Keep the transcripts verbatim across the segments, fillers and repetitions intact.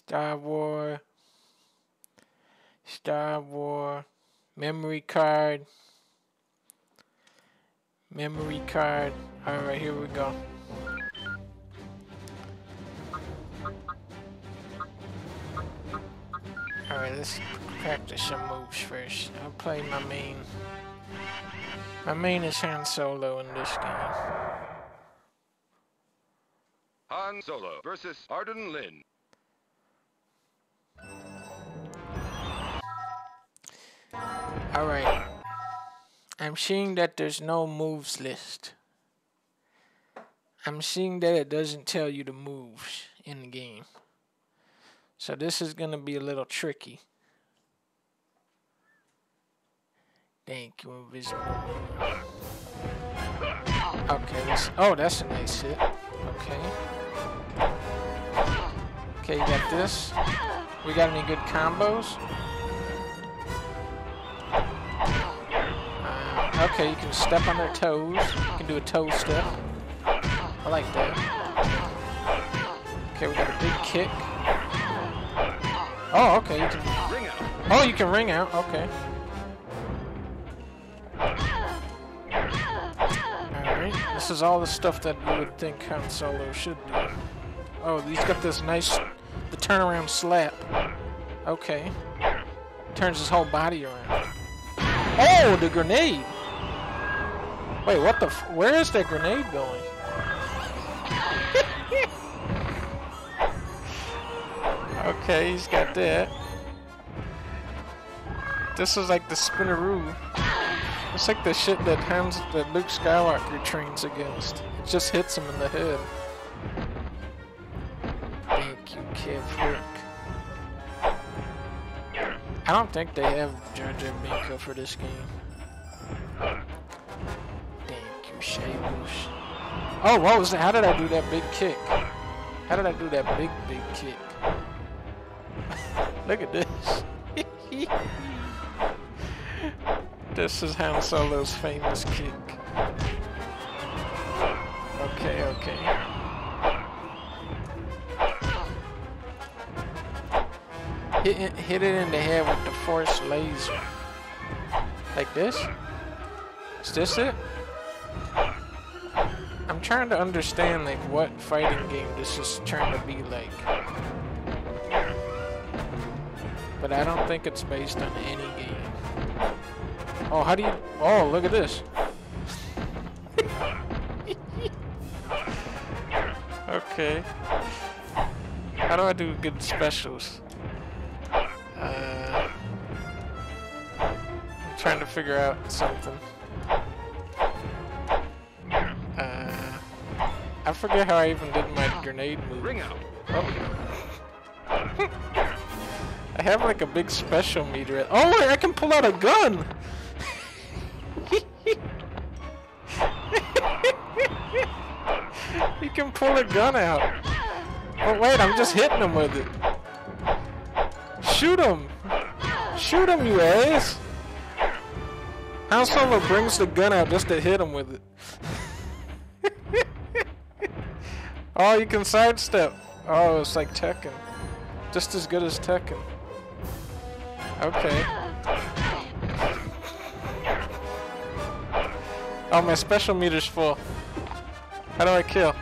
Star Wars. Star Wars. Memory card. Memory card. Alright, here we go. Alright, let's practice some moves first. I'll play my main. My main is Han Solo in this game. Han Solo versus Arden Lin. Alright. I'm seeing that there's no moves list. I'm seeing that it doesn't tell you the moves in the game. So this is going to be a little tricky. Thank you, invisible. Okay, let's, oh, that's a nice hit. Okay. Okay, you got this. We got any good combos? Uh, okay, you can step on their toes. You can do a toe step. I like that. Okay, we got a big kick. Oh, okay. You can. Ring out. Oh, you can ring out. Okay. Alright. This is all the stuff that you would think Han Solo should do. Oh, he's got this nice, the turnaround slap. Okay. Turns his whole body around. Oh, the grenade. Wait, what the? F where is that grenade going? Okay, he's got that. This is like the spinneroo. It's like the shit that Hans, that Luke Skywalker trains against. It just hits him in the head. Thank you, Kev Frick. I don't think they have Jar Jar Binks for this game. Thank you, Shabush. Oh, what was that? How did I do that big kick? How did I do that big, big kick? Look at this. This is Han Solo's famous kick. Okay, okay. Hit it, hit it in the head with the Force laser. Like this? Is this it? I'm trying to understand like what fighting game this is trying to be like. But I don't think it's based on any game. Oh, how do you... Oh, look at this. Okay. How do I do good specials? Uh, I'm trying to figure out something. Uh, I forget how I even did my grenade move. Ring out. Oh. I have like a big special meter. Oh wait, I can pull out a gun! You can pull a gun out. Oh wait, I'm just hitting him with it. Shoot him! Shoot him, you ass! Han Solo brings the gun out just to hit him with it. Oh, you can sidestep. Oh, it's like Tekken. Just as good as Tekken. Okay. Oh, my special meter's full. How do I kill?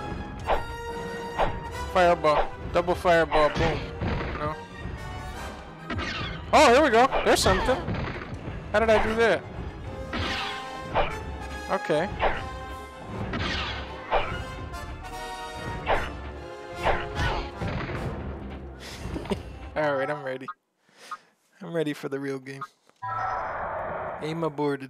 Fireball. Double fireball. Boom. No. Oh, here we go. There's something. How did I do that? Okay. Alright, I'm ready. I'm ready for the real game. Aim aborted.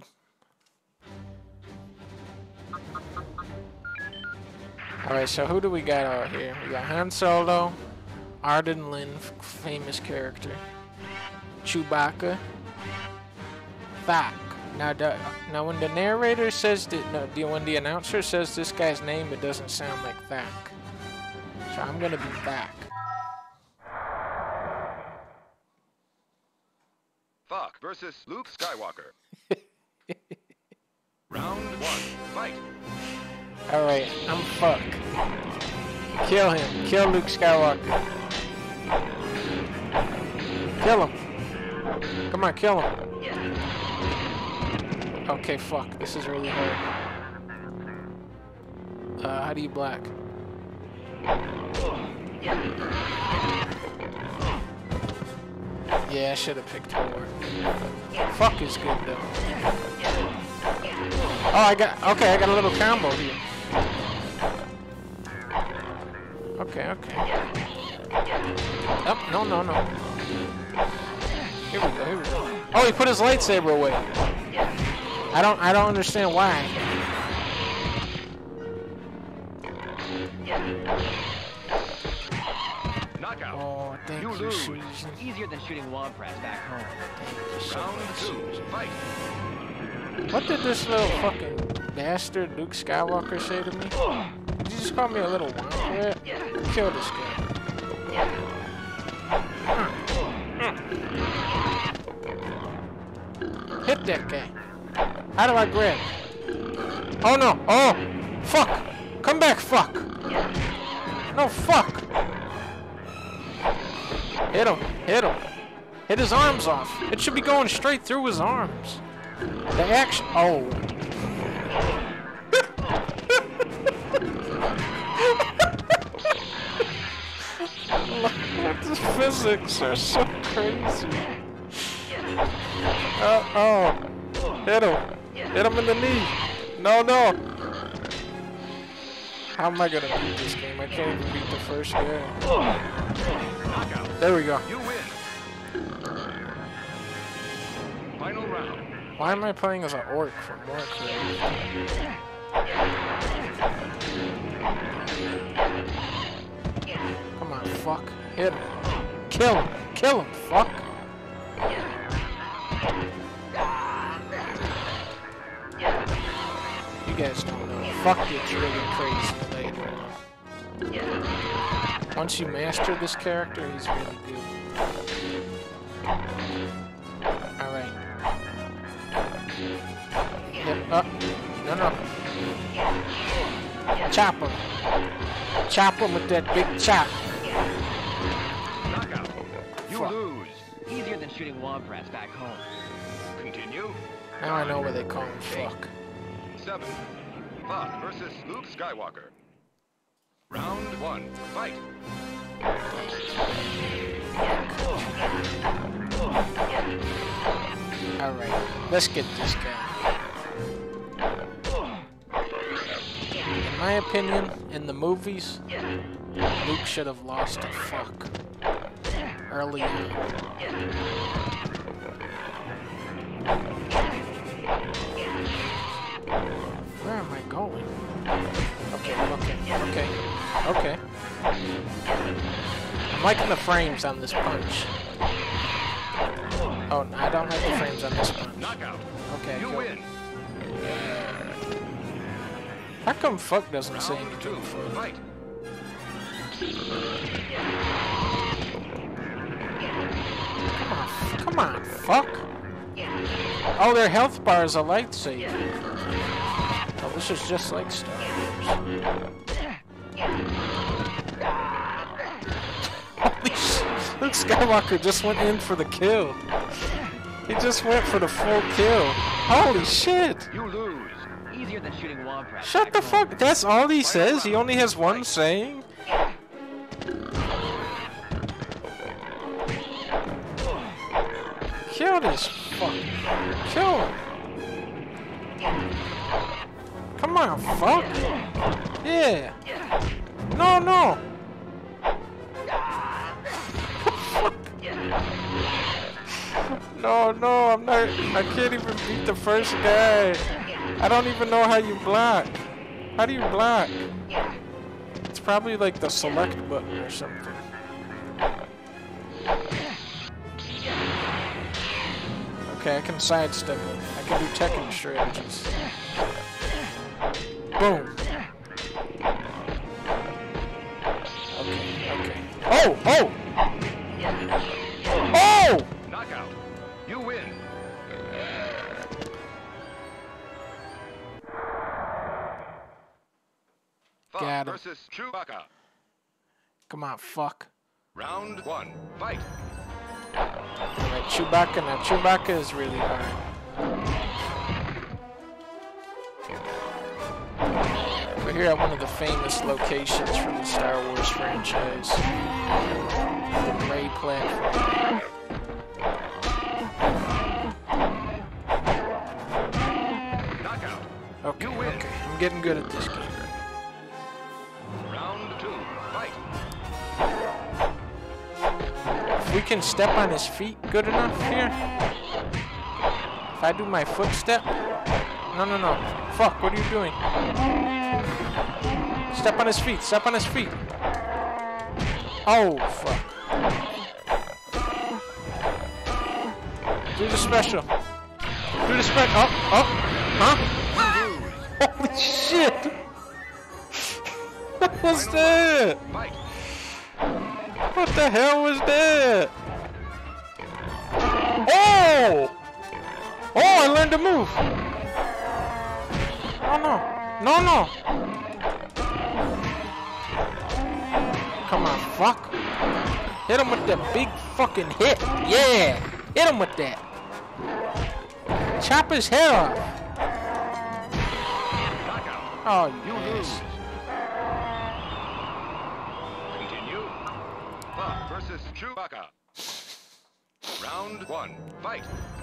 Alright, so who do we got out here? We got Han Solo, Arden Lin, famous character, Chewbacca, Thak. Now, the, now when the narrator says that, no, the, when the announcer says this guy's name, it doesn't sound like Thak. So I'm gonna be Thak. Thak versus Luke Skywalker. Round one, fight. Alright, I'm fuck. Kill him. Kill Luke Skywalker. Kill him. Come on, kill him. Okay, fuck. This is really hard. Uh, how do you black? Yeah, I should have picked Thor. Fuck is good though. Oh, I got. Okay, I got a little combo here. Okay, okay. Oh, no, no, no. Here we go. Here we go. Oh, he put his lightsaber away. I don't. I don't understand why. Knockout. Oh, thank You you, lose. Susan. Easier than shooting Womprats back home. Thank you so Round much, two. Susan. Fight. What did this little fucking bastard Luke Skywalker say to me? Did you just call me a little womp rat? Kill this guy. Hit that guy. How do I grab? Oh no! Oh! Fuck! Come back, fuck! No, fuck! Hit him! Hit him! Hit his arms off! It should be going straight through his arms. The action. Oh. The physics are so crazy. Uh oh. Hit him. Hit him in the knee. No, no. How am I gonna beat this game? I can't even beat the first guy. Knockout. There we go. You win. Final round. Why am I playing as an orc from Warcraft? Come on, fuck. Hit him. Kill him. Kill him, fuck. You guys don't know. Fuck gets really crazy later on. Once you master this character, he's really good. Alright. Yep, up. No, no. Chop him. Chop him with that big chop. Knockout. You Fuck. lose. Easier than shooting Womprats back home. Continue. Now I know where they call him fuck. Seven. Fuck versus Luke Skywalker. Round one. Fight. Alright, let's get this guy. In my opinion, in the movies, Luke should have lost to fuck early on. Where am I going? Okay, okay, okay, okay. I'm liking the frames on this punch. Oh, no, I don't like the frames on this punch. Knockout. Okay, You go. win. How come fuck doesn't say Round two. anything for it? Fight. Come on, come on, fuck. Oh, their health bar is a lightsaber. Oh, this is just like Star Wars. Holy shit, Luke Skywalker just went in for the kill. He just went for the full kill. Holy shit. You lose. Easier than shooting Womprats Shut back the home. fuck. That's all he says? He only has one saying? Kill this fuck. Kill him. Come on, fuck. Yeah. No, no. No, no, I'm not. I can't even beat the first guy. I don't even know how you block. How do you block? It's probably like the select button or something. Okay, I can sidestep it. I can do Tekken strategies. Boom. Okay, okay. Oh, oh! Oh! Knockout. You win. Fuck Got him. versus Chewbacca. Come on, fuck. Round one. Fight. Alright, Chewbacca. Now, Chewbacca is really hard. We're here at one of the famous locations from the Star Wars franchise. The Rey platform. Knockout. Okay, You win. okay. I'm getting good at this game. Round two. Fight. If we can step on his feet good enough here. If I do my footstep. No, no, no. Fuck, what are you doing? Step on his feet. Step on his feet. Oh, fuck. Do the special. Do the special. Oh, oh. Huh? Holy shit. What was that? Fight. What the hell was that? Oh! Oh, I learned to move. Oh, no. No, no. Come on, fuck. Hit him with that big fucking hit. Yeah. Hit him with that. Chop his head off. Knockout. Oh, You you lose. lose. Continue. Buck versus Chewbacca. Round one. Fight.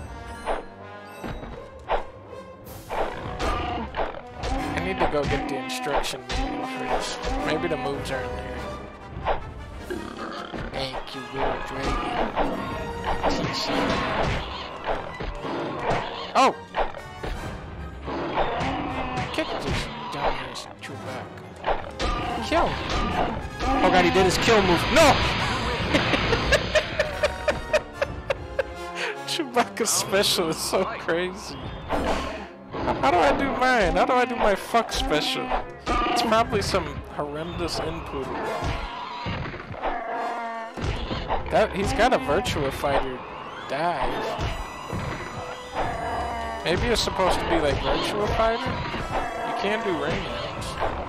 I need to go get the instruction manual for this. Maybe the moves are in there. Thank you, little dragon. Teach you. Oh! Kick this dumbass Chewbacca. Kill him. Oh god, he did his kill move. No! Chewbacca's special is so crazy. How do I do mine? How do I do my fuck special? It's probably some horrendous input. That he's got a Virtua Fighter dive. Maybe it's supposed to be like Virtua Fighter? You can do range.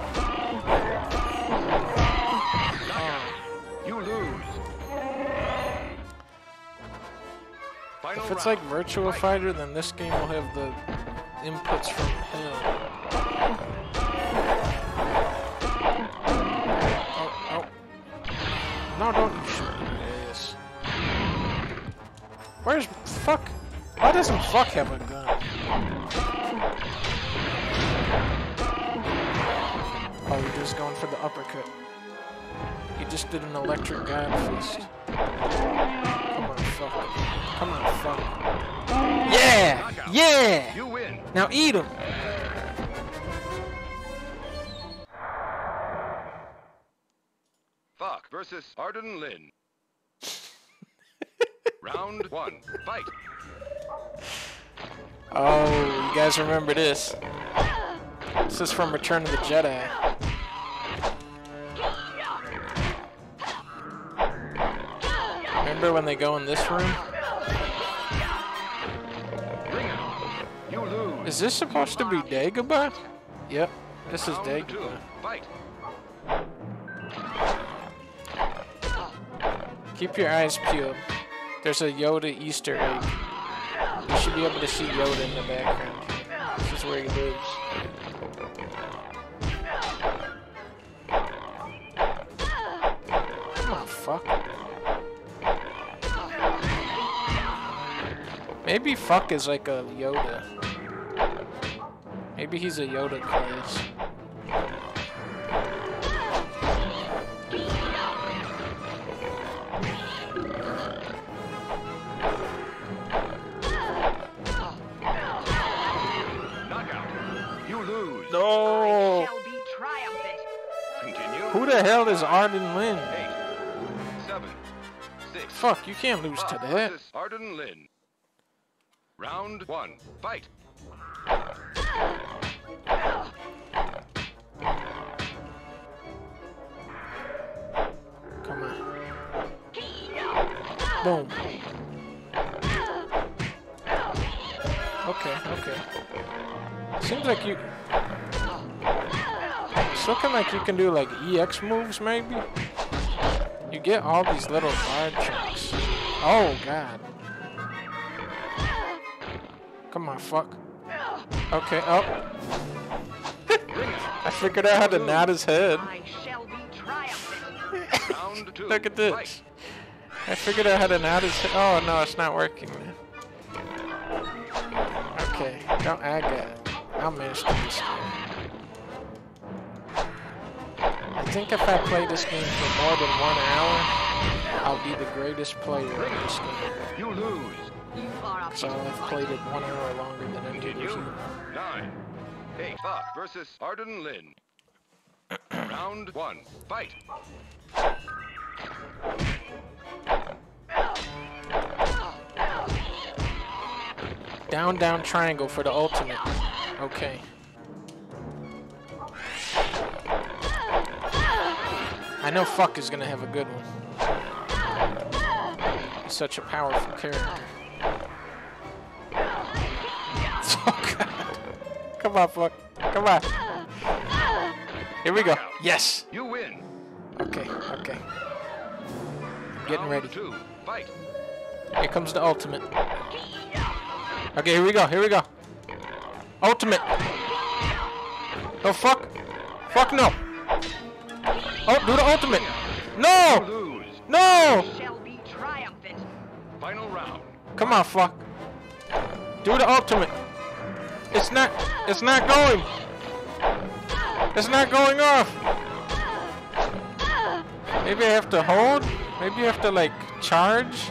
You lose. Final If it's round. like Virtua Fight. Fighter, then this game will have the inputs from hell. Oh, oh. No, don't you shoot me, ass. Where's fuck? Why doesn't fuck have a gun? Oh, you're just going for the uppercut. You just did an electric god fist. Come on, fuck. Come on, fuck. Yeah! Knockout. Yeah! You win. Now eat him! Fuck versus Arden Lin. Round one. Fight. Oh, you guys remember this. This is from Return of the Jedi. Remember when they go in this room? Ring out. You lose. Is this supposed to be Dagobah? Yep, this is Round two. Dagobah. Fight. Keep your eyes peeled. There's a Yoda Easter egg. You should be able to see Yoda in the background. This is where he lives. Come on, fuck. Maybe fuck is like a Yoda. Maybe he's a Yoda class. Knockout. You lose. No! Shall be triumphant. Continue. Who the hell is Arden Lin? Eight. Seven. Six. Fuck, you can't lose to Fuck that. versus Arden Lin. Round one. Fight. Come on. Boom. Okay, okay. Seems like you... It's looking like you can do like E X moves, maybe? You get all these little guard chunks. Oh, God. Come on, fuck. Okay, oh. I figured out how to nod his head. I shall be triumphant. Round two. Look at this. Fight. I figured out how to nod his head. Oh, no, it's not working, man. Okay, don't I got it. I'll master this game. I think if I play this game for more than one hour, I'll be the greatest player in this game. You lose. You are a So I've played it one hour longer than any of Continue. you. Nine. Eight. Fuck versus Arden Lin. Round one. Fight. Down, down, triangle for the ultimate. Okay. I know Fuck is gonna have a good one. He's such a powerful character. Oh god. Come on, Fuck. Come on. Here we go. Yes. You win. Okay, okay. Getting Round ready. Two. Fight. Here comes the ultimate. Okay, here we go. Here we go. Ultimate. Oh, fuck. Fuck no. Oh, do the ultimate. You No. lose. No. shall be triumphant. Final round. Come on, fuck. Do the ultimate. It's not. It's not going. It's not going off. Maybe I have to hold. Maybe I have to like charge.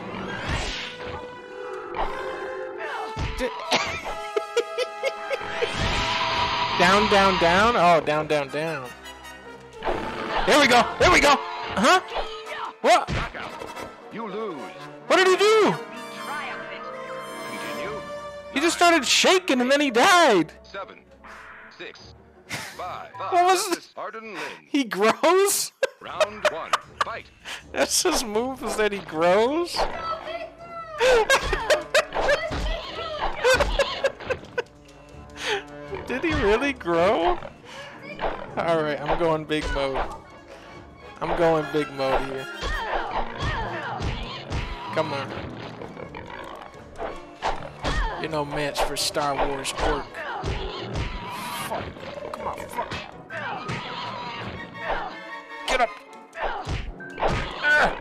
Down, down, down. Oh, down, down, down. There we go. There we go. Huh? What? Knockout. You lose. What did he do? Be triumphant. Continue. He just started shaking and then he died. Seven. Six. Five. Fuck What was versus Arden Lin. He grows? Round one. Fight. That's his move, is that he grows? Did he really grow? Alright, I'm going big mode. I'm going big mode here. Come on. You're no match for Star Wars orc. Fuck. Come on, fuck. Get up. Ah.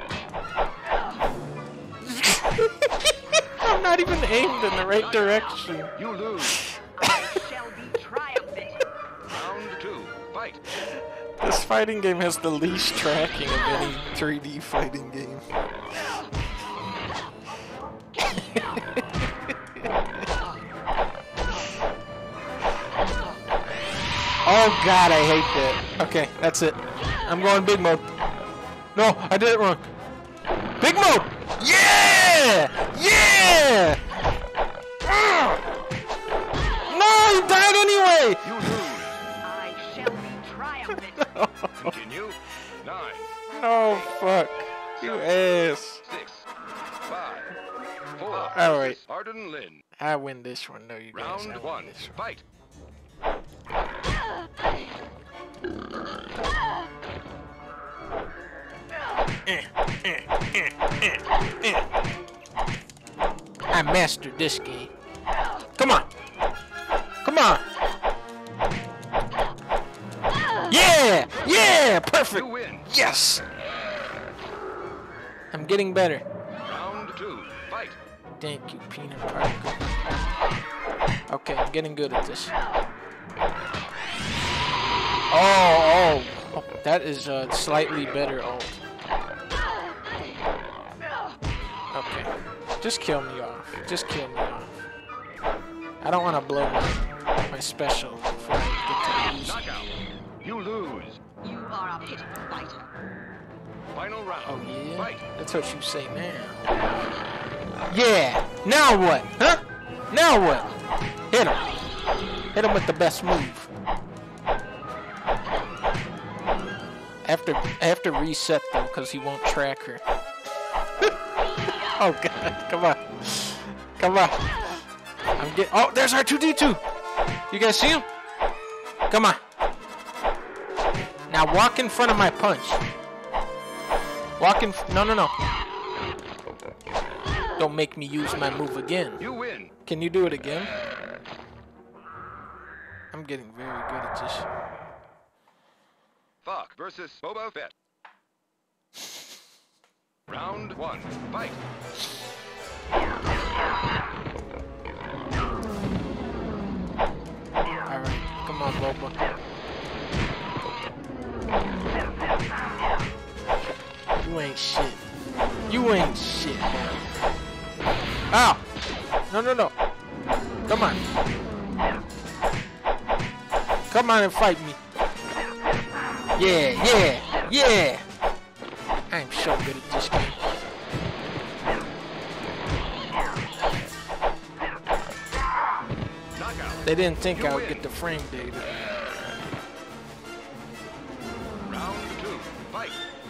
I'm not even aimed in the right direction. You lose. I shall be triumphant. Round two. Fight. This fighting game has the least tracking of any three D fighting game. Oh god, I hate that. Okay, that's it. I'm going big mode. No, I did it wrong. Big mode! Yeah! Yeah! Ah! No, he died anyway! You lose. I shall be triumphant. Continue. Nine. No, fuck. You ass. Six. Five. Four. All right. versus Arden Lin. I win this one, no, you guys. I Round win one. this one. Fight. I mastered this game. Come on. Come on. Yeah! Yeah! Perfect! You win. Yes! I'm getting better. Round two. Fight. Thank you, peanut particle. Okay, I'm getting good at this. Oh, oh, oh, that is a slightly better ult. Okay, just kill me off. Just kill me off. I don't want to blow my, my special before I get to use it. Knockout. You lose. You are a pitiful fighter. Final round. Oh yeah? Fight. That's what you say now. Yeah! Now what? Huh? Now what? Hit him. Hit him with the best move. I have to, I have to reset though, because he won't track her. Oh god, come on. Come on. I'm getting, oh, there's R two D two. You guys see him? Come on. Now walk in front of my punch. Walk in, no, no, no. Don't make me use my move again. You win. Can you do it again? I'm getting very good at this. Fuck versus Boba Fett. Round one, fight. Alright, come on, Boba. You ain't shit. You ain't shit, man. Ow! No, no, no. Come on. Come on and fight me. Yeah, yeah, yeah. I'm so good at this game. Knockout. They didn't think You I would win. get the frame data. Round two, fight.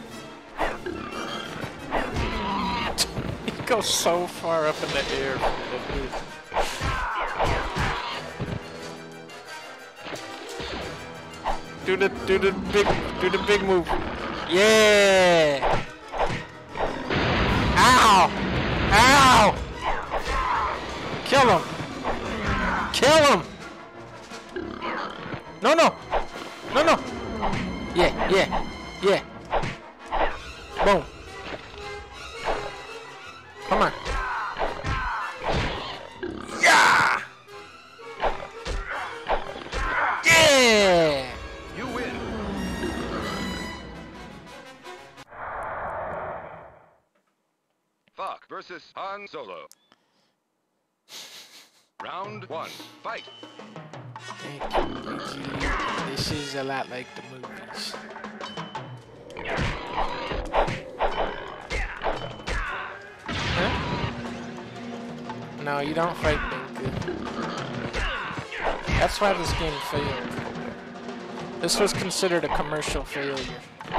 He goes so far up in the air. Do the do the big do the big move. Yeah. Ow! Ow! Kill him! Kill him! No no! No no! Yeah, yeah, yeah. Boom. Come on. Yeah! Yeah! You win. Fuck versus Han Solo. Round one, fight. Thank you, A G. This is a lot like the movies. Huh? No, you don't fight Binka. That's why this game failed. This was considered a commercial failure.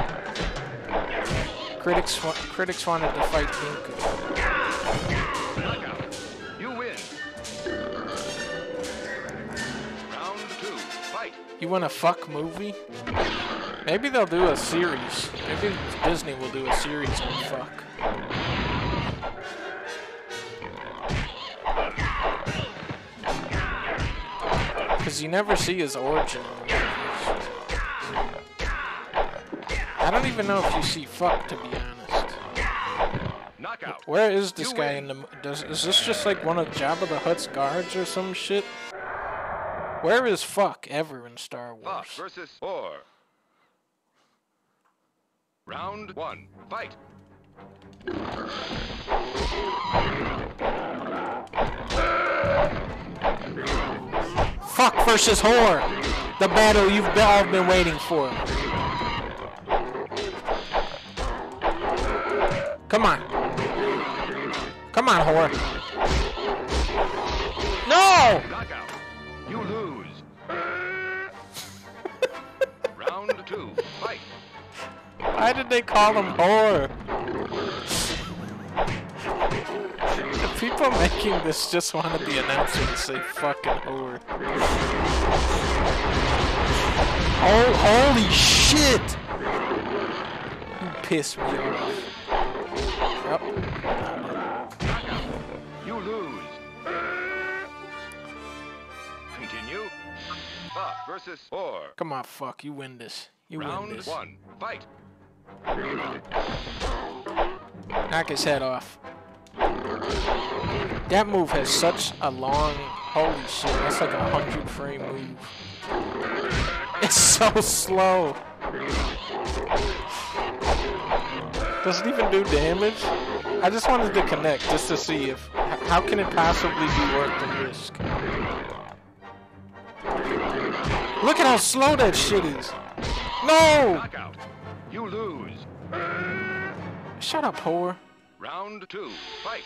Critics wa critics wanted to fight Binka. Knockout. You win. Round two, fight. You want a fuck movie? Maybe they'll do a series. Maybe Disney will do a series on fuck. Because you never see his origin. I don't even know if you see fuck, to be honest. Knockout. Where is this You guy win. in the... Does, is this just like one of Jabba the Hutt's guards or some shit? Where is fuck ever in Star Fuck Wars? versus four. Round one, fight. Fuck versus whore! The battle you've be- all been waiting for. Come on. Come on, whore. No! Knockout. You lose. Round two, fight. Why did they call him whore? The people making this just wanted the announcer to say fucking whore. Oh, holy shit! You pissed me off. Yep. You lose. Continue. Fuck versus four. Come on, fuck. You win this. You win Round this. one, fight. Knock his head off. That move has such a long... Holy shit, that's like a hundred frame move. It's so slow. Doesn't even do damage. I just wanted to connect just to see if... How can it possibly be worth the risk? Look at how slow that shit is. No! Knockout. You lose. Shut up, whore. Round two, fight.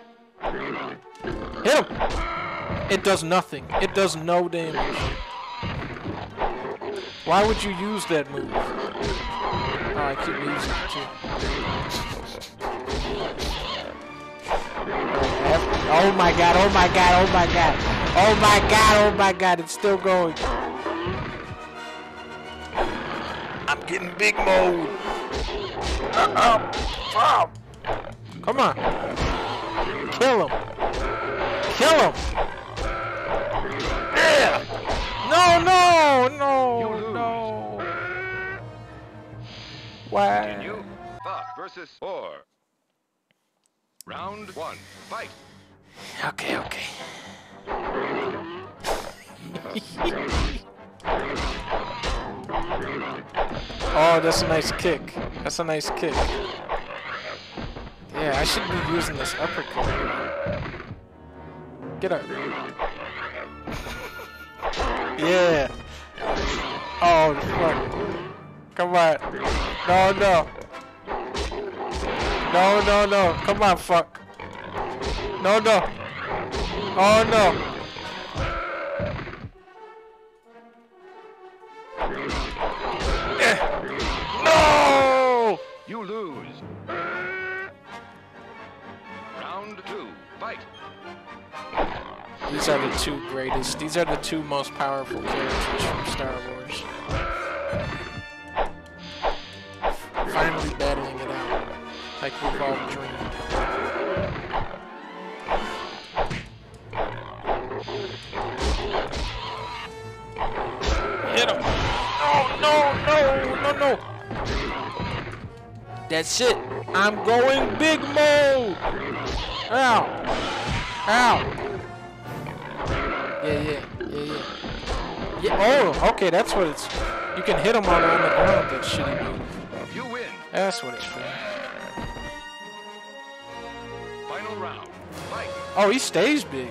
Hit him! It does nothing. It does no damage. Why would you use that move? Oh, I keep using it too. Oh my god, oh my god, oh my god. Oh my god, oh my god, it's still going. I'm getting big mode. Uh-oh. Oh. Come on. Kill him. Kill him. Yeah. No, no, Round one, fight. Okay, okay. Oh, that's a nice kick. That's a nice kick. Yeah, I should be using this uppercut. Get up. Yeah. Oh, fuck. Come on. No, no. No, no, no. Come on, fuck. No, no. Oh, no. No! You lose. Round two, fight. These are the two greatest. These are the two most powerful characters from Star Wars. Finally battling it out, like we've all dreamed. Hit him! Oh no, no, no, no! That's it. I'm going big mode. Ow! Ow! Yeah, yeah, yeah, yeah. Yeah. Oh, okay, that's what it's. You can hit him on on the ground. That shitty move. You win. That's what it's for. Final round, fight. Oh, he stays big.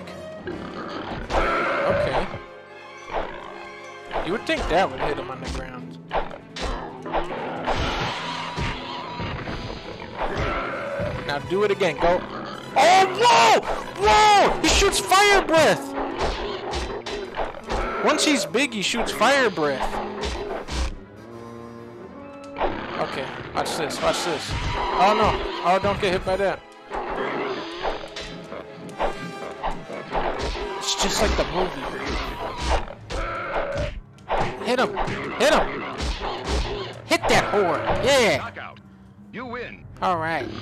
Okay. You would think that would hit him on the ground. Now do it again. Go. Oh, whoa! Whoa! He shoots fire breath! Once he's big, he shoots fire breath. Okay, watch this, watch this. Oh no. Oh, don't get hit by that. It's just like the movie. Hit him! Hit him! Hit that whore! Yeah! Knockout. You win. Alright. Wait,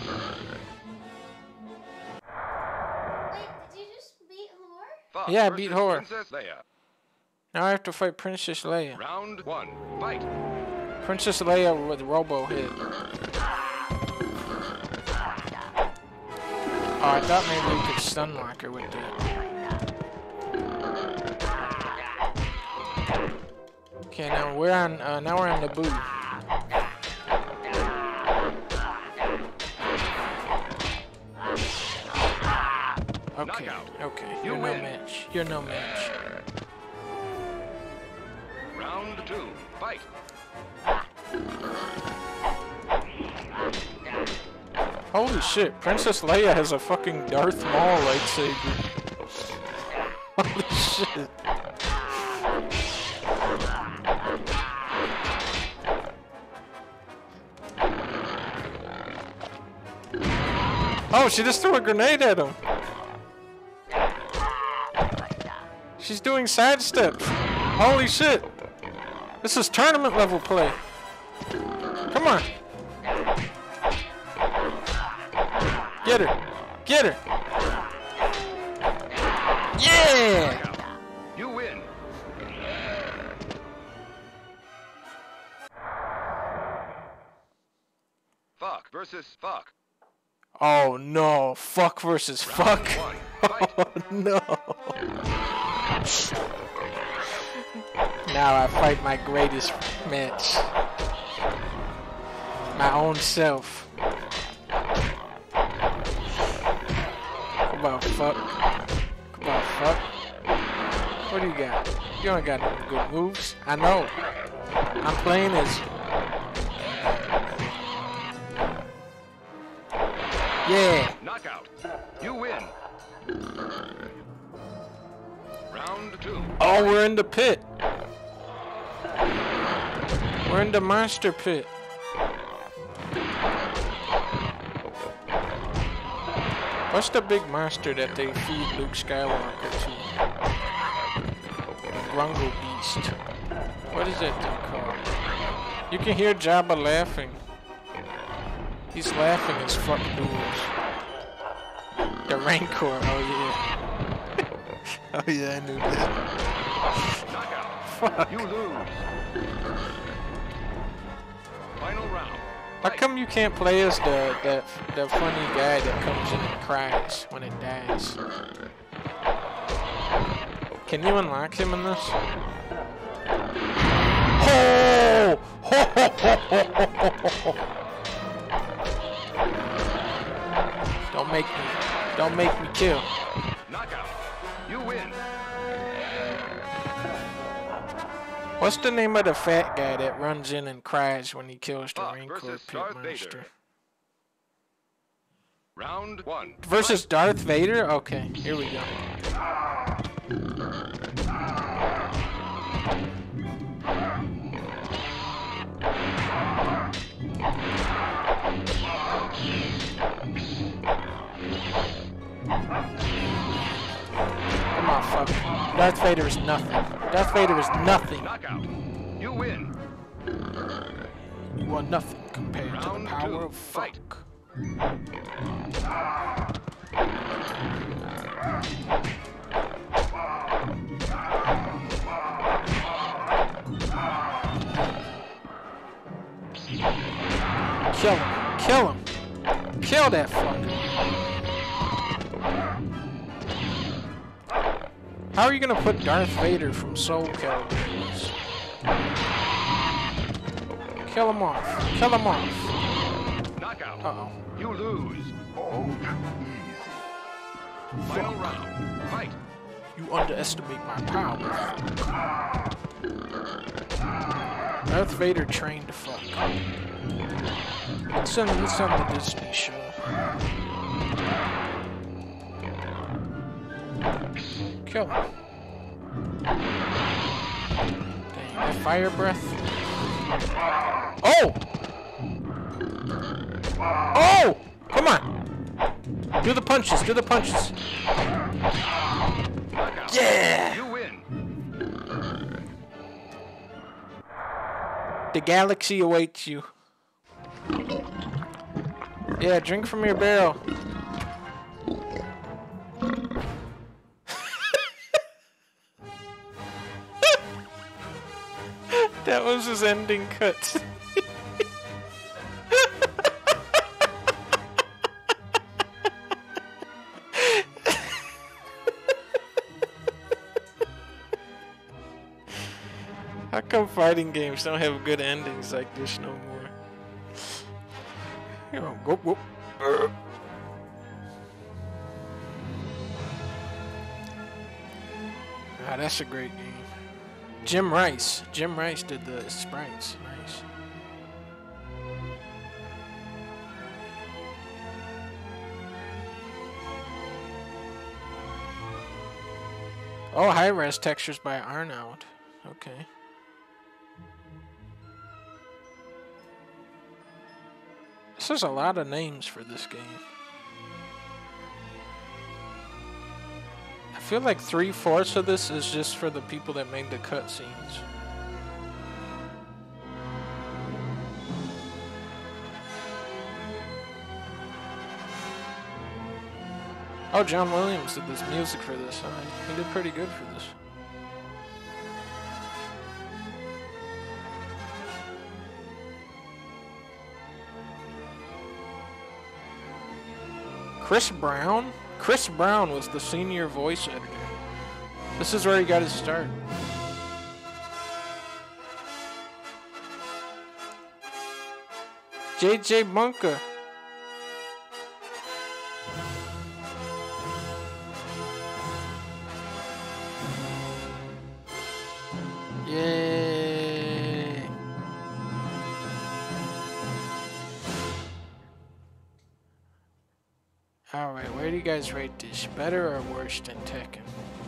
did you just beat Whore? Fox Yeah, I versus beat Whore. Princess Leia. Now I have to fight Princess Leia. Round one, fight. Princess Leia with Robo hit. Oh, I thought maybe we could stun lock her with that. Okay, now we're on. Uh, now we're on Naboo. Okay, Knockout. okay. You You're no win. match. You're no match. Round two, fight. Holy shit! Princess Leia has a fucking Darth Maul lightsaber. Holy shit! Oh, she just threw a grenade at him. She's doing side steps. Holy shit. This is tournament level play. Come on. Get her. Get her. Yeah. You win. Fuck versus fuck. Oh no. Fuck versus fuck. Round one, Oh fight. no. Now I fight my greatest match. My own self. Come on, fuck. Come on, fuck. What do you got? You don't got no good moves. I know. I'm playing as... Yeah. Knockout. You win. Round two. Oh, we're in the pit. We're in the monster pit. What's the big monster that they feed Luke Skywalker to? Grungle Beast. What is that thing called? You can hear Jabba laughing. He's laughing as fuck duels. The Rancor, oh yeah. Oh yeah, I knew that. Knockout. Fuck. You lose. Final round. How come you can't play as the the the funny guy that comes in and cries when it dies? Can you unlock him in this? Oh! Don't make me, don't make me kill. Knockout. You win. What's the name of the fat guy that runs in and cries when he kills the Fuck Rancor versus Pit Darth Monster? Vader. Round one. Versus Darth Vader? Okay, here we go. Come on, fuck. Darth Vader is nothing. Darth Vader is nothing. Knockout. You win. You are nothing compared to the Round power two, of fight. fuck. Kill him. Kill him. Kill that fucker. How are you gonna put Darth Vader from Soul Calibur in this? Kill him off. Kill him off. Knockout. Uh-oh. You lose. Final round. Fight. You underestimate my power. Darth Vader trained to fuck. It's on, it's on the Disney show. Kill him. Dang, that fire breath. Oh! Oh! Come on! Do the punches, do the punches. Knockout. Yeah! You win. The galaxy awaits you. Yeah, drink from your barrel. That was his ending cut. How come fighting games don't have good endings like this no more? You know, whoop whoop. Urgh. Ah, that's a great game. Jim Rice. Jim Rice did the sprites. Nice. Oh, high-res textures by Arnold. Okay. This is a lot of names for this game. I feel like three-fourths of this is just for the people that made the cutscenes. Oh, John Williams did this music for this. Huh? He did pretty good for this. Chris Brown? Chris Brown was the senior voice editor. This is where he got his start. J J Bunker. Yay. Alright, where do you guys rate this? Better or worse than Tekken?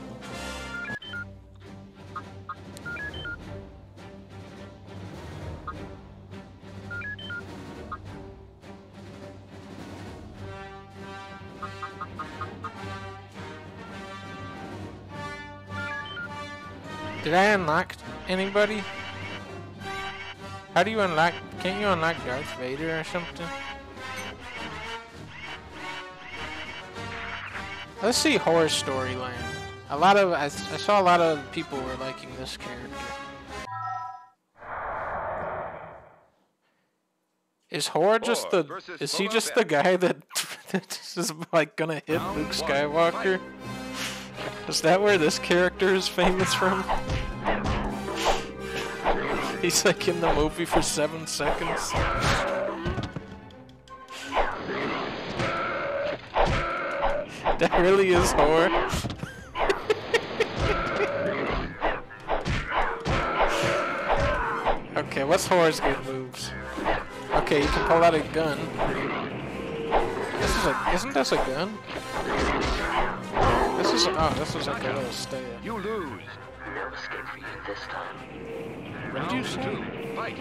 Did I unlock anybody? How do you unlock? Can't you unlock Darth Vader or something? Let's see horror storyline. A lot of I, I saw a lot of people were liking this character. Is Hor just the? Hor versus Is he Boba just Fett. the guy that that is like gonna hit Round Luke one, Skywalker? Is that where this character is famous from? He's like in the movie for seven seconds. That really is Hor. Okay, what's Hor's good moves? Okay, you can pull out a gun. This is a, isn't this a gun? This is, oh, this is like a little staff. You lose. No escape for you this time. What did you Round say? two. Fight.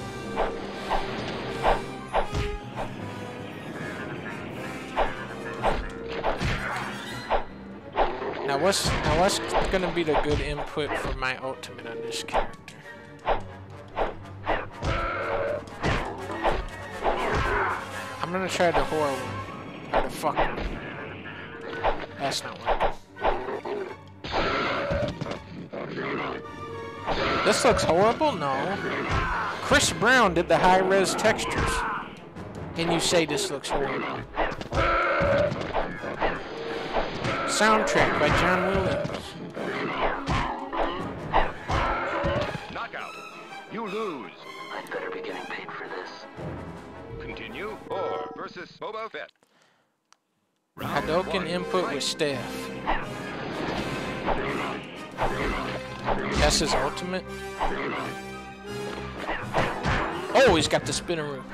Now what's, now what's gonna be the good input for my ultimate on this character? I'm gonna try the Hor one. Or the fuck one. That's not working. This looks horrible? No. Chris Brown did the high-res textures. And you say this looks horrible. Soundtrack by John Williams. Knockout. You lose. I'd better be getting paid for this. Continue. Hor versus Boba Fett. Round Hadouken one. input Fight. with staff. That's his ultimate. Oh, he's got the spinneroo.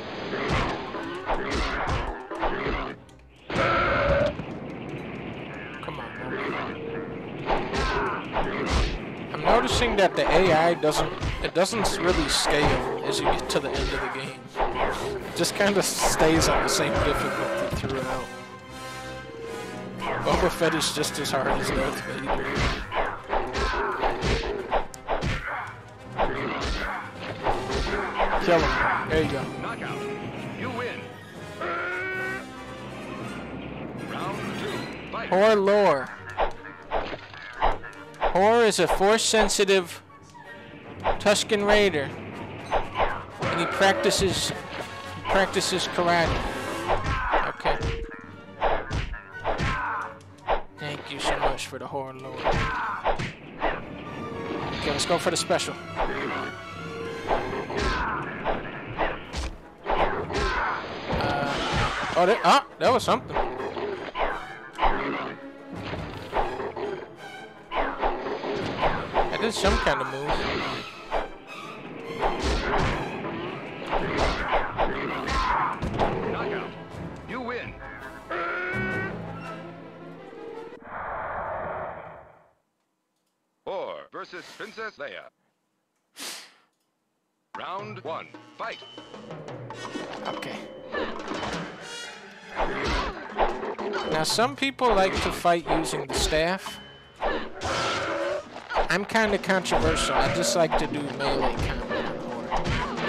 Come on, man. I'm noticing that the A I doesn't, it doesn't really scale as you get to the end of the game. It just kind of stays on the same difficulty throughout. Boba Fett is just as hard as Darth Vader. Kill him. There you go. Knockout. You win. Round two. Fight. Hor lore. Hor is a force-sensitive Tusken Raider, and he practices he practices karate. Okay. Thank you so much for the Hor lore. Okay, let's go for the special. Uh, oh, that, ah, that was something. That is some kind of move. Knockout. You win. Hor versus Princess Leia. Round one. Fight. Okay. Now, some people like to fight using the staff. I'm kind of controversial. I just like to do melee combat on Hor.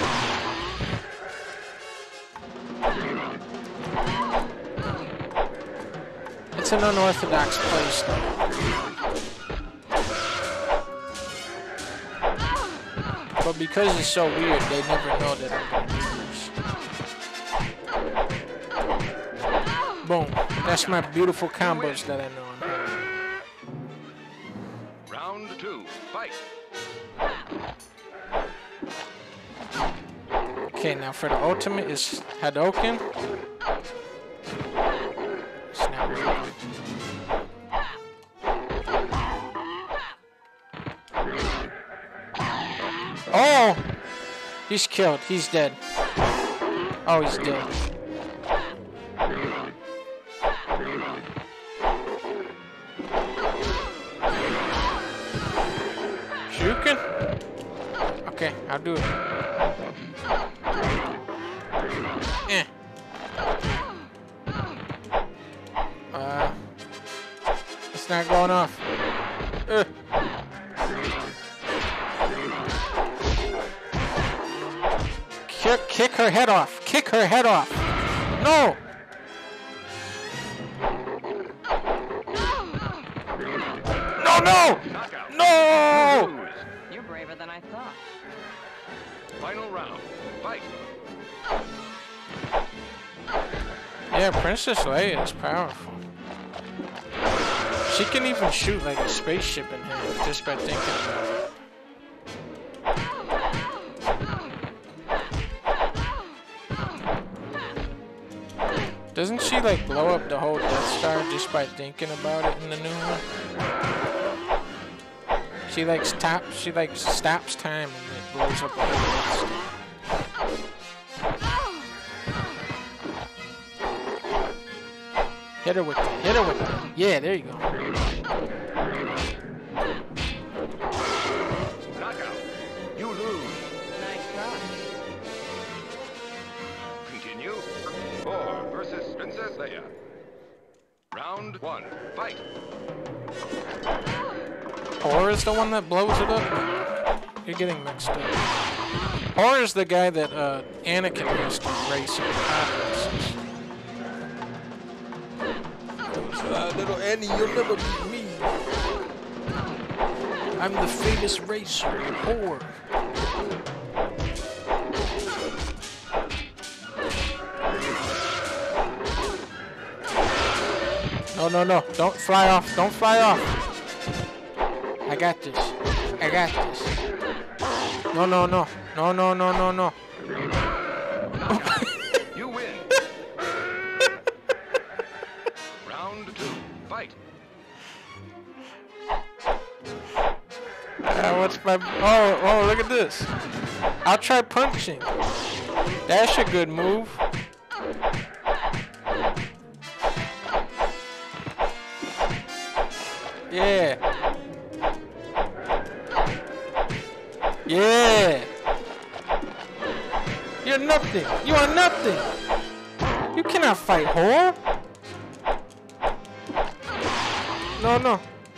It's an unorthodox playstyle. But because it's so weird, they never know that I'm gonna do this. Boom. That's my beautiful combos that I know on Hor. Round two. Fight. Okay, now for the ultimate is Hadouken. It's not working. Oh! He's killed. He's dead. Oh, he's dead. Shuken? Okay, I'll do it. Eh. Uh, it's not going off. Ugh. Kick, kick her head off. Kick her head off. No. No, no. Knockout. No. Lose. You're braver than I thought. Final round. Fight. Yeah, Princess Leia is powerful. She can even shoot like a spaceship in half just by thinking about it. Doesn't she like blow up the whole Death Star just by thinking about it in the new one? She like stop, she like stops time and it blows up the whole Death Star. Hit her with it. Hit her with it. Yeah, there you go. Knockout. You lose. Nice try. Continue. Four versus Princess Leia. Round one. Fight. Or is the one that blows it up? You're getting mixed up. Or is the guy that uh, Anakin has to race in pod races. Uh, little Annie, you'll never beat me. I'm the famous racer, whore. No, no, no. Don't fly off. Don't fly off. I got this. I got this. No, no, no. No, no, no, no, no. You win. Round two. Fight. Uh, what's my... Oh, oh, look at this. I'll try punching. That's a good move. Yeah. Yeah. You're nothing. You are nothing. You cannot fight whore. No, no.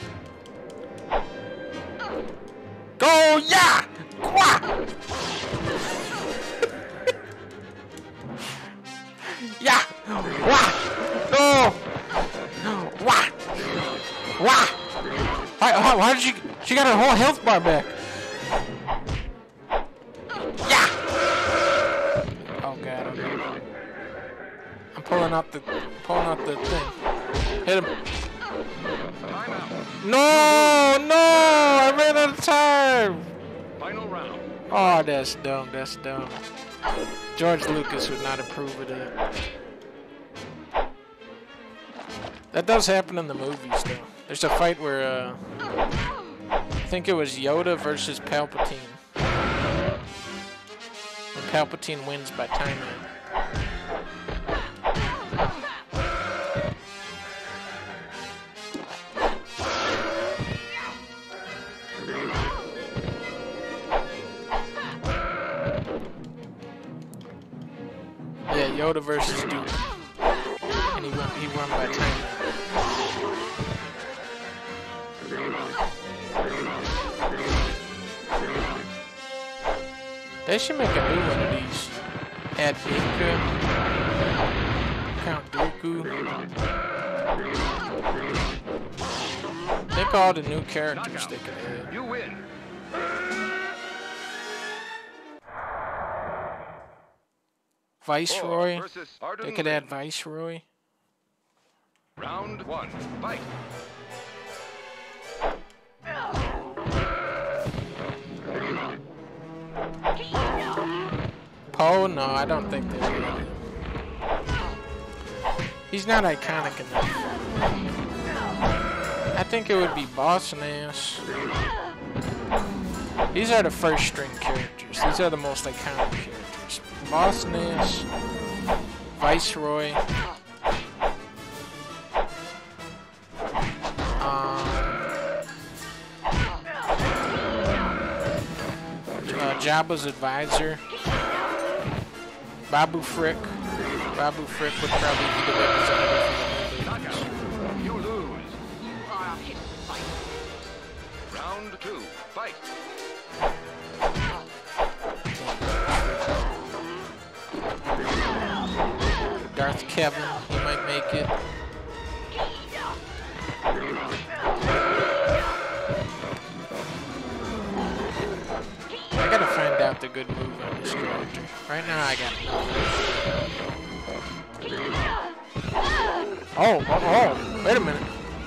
Go, yeah! Wah! Yeah! Wah! No! Wah! Wah! Why, why, why did she... She got her whole health bar back. Yeah! Oh, God. Okay. I'm pulling out the... Pulling out the thing. Hit him. No! No! I ran out of time! Final round. Oh, that's dumb. That's dumb. George Lucas would not approve of that. That does happen in the movies, though. There's a fight where, uh... I think it was Yoda versus Palpatine. And Palpatine wins by timing. Yeah, Yoda versus Duke. And he won, he won by timing. They should make a new one of these. Add Binka, Count Dooku. Think all the new characters they could add. You win. Viceroy. Four versus Arden They could add Lin. Viceroy. Round one. Fight. Poe? No, I don't think they would. He's not iconic enough. I think it would be Boss Nass. These are the first string characters. These are the most iconic characters. Boss Nass, Viceroy, um, uh, Jabba's advisor, Babu Frick. Babu Frick would probably be the representative for the movies. You lose. You are a hit fight. Round two. Fight. Darth Kevin, he might make it. I gotta find out out the good move on this character. Right now I got nothing. Oh, oh, oh, wait a minute.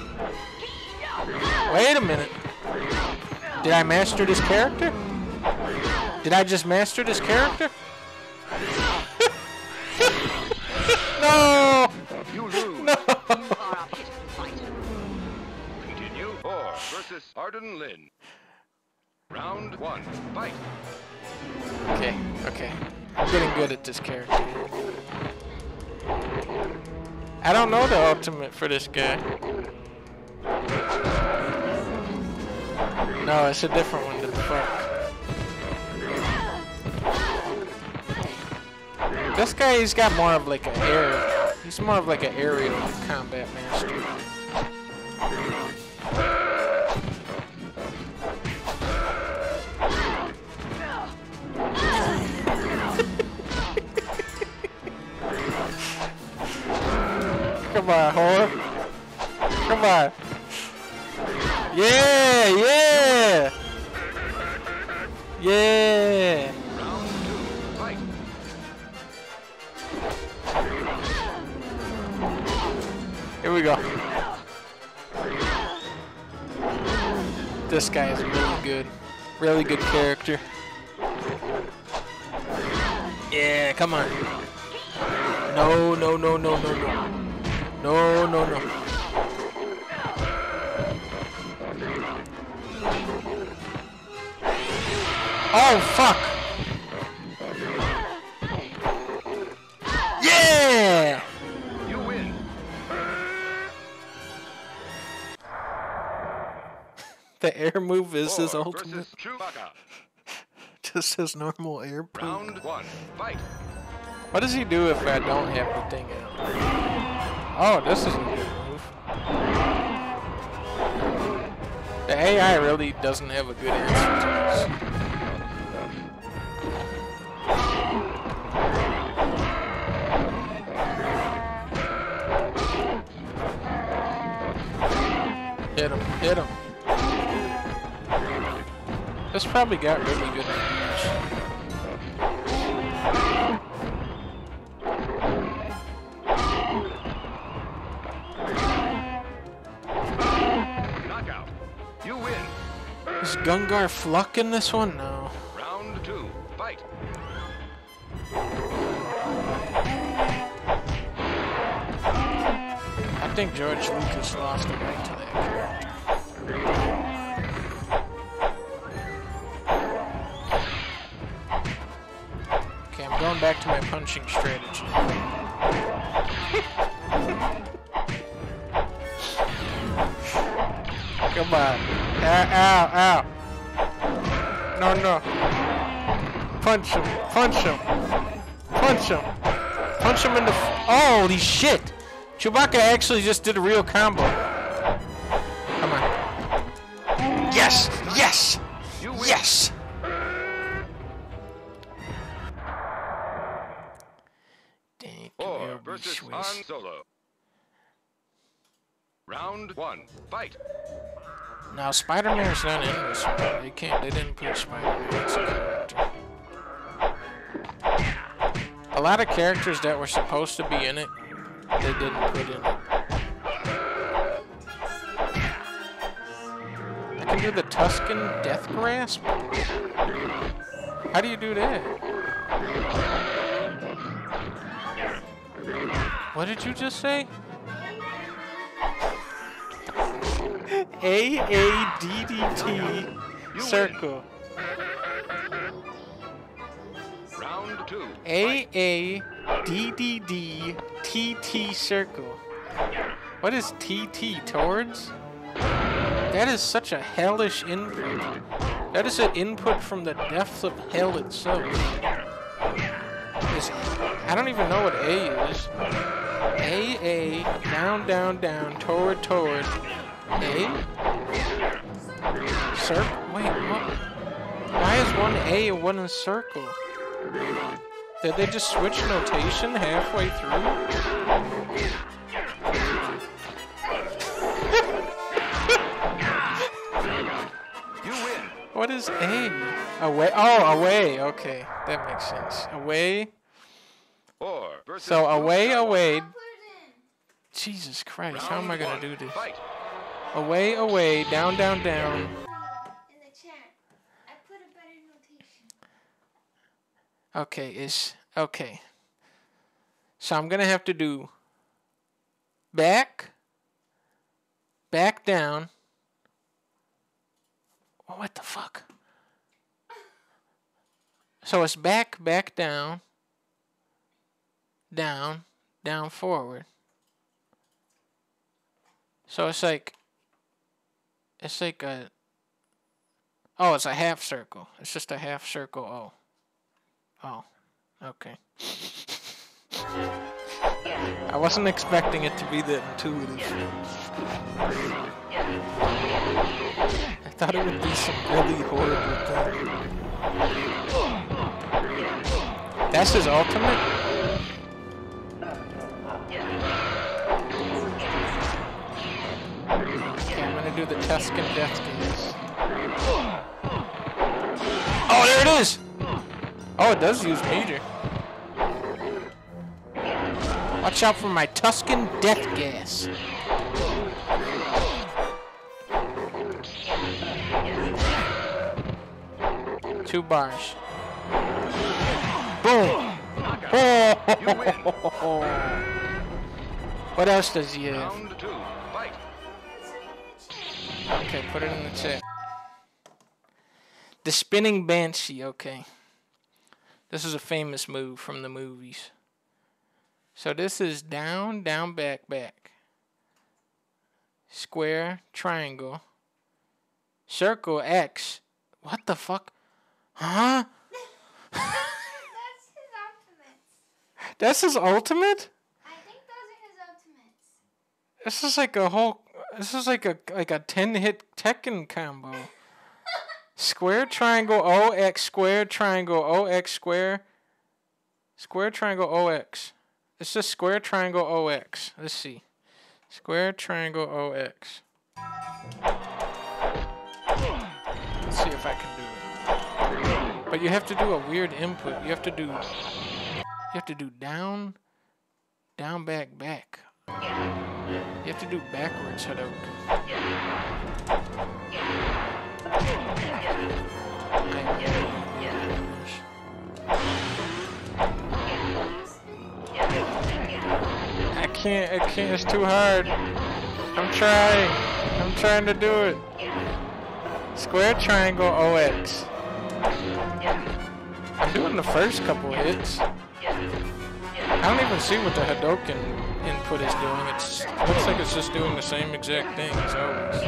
Wait a minute. Did I master this character? Did I just master this character? No! You lose. No! You are a pitiful fighter. Continue. Or versus Arden Lin. Round one. Fight. Okay, okay. I'm getting good at this character. I don't know the ultimate for this guy. No, it's a different one than the fuck. This guy, he's got more of like an air. He's more of like an aerial combat master. Come on, whore. Come on. Yeah, yeah. Yeah. Round two. Fight. Here we go. This guy is really good. Really good character. Yeah, come on. No, no, no, no, no, no. No, no, no. Oh, fuck. Yeah! You win. The air move is his Or ultimate. versus Chewbacca. Just his normal air poop. Round one. Fight. What does he do if I don't have the thing out? Oh, this is a good move. The A I really doesn't have a good answer to this. Hit him, hit him. This probably got really good damage. Knockout. You win. Is Gungar Fluck in this one? No. Round two. Fight. I think George Lucas lost the right to that character. Okay, I'm going back to my punching strategy. Come on. Ow, ow, ow. No, no. Punch him. Punch him. Punch him. Punch him in the... F Holy shit! Chewbacca actually just did a real combo. Come on. Yes! Yes! You win. Yes! Dang, Or versus Han Solo. Round one. Fight. Now Spider-Man's not in this one. They can't. They didn't put Spider-Man as a character. A lot of characters that were supposed to be in it, they didn't put in it. I can do the Tuscan Death Grasp? How do you do that? What did you just say? A A D D T circle. Round two. A A D D D T T circle. What is T T? Towards? That is such a hellish input. That is an input from the depths of hell itself. It's, I don't even know what A is. A A down down down toward toward. A? Circle? Wait, what? Why is one A and one a circle? Did they just switch notation halfway through? You win. What is A? Away. Oh, away. Okay, that makes sense. Away. Four versus So Luke away, Skywalker. away. Put it Jesus Christ, how am I Round gonna one, do this? Fight. Away, away, down, down, down. in. In the chat. I put a better notation. Okay, it's okay. So I'm gonna have to do back, back down. What the fuck? So it's back, back down, down, down, forward. So it's like, it's like a, oh, it's a half circle. It's just a half circle. Oh. Oh, okay. I wasn't expecting it to be that intuitive. I thought it would be some really horrible thing. That's his ultimate? Okay, I'm gonna do the Tuscan Death Gaze. Oh, there it is! Oh, it does use meter. Watch out for my Tuscan Death Gas. Two bars. Boom! Oh! What else does he have? Round two. Fight. Okay, put it in the chat. The Spinning Banshee, okay. This is a famous move from the movies. So this is down, down, back, back. Square, triangle. Circle, X. What the fuck? Huh? That's his ultimates. That's his ultimate? I think those are his ultimates. This is like a whole, this is like a like a ten hit Tekken combo. Square, triangle, O, X, square, triangle, O, X, square. Square, triangle, O, X. It's just square, triangle, O, X. Let's see. Square, triangle, O, X. Let's see if I can do it. But you have to do a weird input. You have to do, you have to do down, down, back, back. You have to do backwards, Hadouken. I can't, I can't, it's too hard. I'm trying. I'm trying to do it. Square, triangle, O, X. I'm doing the first couple hits. I don't even see what the Hadouken input is doing. It's, it looks like it's just doing the same exact thing as always.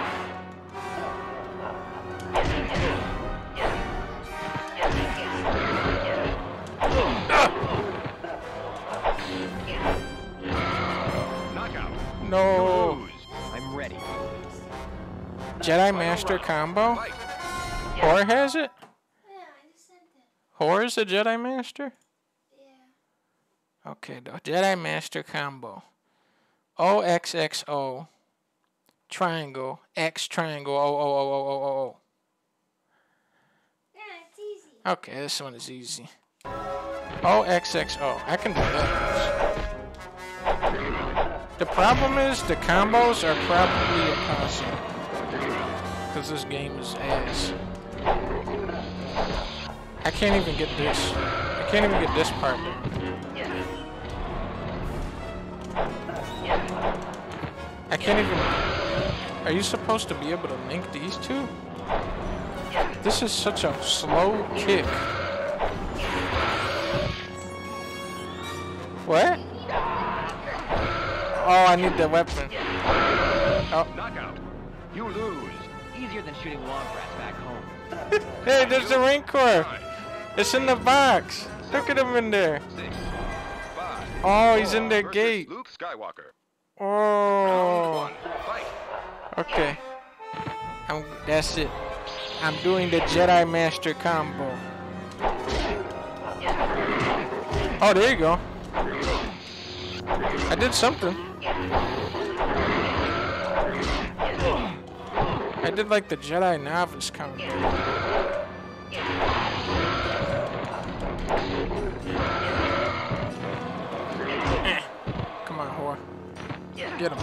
Knockout. No. Lose. I'm ready. Jedi Master combo? Fight. Hor has it? Yeah, I just sent it. Hor is a Jedi Master? Yeah. Okay, the Jedi Master combo. O X X O. Triangle. X triangle. O O O O O O O. Yeah, it's easy. Okay, this one is easy. O X X O. I can do that. The problem is the combos are probably impossible. Because this game is ass. I can't even get this. I can't even get this part done. I can't even... Are you supposed to be able to link these two? This is such a slow kick. What? Oh, I need the weapon. Oh. Knockout. You lose. Easier than shooting Womprats back home. Hey, there's the Rancor. It's in the box. Look at him in there. Six. Five. Oh, he's in their Versus gate. Luke Skywalker. Oh. One. Fight. Okay. I'm, that's it. I'm doing the Jedi Master combo. Oh, there you go. I did something. I did like the Jedi novice combo. Eh. Come on, whore. Get him.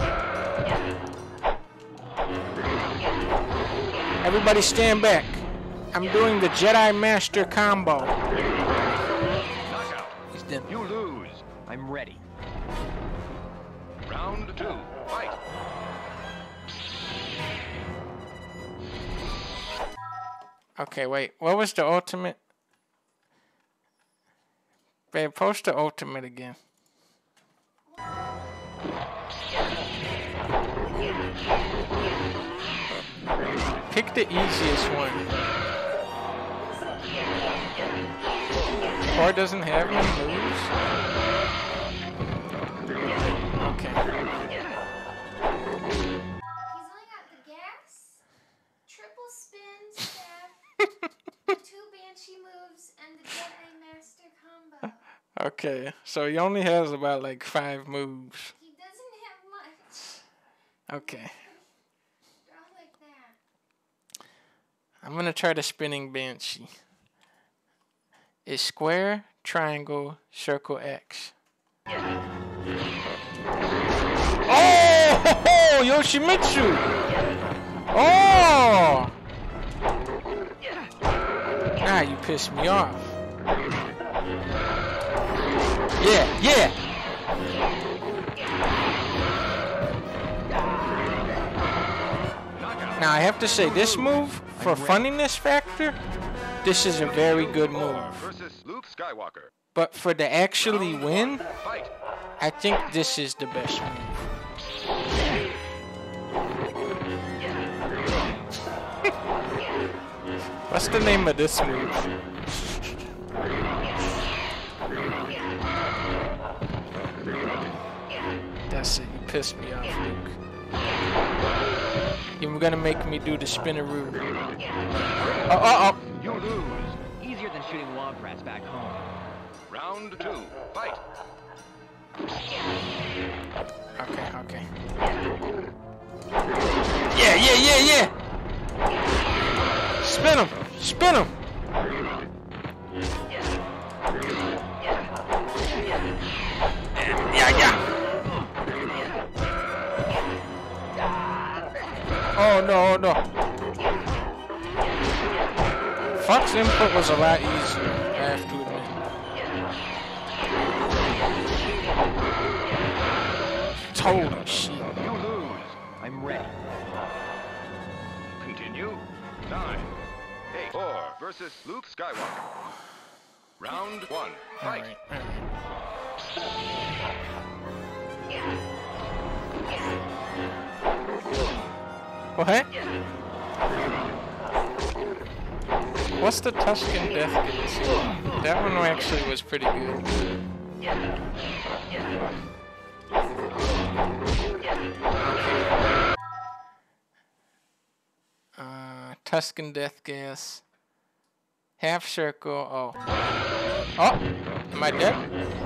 Everybody stand back. I'm doing the Jedi Master combo. Knockout. He's dead. You lose. I'm ready. Round two. Fight. Okay, wait. What was the ultimate? Babe, post the ultimate again. Pick the easiest one. Core doesn't have any moves? Okay. He's only got the gas, triple spin, stab, two banshee moves, and the Jedi Master combo. Okay, so he only has about like five moves. He doesn't have much. Okay. Draw like that. I'm gonna try the spinning banshee. It's square, triangle, circle, X. Oh! Yoshimitsu! Oh! Ah, you pissed me off. Yeah, yeah! Now I have to say, this move, for funniness factor, this is a very good move. Versus Luke Skywalker. But for the actually win, Fight. I think this is the best move. What's the name of this move? That's it, you pissed me off, Luke. You're gonna make me do the spinneroo. Oh, oh, oh. You lose. Easier than shooting womp rats back home. Round two. Fight. Okay, okay. Yeah, yeah, yeah, yeah! Spin him! Spin him! Yeah, yeah! Oh no, oh, no. Fox input was a lot easier, I have to admit. Holy shit. You lose. I'm ready. Continue. Nine. Eight. Four versus Luke Skywalker. Round one. Fight. Alright, alright. What? What's the Tuscan Death Gaze? That one actually was pretty good. Uh, Tuscan Death Gas. Half circle. Oh. Oh! Am I dead?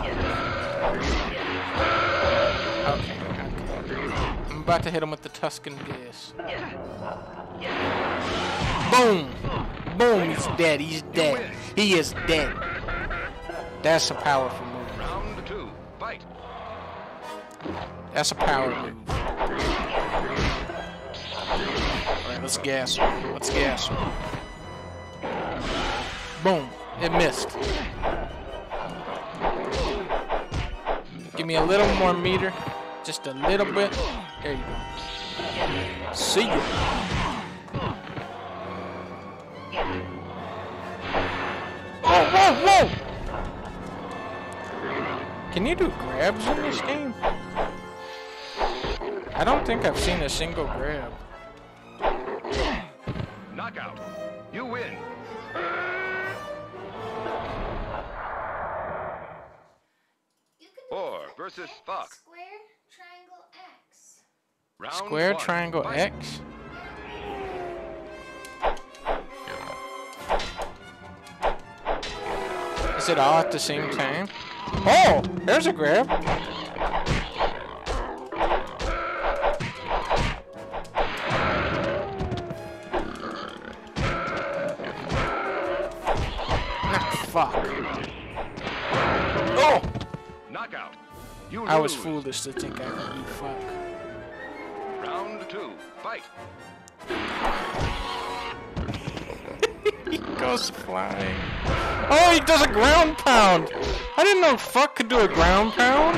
Okay, okay. I'm about to hit him with the Tuscan Gas. Boom! Boom! He's dead. He's dead. He is dead. That's a powerful move. Round two. Fight. That's a power move. Alright, let's gas him. Let's gas him. Boom. It missed. Give me a little more meter. Just a little bit. There you go. See ya. Whoa, whoa, whoa! Can you do grabs in this game? I don't think I've seen a single grab. Knockout. You win. You can do Four flip versus X, Fox. Square, triangle, X. Round Square, one. triangle, Fight. X? Is it all at the same time? Oh! There's a grab! Fuck. Oh! Knockout. You I was lose. foolish to think I could beat fuck. Round two. Fight. He goes flying. Oh, he does a ground pound! I didn't know fuck could do a ground pound.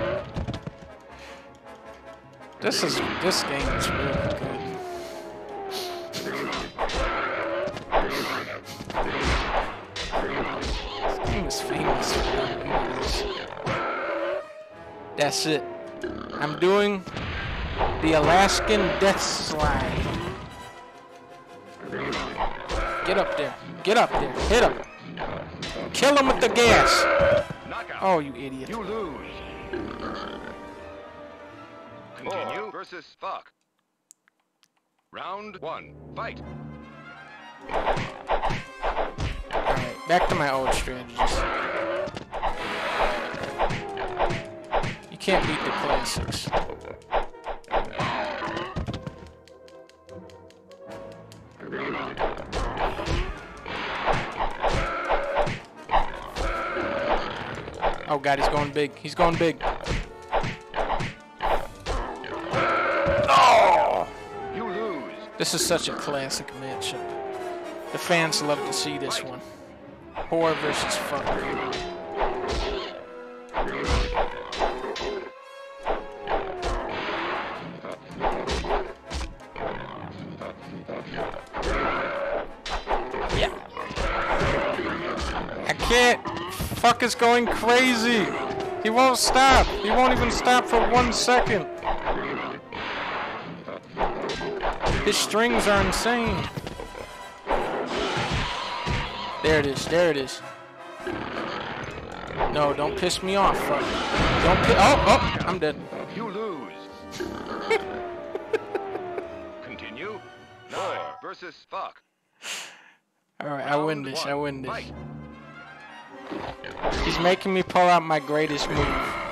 This is this game is really good. This game is famous. That's it. I'm doing the Alaskan Death Slide. Get up there. Get up there. Hit him. Kill him with the gas. Knockout. Oh, you idiot. You lose. Continue versus fuck. Round one. Fight. Alright, back to my old strategies. You can't beat the classics. Oh god, he's going big. He's going big. Oh! You lose. This is such a classic matchup. The fans love to see this one. Whore versus fuck. Yeah. I can't. Fuck is going crazy. He won't stop. He won't even stop for one second. His strings are insane. There it is. There it is. No, don't piss me off. Fuck. Don't piss. Oh, oh, I'm dead. You lose. Continue. Four versus fuck. All right, I win this. I win this. Fight. He's making me pull out my greatest move.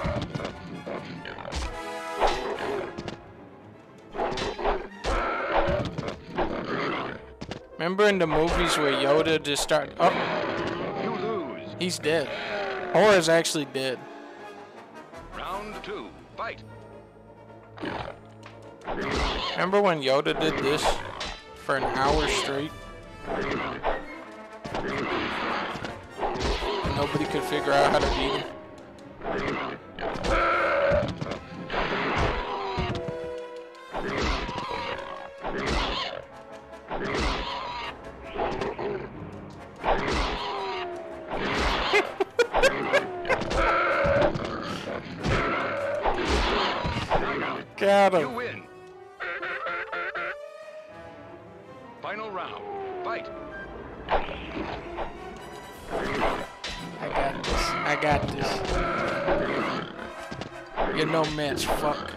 Remember in the movies where Yoda just start? Oh, You lose. he's dead. Hora's actually dead. Round two. Fight. Remember when Yoda did this for an hour straight? And nobody could figure out how to beat him. Got You him. win. Final round. Fight. I got this. I got this. You're no match, fuck.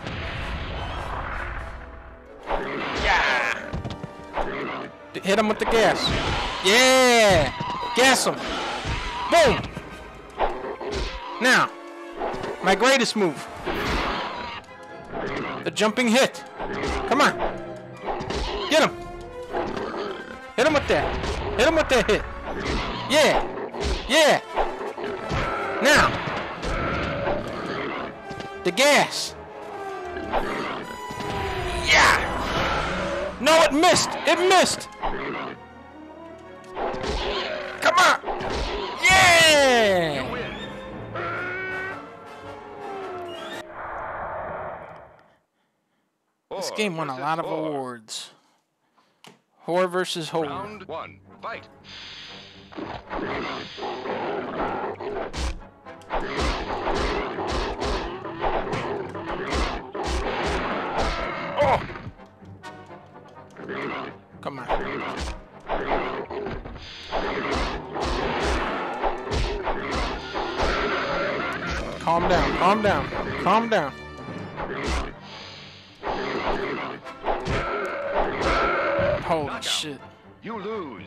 Yeah. Hit him with the gas. Yeah. Gas him. Boom. Now, my greatest move. The jumping hit. Come on. Get him. Hit him with that. Hit him with that hit. Yeah. Yeah. Now. The gas. Yeah. No, it missed. It missed. Come on. Yeah. You win. This Four game won a versus lot of four. awards. Whore versus whore. Round one. Fight. Oh! Come on. Calm down, calm down, calm down. Holy Knockout. shit. You lose.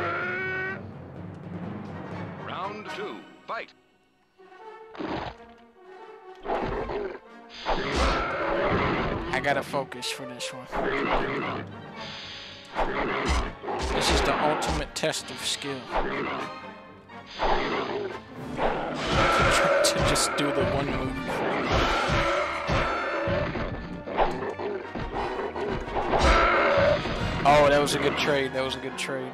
Round two. Fight. I gotta focus for this one. This is the ultimate test of skill. To just do the one move. Oh, that was a good trade. That was a good trade.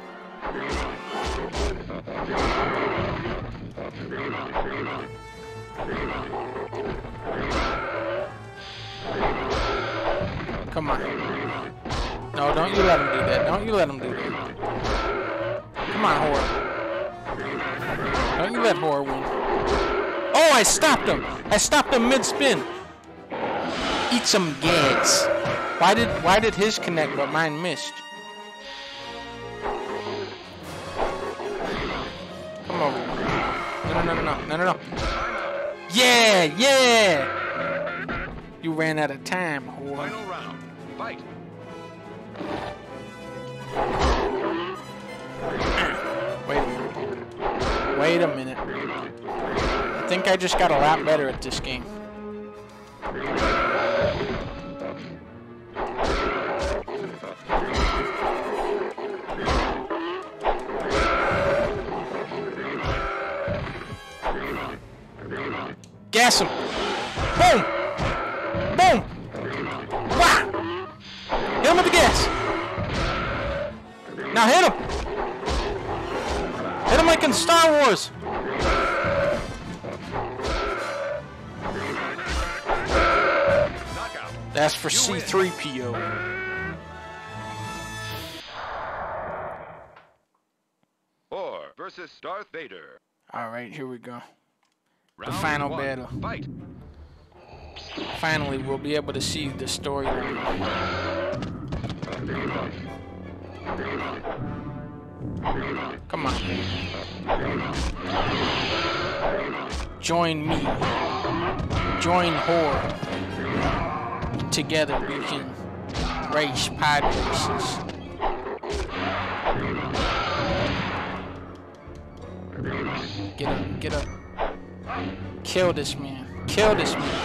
Come on. No, don't you let him do that. Don't you let him do that. Come on, Horror. Don't you let Horror win. Oh, I stopped him. I stopped him mid-spin. Eat some gas. Why did why did his connect but mine missed? Come over. No, no, no, no, no, no, no. Yeah, yeah. You ran out of time, whore. Final round. Fight. Wait a minute. Wait a minute. I think I just got a lot better at this game. Gas him. Boom. Boom. Wah. Hit him with the gas. Now hit him. Hit him like in Star Wars. Knockout. That's for C three P O. Or versus Darth Vader. All right, here we go. Round final one. battle. Fight. Finally, we'll be able to see the storyline. Come on. Join me. Join Horror. Together we can race pod races. Get up, get up. Kill this man. Kill this man.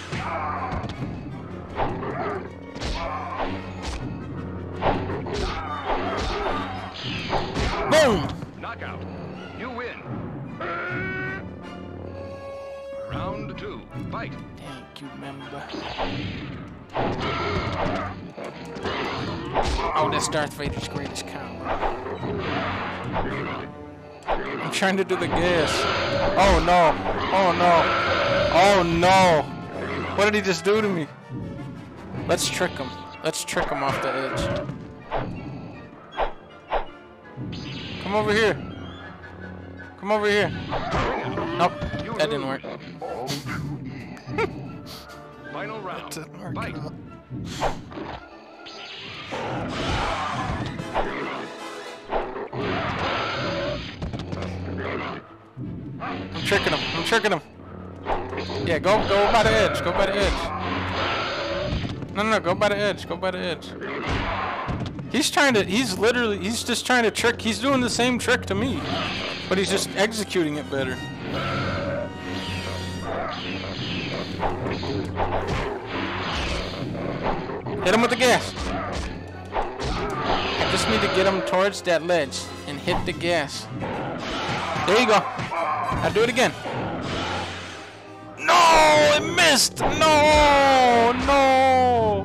Boom! Knockout. You win. Round two. Fight. Thank you, member. Oh, that's Darth Vader's greatest combo. I'm trying to do the gas. Oh no. Oh no. Oh no. What did he just do to me? Let's trick him. Let's trick him off the edge. Come over here. Come over here. Nope. That didn't work. Final round. That didn't work Fight. at all. I'm tricking him. I'm tricking him. Yeah, go go by the edge. Go by the edge. No, no, no. Go by the edge. Go by the edge. He's trying to. He's literally. He's just trying to trick. He's doing the same trick to me, but he's just executing it better. Hit him with the gas. I just need to get him towards that ledge and hit the gas. There you go. Now do it again. No, it missed. No, no.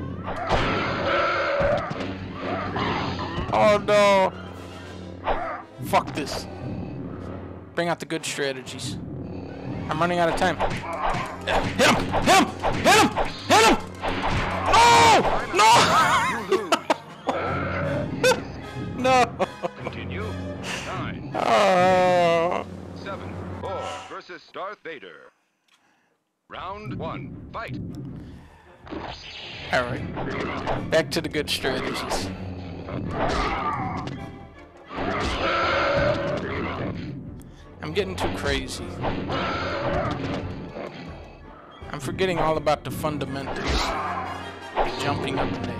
Oh no. Fuck this. Bring out the good strategies. I'm running out of time. Hit him! Hit him! Hit him! Hit him! No! No! No! Continue. Nine. Oh. Seven. Four versus Darth Vader. Round one. Fight. Alright. Back to the good strategies. I'm getting too crazy. I'm forgetting all about the fundamentals. Jumping up in the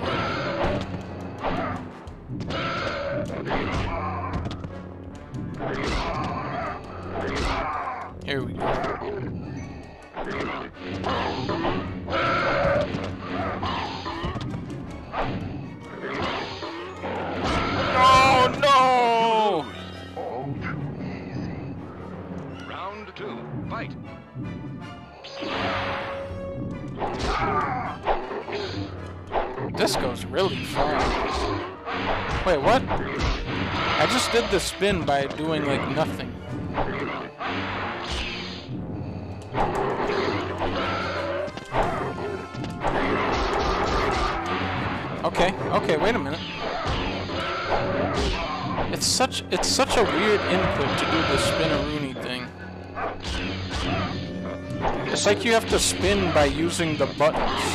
air. Here we go. Oh no! two, fight. This goes really far. Wait, what? I just did the spin by doing like nothing. Okay, okay, wait a minute. It's such it's such a weird input to do the spin-a-rooney thing. It's like you have to spin by using the buttons.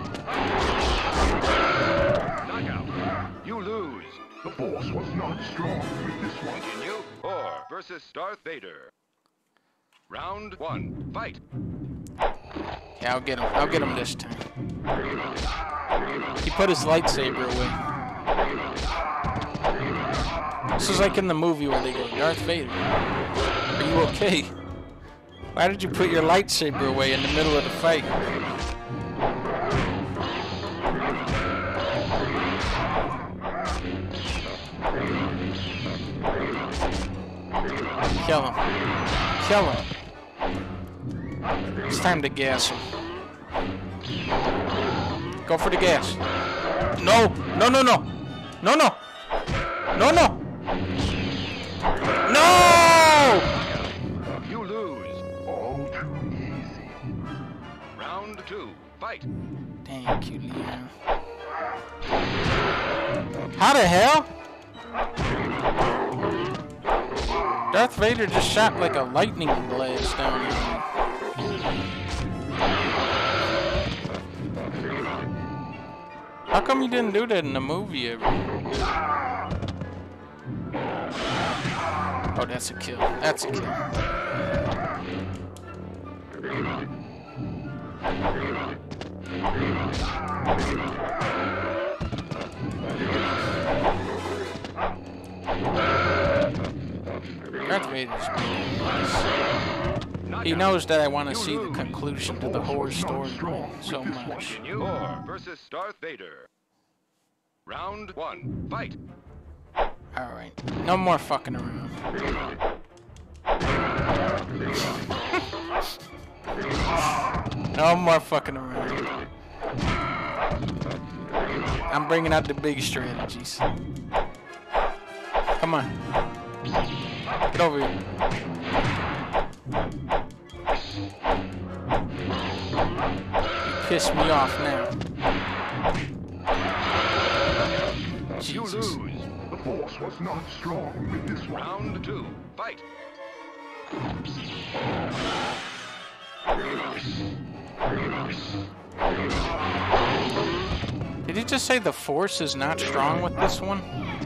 Knockout. You lose. The force was not strong with this one. Continue. Four versus Darth Vader. Round one, fight. Yeah, I'll get him. I'll get him this time. He put his lightsaber away. This is like in the movie where they go, Darth Vader, are you okay? Why did you put your lightsaber away in the middle of the fight? Kill him. Kill him. It's time to gas him. Go for the gas. No! No, no, no! No, no! No, no! No! You lose. All too easy. Round two, fight. Thank you, Leon. How the hell? Darth Vader just shot like a lightning blast down here. How come you didn't do that in the movie ever? Oh, that's a kill. That's a kill. Darth Vader's He knows that I want to see the conclusion to the horror story so much. Continue. Four versus Darth Vader. Round one, fight. Alright, no more fucking around. No more fucking around. I'm bringing out the big strategies. Come on. Get over here. You piss me off now. You Jesus. lose. The force was not strong with this one. Round two, fight. Did he just say the force is not strong with this one?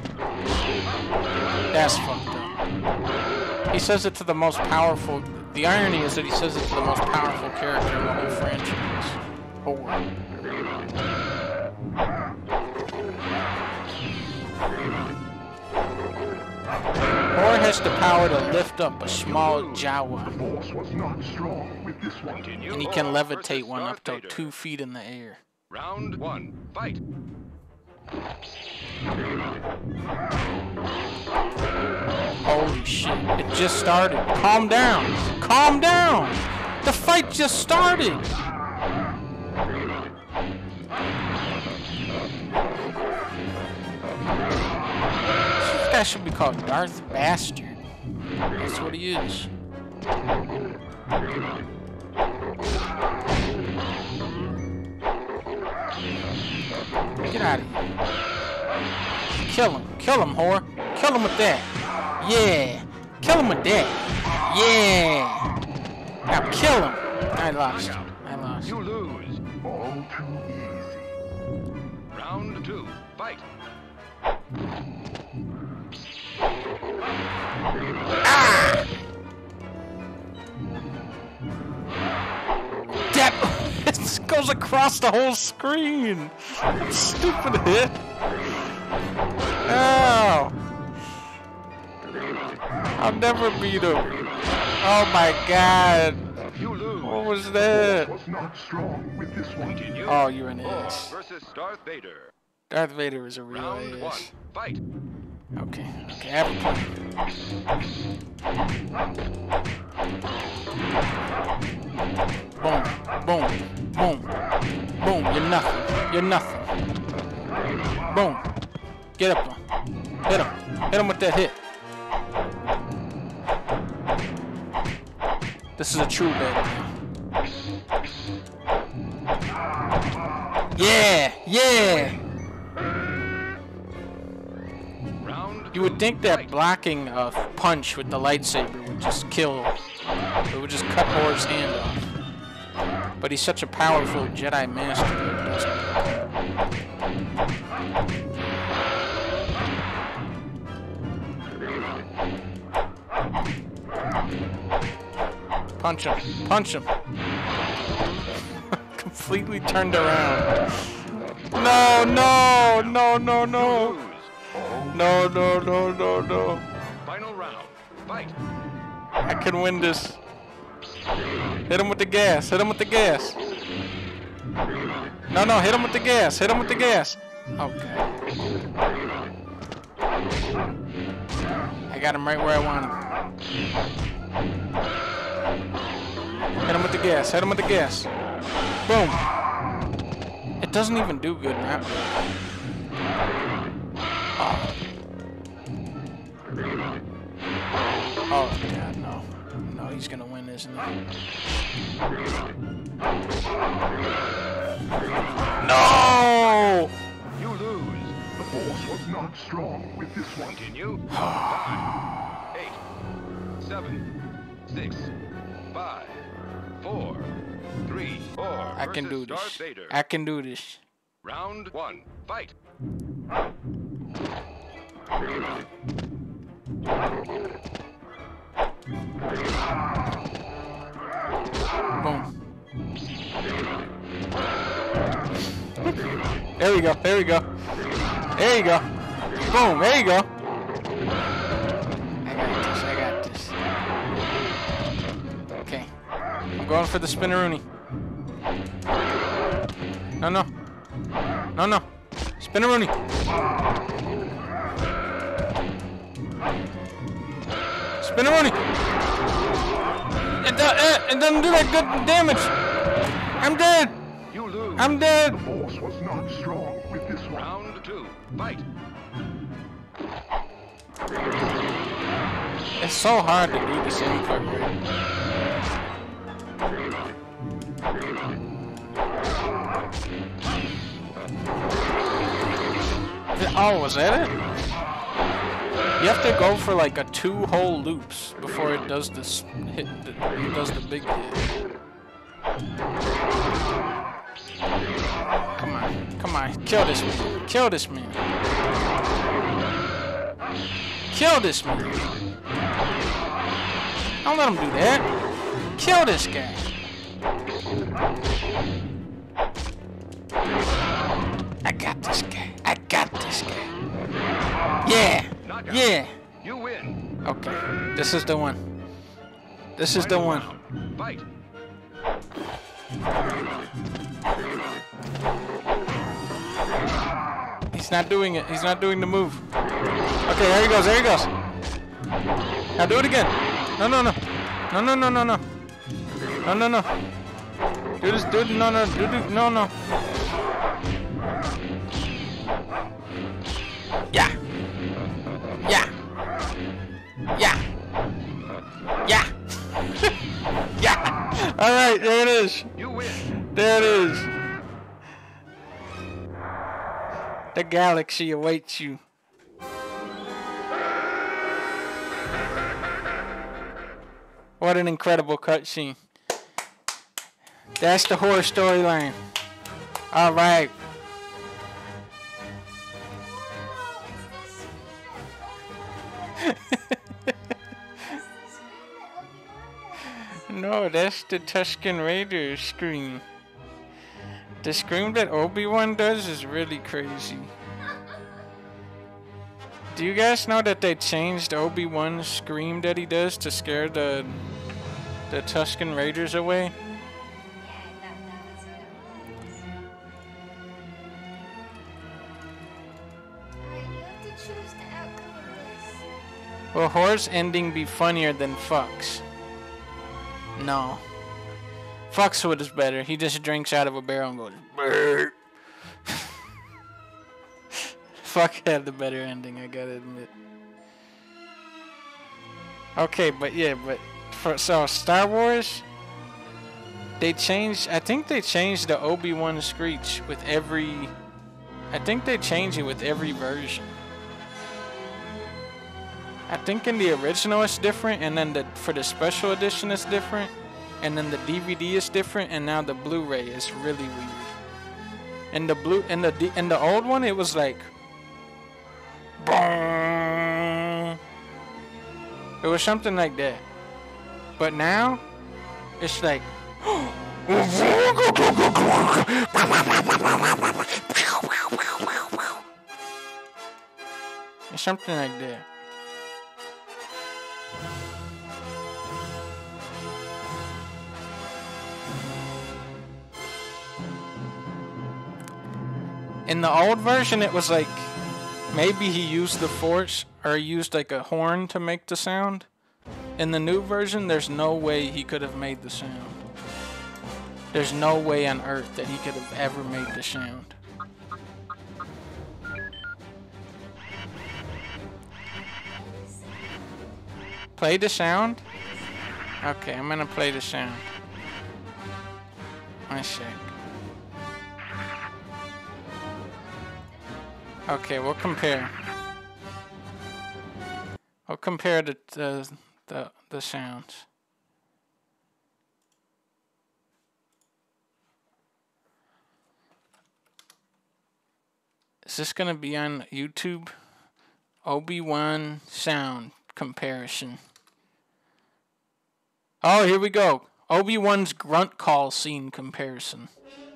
That's fucked up. He says it to the most powerful. The irony is that he says it to the most powerful character in the whole franchise. Horror. Horror has the power to lift up a small Jawa, The force was not strong with this one. Continue. and he can Four levitate versus one Darth up to Vader. two feet in the air. Round one, fight. Holy shit, it just started. Calm down. Calm down. The fight just started. This guy should be called Darth Bastard. That's what he is. Get out of here. Kill him. Kill him, whore. Kill him with that. Yeah. Kill him with that. Yeah. Now kill him. I lost. I lost. You lose. All too easy. Round two, fight. That this goes across the whole screen. Stupid hit. Oh. I'll never beat him. Oh my god. You lose. What was that? Was not strong with this one. Continue. Oh, you're an Four ass. versus Darth Vader. Darth Vader is a real Round one, ass. fight. Okay, okay, I have a plan. Boom, boom, boom, boom. You're nothing. You're nothing. Boom. Get up on. Hit him. Hit him with that hit. This is a true battle. Yeah, yeah. You would think that blocking a punch with the lightsaber would just kill. It would just cut Hor's hand off. But he's such a powerful Jedi master that it doesn't. Punch him. Punch him. Completely turned around. No, no, no, no, no. No, no, no, no, no. Final round. Fight. I can win this. Hit him with the gas. Hit him with the gas. No, no, hit him with the gas. Hit him with the gas. Okay. I got him right where I want him. Hit him with the gas. Hit him with the gas. Boom. It doesn't even do good in that way. Oh. Oh, God, no. No, he's gonna win, isn't he? No! You lose. The Force was not strong with this one. Continue. Nine, eight, seven, six, five, four, three, four. I can do Darth this. Vader. I can do this. Round one. Fight. Boom. There we go. There we go. There you go. Boom. There you go. I got this. I got this. Okay. I'm going for the spinneroonie. No, no. No, no. Spinneroonie. Spinneroonie. It, do it, it doesn't do that good damage. I'm dead. You lose. I'm dead. The Force was not strong with this one. Round two. Fight. It's so hard to do this input rate. Oh, was that it? You have to go for like a two whole loops before it does this hit. It does the big hit. Come on, come on, kill this man, kill this man, kill this man. Don't let him do that. Kill this guy. I got this guy. I got this guy. Yeah. Yeah. You win. Okay. This is the one. This is the one. Fight. He's not doing it. He's not doing the move. Okay, there he goes. There he goes. Now do it again. No, no, no. No, no, no, no, no. No, no, no. Do this, do it. No, no, do, do, no, no. Yeah. Yeah. Yeah. Yeah. Yeah. All right, there it is. You win. There it is. The galaxy awaits you. What an incredible cutscene. That's the horror storyline. All right. No, that's the Tusken Raider scream. The scream that Obi-Wan does is really crazy. Do you guys know that they changed Obi-Wan's scream that he does to scare the the Tusken Raiders away? Yeah, I thought that was what it was. Alright, you have to choose the outcome of this. Will Hor's ending be funnier than Fuck's? No. Foxwood is better. He just drinks out of a barrel and goes, "Brrr." Fuck had the better ending, I gotta admit. Okay, but yeah, but for so Star Wars, they changed. I think they changed the Obi-Wan screech with every. I think they change it with every version. I think in the original it's different, and then the for the special edition it's different, and then the D V D is different, and now the Blu-ray is really weird. And the blue and the in the old one it was like. Boom. It was something like that. But now, it's like. It's something like that. In the old version, it was like. Maybe he used the force or he used like a horn to make the sound. In the new version, there's no way he could have made the sound. There's no way on earth that he could have ever made the sound. Play the sound? Okay, I'm gonna play the sound. One sec. Okay, we'll compare. We'll compare the the the, the sounds. Is this gonna be on YouTube? Obi-Wan sound comparison. Oh, here we go. Obi-Wan's grunt call scene comparison.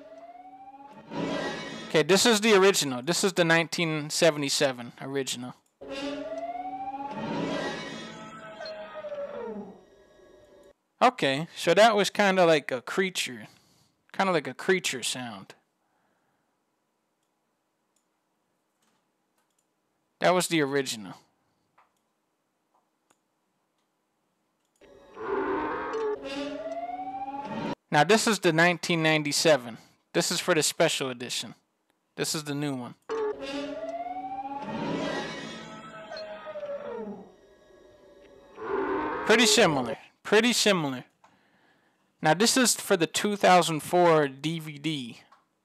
Okay, this is the original. This is the nineteen seventy-seven original. Okay, so that was kind of like a creature. Kind of like a creature sound. That was the original. Now this is the nineteen ninety-seven. This is for the special edition. This is the new one. Pretty similar. Pretty similar. Now this is for the two thousand four D V D.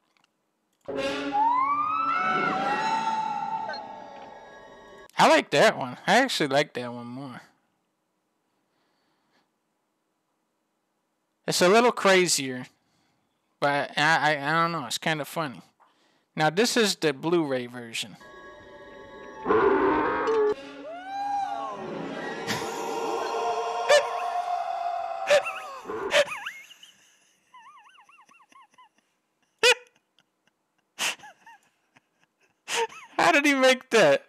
I like that one. I actually like that one more. It's a little crazier. But I, I, I don't know. It's kind of funny. Now this is the Blu-ray version. How did he make that?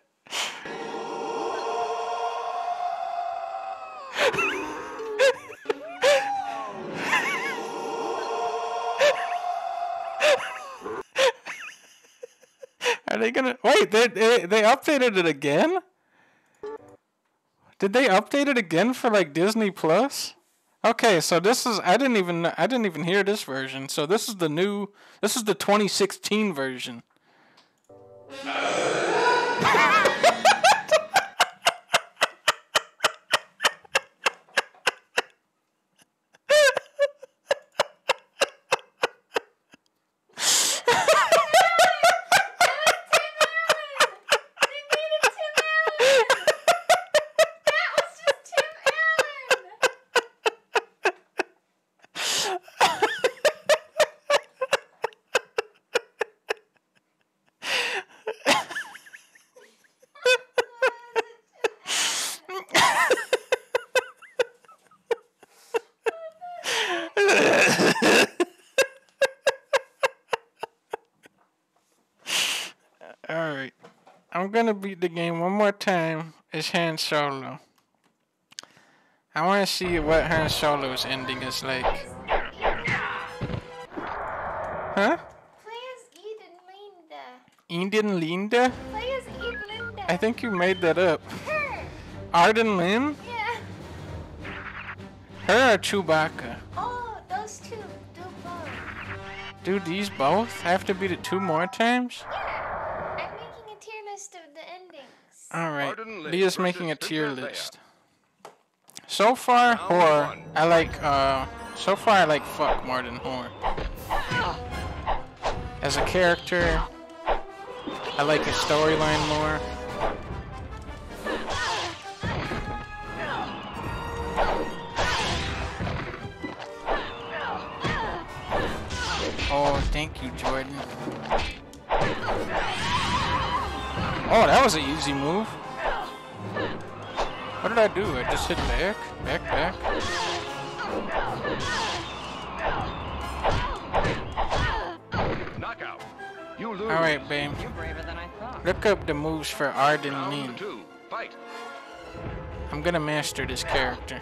Are they gonna wait? They, they they updated it again? Did they update it again for like Disney Plus? Okay, so this is I didn't even I didn't even hear this version. So this is the new this is the twenty sixteen version. Alright. I'm gonna beat the game one more time. It's Han Solo. I wanna see what Han Solo's ending is like. Huh? Play as Eden Linda. Eden Linda? Play as Eden Linda. I think you made that up. Her. Arden Lynn? Yeah. Her or Chewbacca? Oh, those two. Do both. Do these both have to beat it two more times? Yeah. I'm making a tier list of the endings. Alright, Arden Lynn Leah's versus making a tier Princess Leia. list. So far, Round horror. one. I like, uh, so far I like fuck more than horror. As a character, I like his storyline more. Oh, thank you, Jordan. Oh, that was an easy move. What did I do? I just hit back, back, back. Knockout. You lose. Alright, babe. You're braver than I thought. Look up the moves for Arden Round Lynn. two. Fight. I'm gonna master this character.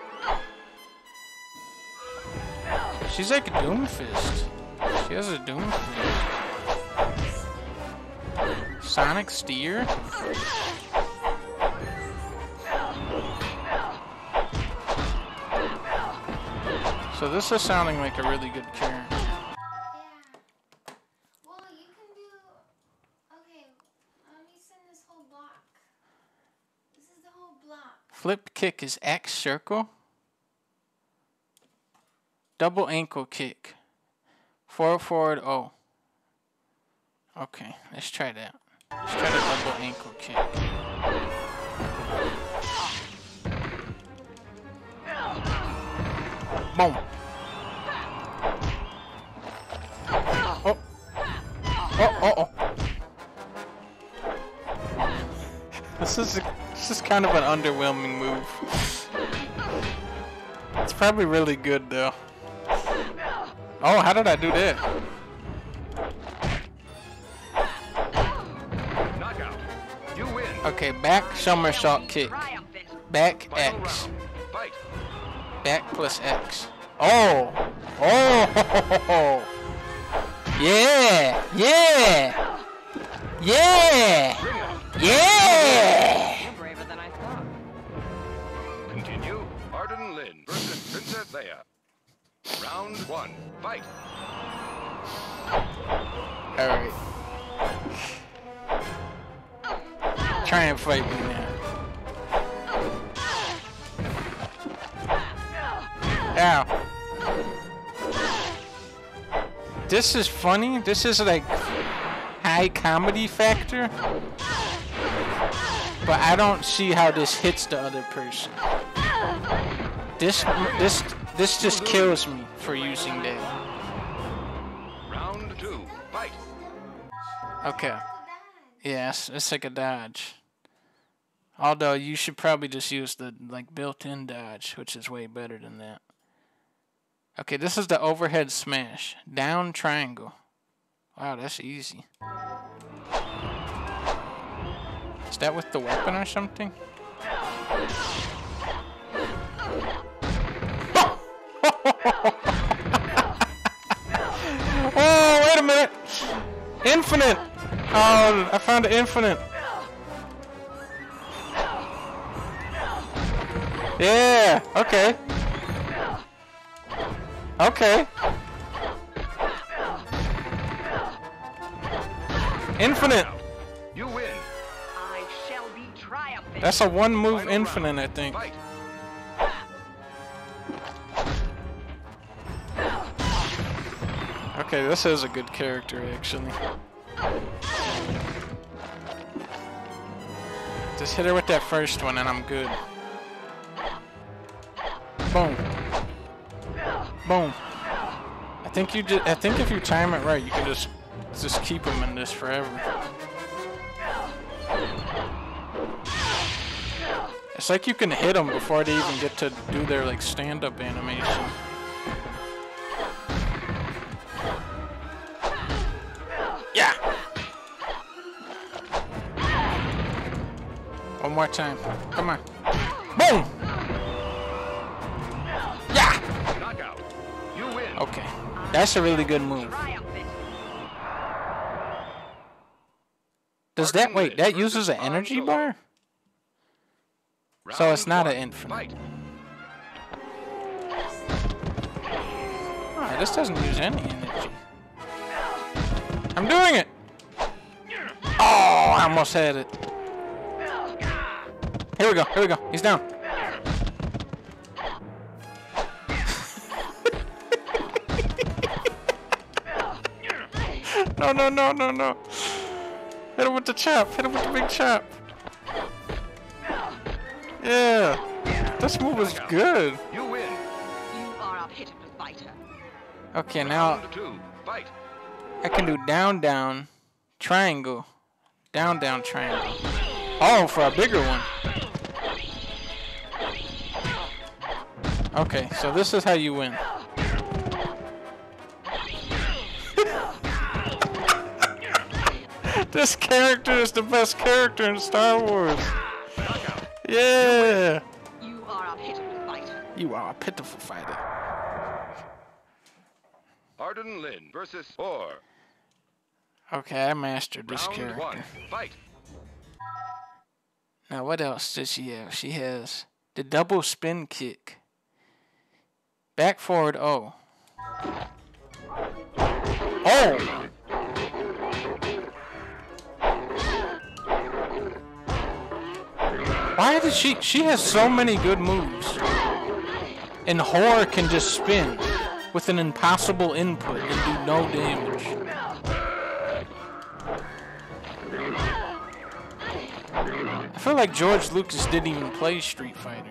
She's like a Doomfist. She has a Doomfist. Sonic Steer? So this is sounding like a really good character. Yeah. Well, you can do. Okay, let me send this whole block. This is the whole block. Flip kick is X circle. Double ankle kick. Forward forward O. Okay, let's try that. Let's try the double ankle kick. Boom. Oh. Oh, oh, oh. This is a, this is kind of an underwhelming move. It's probably really good though. Oh, how did I do that? Knockout. You win. Okay, back somersault kick. Triumphant. Back Final X. round. Fight. Back plus X. Oh! Oh! Yeah! Yeah! Yeah! Ring out. Yeah! You're braver than I thought. Continue. Arden Lynn versus Princess Leia. Round one. Fight. Alright. Try and fight me now. Ow. This is funny. This is like high comedy factor. But I don't see how this hits the other person. This this this just kills me for using that. Round two. Fight. Okay. Yes, it's like a dodge. Although you should probably just use the like built-in dodge, which is way better than that. Okay, this is the overhead smash. Down triangle. Wow, that's easy. Is that with the weapon or something? Oh, wait a minute! Infinite! Oh, I found an infinite. Yeah, okay. Okay. Infinite. You win. I shall be triumphant. That's a one move Final infinite, round. I think. Fight. Okay, this is a good character, actually. Just hit her with that first one and I'm good. Boom. Boom. I think you did. I think if you time it right, you can just just keep him in this forever. It's like you can hit them before they even get to do their like stand-up animation. Yeah. One more time. Come on. Boom. Yeah. Knockout. You win. Okay. That's a really good move. Triumphant. Does that wait? That uses an energy bar? So it's not an infinite. Fight. this doesn't use any energy. I'm doing it! Oh, I almost had it. Here we go, here we go. He's down. No, no, no, no, no. Hit him with the chop. Hit him with the big chop. Yeah. This move was good. You win. You are a pitiful fighter. Okay, now Round two. Fight. I can do down, down, triangle. Down, down, triangle. Oh, for a bigger one. Okay, so this is how you win. This character is the best character in Star Wars. Yeah. You are a pitiful fighter. You are a pitiful fighter. Arden Lin versus Orr. Okay, I mastered this Round character. one. Fight. Now, what else does she have? She has the double spin kick. Back forward O. Oh! Why did she... She has so many good moves. And Horror can just spin with an impossible input and do no damage. I feel like George Lucas didn't even play Street Fighter.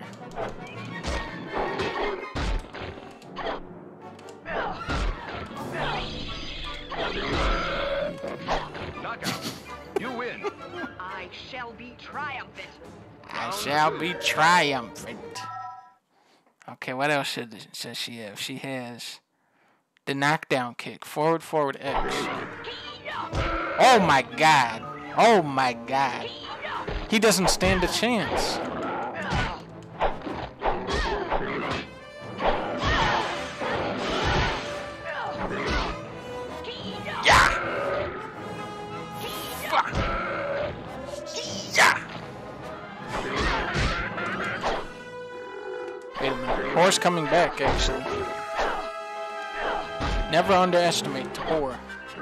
Knockout. You win. I shall be triumphant. I shall be triumphant. Okay, what else should, does she have? She has the knockdown kick. Forward, forward, X. Oh my god. Oh my god. He doesn't stand a chance. Yeah! Fuck! Yeah! Wait a minute. Horror's coming back, actually. Never underestimate the horror.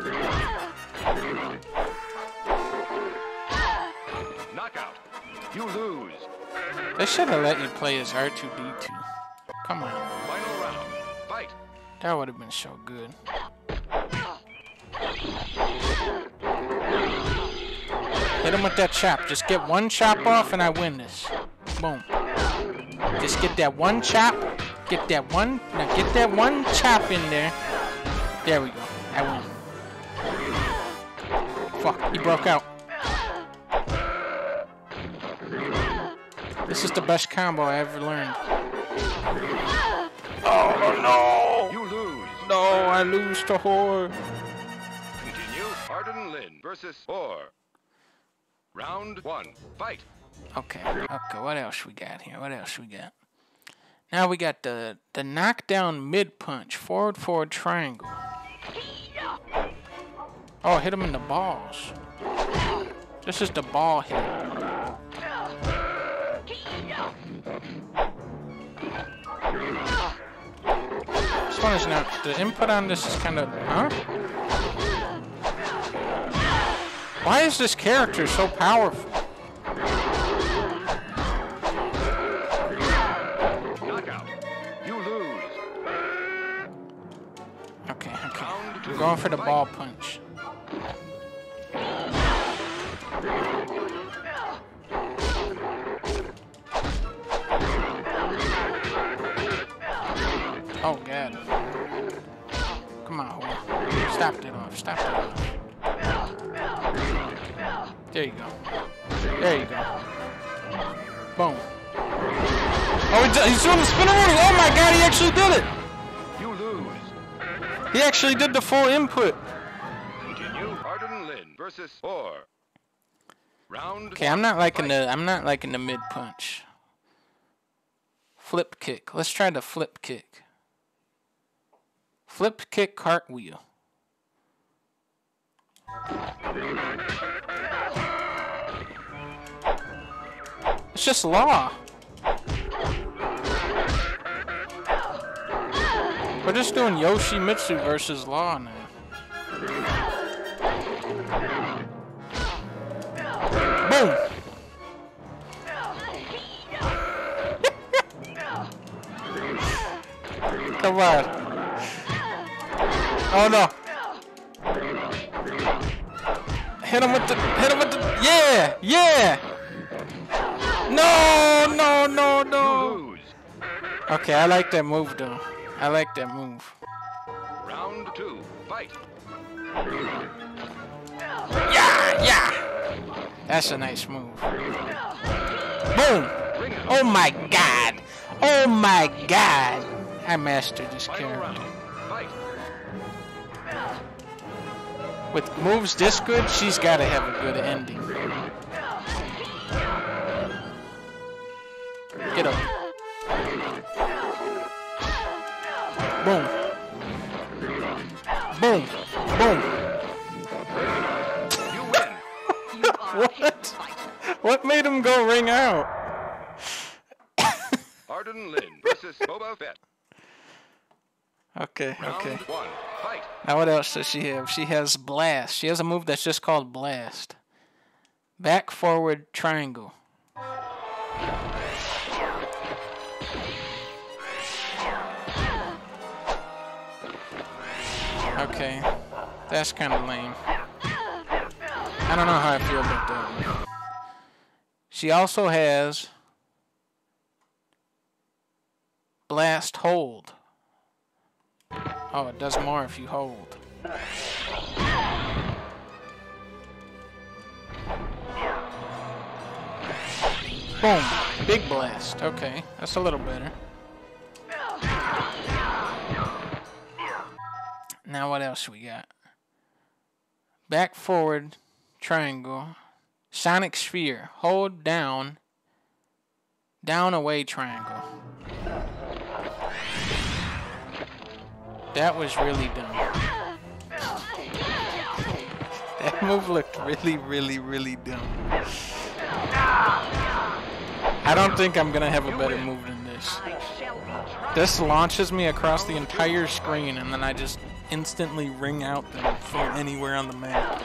Knockout. You lose. They should have let you play as R two D two. Come on. Final round. Fight. That would have been so good. Hit him with that chop. Just get one chop off and I win this. Boom. Just get that one chop. Get that one. Now get that one chop in there. There we go. I win. Fuck. He broke out. This is the best combo I ever learned. Oh no! You lose. No, I lose to Horror. Continue. Arden Lin versus Orr. Round one. Fight. Okay, okay, what else we got here? What else we got? Now we got the the knockdown mid punch, forward forward triangle. Oh, hit him in the balls. This is the ball hit. This one is not. The input on this is kind of, huh? Why is this character so powerful? Knockout. You lose. Okay, okay. Round two. I'm going for the Fight. ball punch. Oh god. Come on, Horror. Stop it off. Stop it off. There you go. There you go. Boom. Oh, he he's doing the spinneroonie. Oh my god, he actually did it. You lose. He actually did the full input. Continue. Arden Lin versus Orr. Round. Okay, I'm not liking the I'm not liking the mid punch. Flip kick. Let's try the flip kick. Flip kick cartwheel. It's just law. We're just doing Yoshimitsu versus Law now. Boom! Come on. Oh no. Hit him with the, hit him with the, yeah, yeah. No, no, no, no. Okay, I like that move though. I like that move. Round two, fight. Yeah, yeah. That's a nice move. Boom. Oh my god. Oh my god. I mastered this character. With moves this good, she's gotta have a good ending. Get up. Boom. Boom. Boom. You win. You are a pitiful What? fighter. What made him go ring out? Arden Lin versus Boba Fett. Okay, Round okay. one, fight. Now what else does she have? She has Blast. She has a move that's just called Blast. Back, forward, triangle. Okay, that's kind of lame. I don't know how I feel about that one. She also has Blast Hold. Oh, it does more if you hold. Boom. Big blast. Okay, that's a little better. Now what else we got? Back, forward, triangle. Sonic Sphere. Hold down. Down, away, triangle. That was really dumb. That move looked really, really, really dumb. I don't think I'm gonna have a better move than this. I shall be triumphant. This launches me across the entire screen and then I just instantly ring out them from anywhere on the map.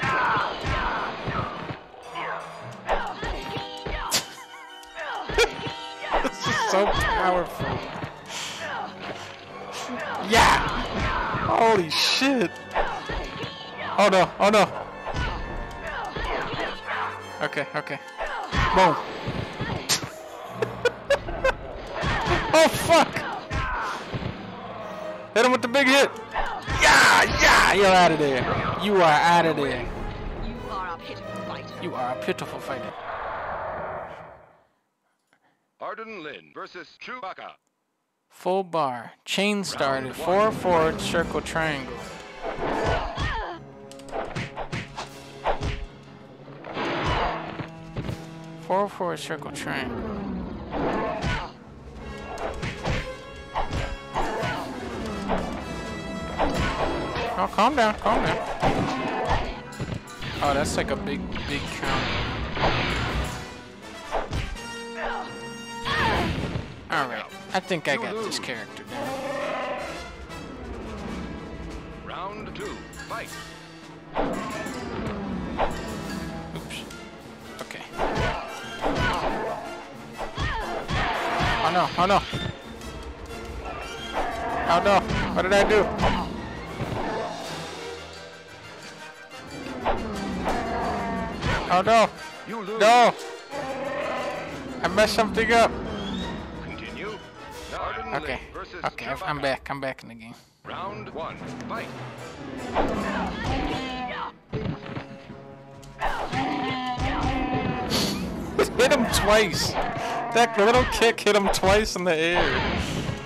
This is so powerful. Yeah! Holy shit! Oh no, oh no! Okay, okay. Boom! Oh fuck! Hit him with the big hit! Yeah, yeah! You're out of there! You are out of there! You are a pitiful fighter. You are a pitiful fighter. Arden Lin versus Chewbacca. Full bar. Chain started. Four forward, circle, triangle. Four forward, circle, triangle. Oh, calm down, calm down. Oh, that's like a big, big count. Alright, I think I got this character down. Round two, fight. Oops. Okay. Oh no, oh no. Oh no, what did I do? Oh no, You lose. no. I messed something up. Continue. Arden Okay, Lin versus okay, I'm Chewbacca. back, I'm back in the game. Round one, fight. Hit him twice. That little kick hit him twice in the air.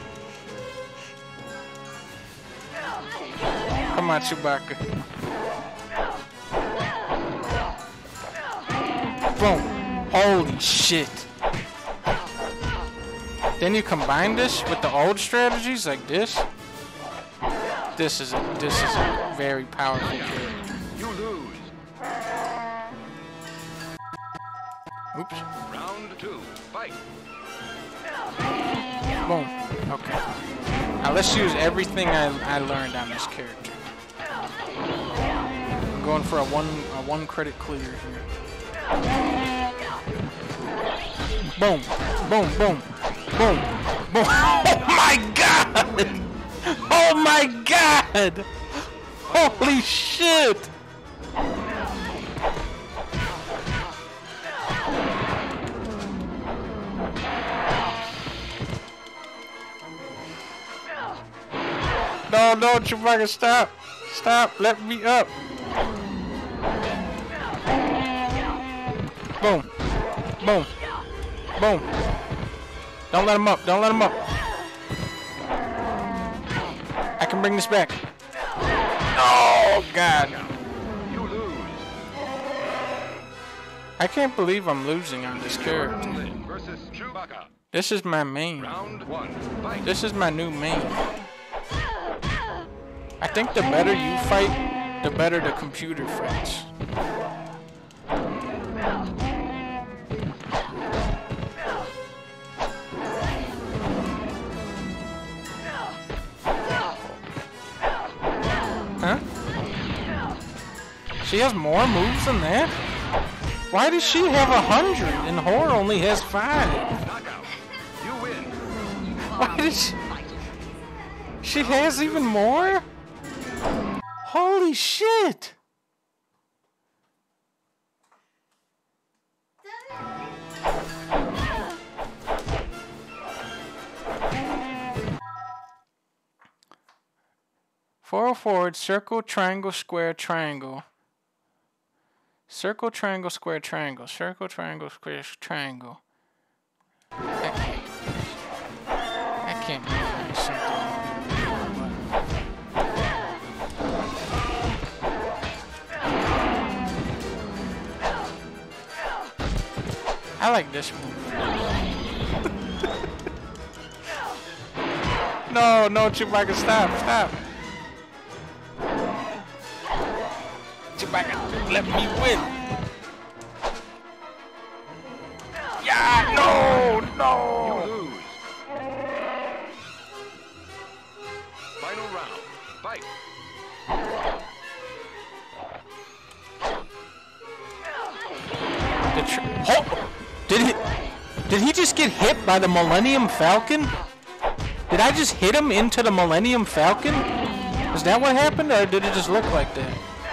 Come on, Chewbacca. Boom. Holy shit. Then you combine this with the old strategies like this. This is a this is a very powerful character. You lose. Oops. Round two, fight. Boom. Okay. Now let's use everything I, I learned on this character. I'm going for a one a one credit clear here. Boom, boom, boom, boom, boom. Oh my god! Oh my god! Holy shit! No, no, Chewbacca, stop! Stop, let me up! Boom. Boom. Boom. Don't let him up, don't let him up. I can bring this back. Oh, God. You lose. I can't believe I'm losing on this character. Lin versus Chewbacca. This is my main. Round one. Fight. This is my new main. I think the better you fight, the better the computer fights. Huh? She has more moves than that? Why does she have a hundred and Horror only has five? Knockout. You win. Why does she... She has even more? Holy shit! Forward, forward, circle, triangle, square, triangle. Circle, triangle, square, triangle. Circle, triangle, square, triangle. I can't, I can't memorize something. I like this move. No, no, Chewbacca, stop, stop. Chewbacca, let me win. Yeah, no, no. You lose. Final round. Fight. The tr oh, did he? Did he just get hit by the Millennium Falcon? Did I just hit him into the Millennium Falcon? Is that what happened, or did it just look like that?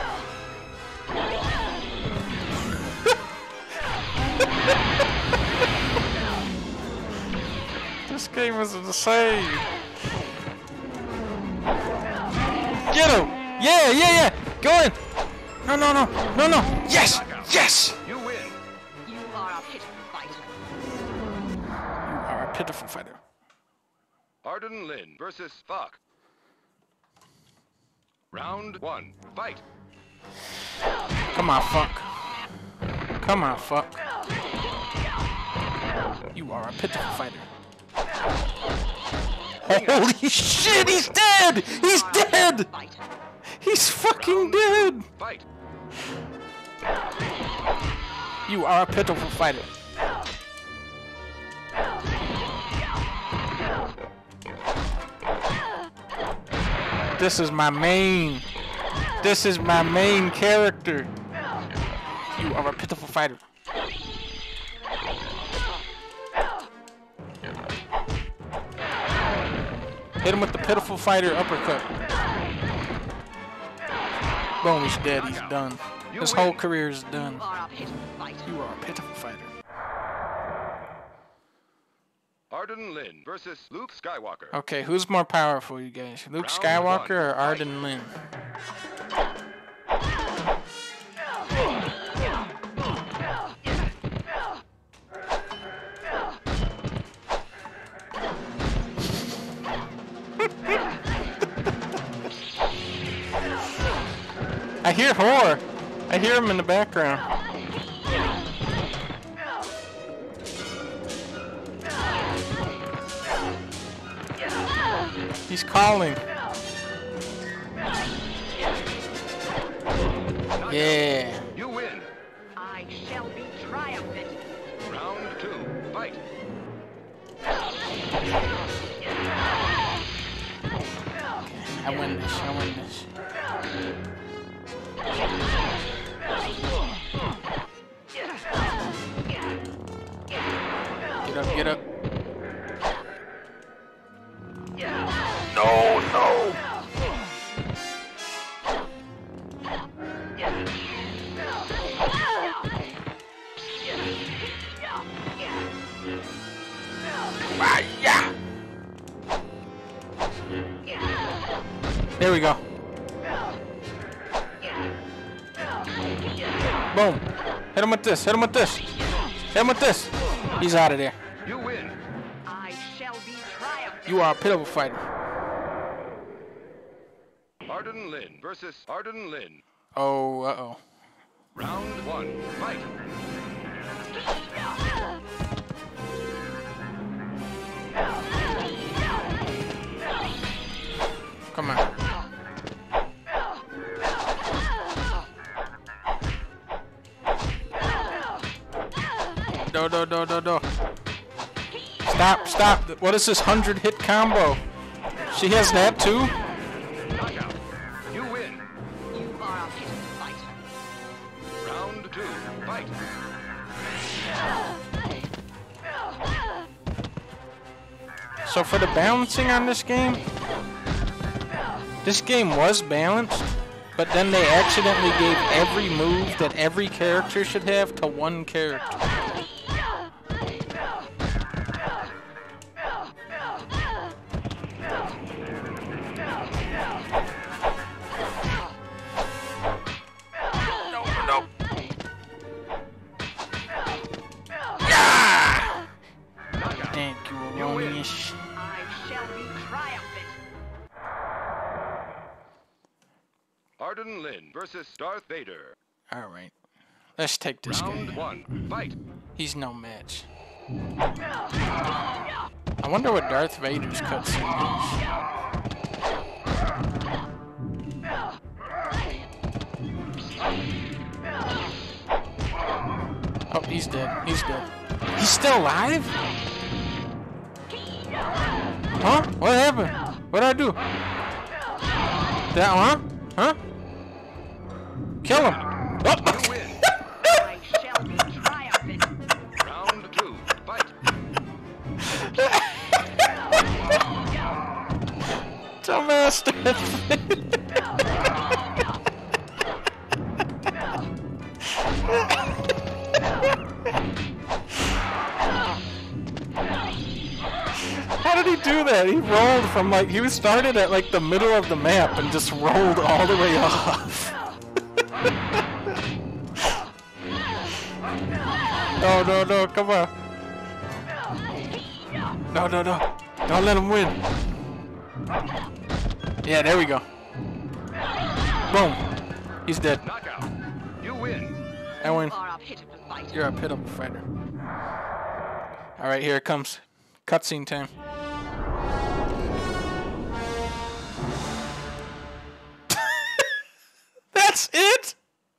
This game is insane. Get him! Yeah, yeah, yeah! Go in! No, no, no, no, no! Yes! Yes! You win. You are a pitiful fighter. You are a pitiful fighter. Arden Lin versus Fuck. Round one. Fight. Come on, fuck. Come on, fuck. You are a pitiful fighter. Holy shit, he's dead! He's dead! Fighter. He's fucking dead! Fight. You are a pitiful fighter. This is my main. This is my main character. You are a pitiful fighter. Hit him with the pitiful fighter uppercut. Boom, he's dead. He's done. His whole career is done. You are a pitiful fighter. You are a pitiful fighter. Arden Lin versus Luke Skywalker. Okay, who's more powerful, you guys? Luke Round Skywalker one. or Arden Lin? I hear Horror. I hear him in the background. He's calling. Yeah. You win. I shall be triumphant. Round two. Fight. I win this. I win this. Get up, get up. No, no. Ah, yeah. There we go. Boom. Hit him with this. Hit him with this. Hit him with this. He's out of there. You win. I shall be triumphant. You are a pitiful fighter. Arden Lin versus Arden Lin. Oh, uh-oh. Round one. Fight. Come on. Do, do, do, do, do. Stop, stop. What is this hundred hit combo? She has that too? Knockout. You win. You are a pitiful fighter. Round two. Fight. So for the balancing on this game, this game was balanced, but then they accidentally gave every move that every character should have to one character. Thank you, Aronius. I shall be triumphant. Arden Lin versus Darth Vader. Alright. Let's take this Round guy. one. Fight. He's no match. I wonder what Darth Vader's cutscene is. Oh, he's dead. He's dead. He's still alive? Huh? What happened? What'd I do? That one? Huh? Kill him! Oh. You win. I shall be triumphant. Round two. Fight. Dumbass. How did he do that? He rolled from like, he was started at like the middle of the map and just rolled all the way off. No, no, no, come on. No, no, no. Don't let him win. Yeah, there we go. Boom. He's dead. Knockout. You win. I win. You are a pitiful fighter. You're a pitiful fighter. Alright, here it comes. Cutscene time. That's it?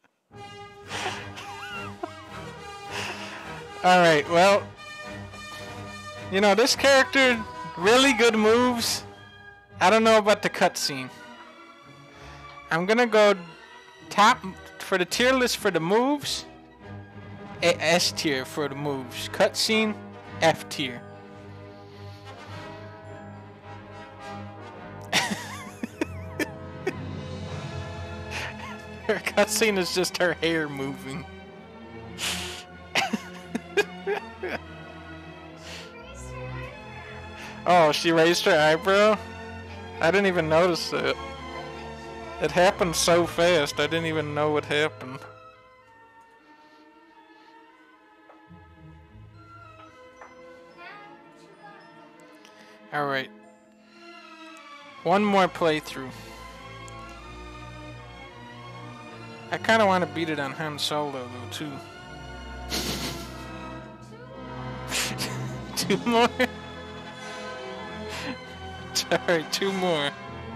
Alright, well, you know, this character, really good moves. I don't know about the cutscene. I'm gonna go top for the tier list for the moves. A S tier for the moves. Cutscene, F tier. Her cutscene is just her hair moving. Oh, she raised her eyebrow? I didn't even notice it. It happened so fast, I didn't even know what happened. Alright. One more playthrough. I kind of want to beat it on Han Solo, though, too. Two more? Alright, two more.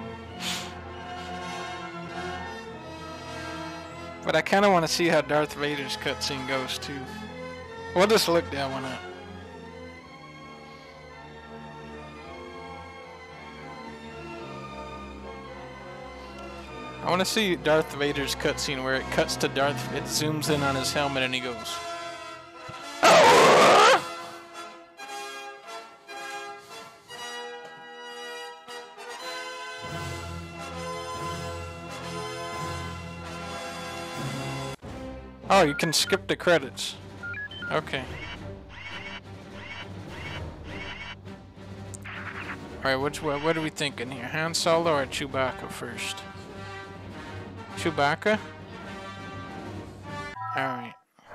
But I kind of want to see how Darth Vader's cutscene goes, too. We'll just look that one up. I want to see Darth Vader's cutscene where it cuts to Darth. It zooms in on his helmet and he goes. Oh, you can skip the credits. Okay. Alright, which what, what are we thinking here? Han Solo or Chewbacca first? Chewbacca? Alright.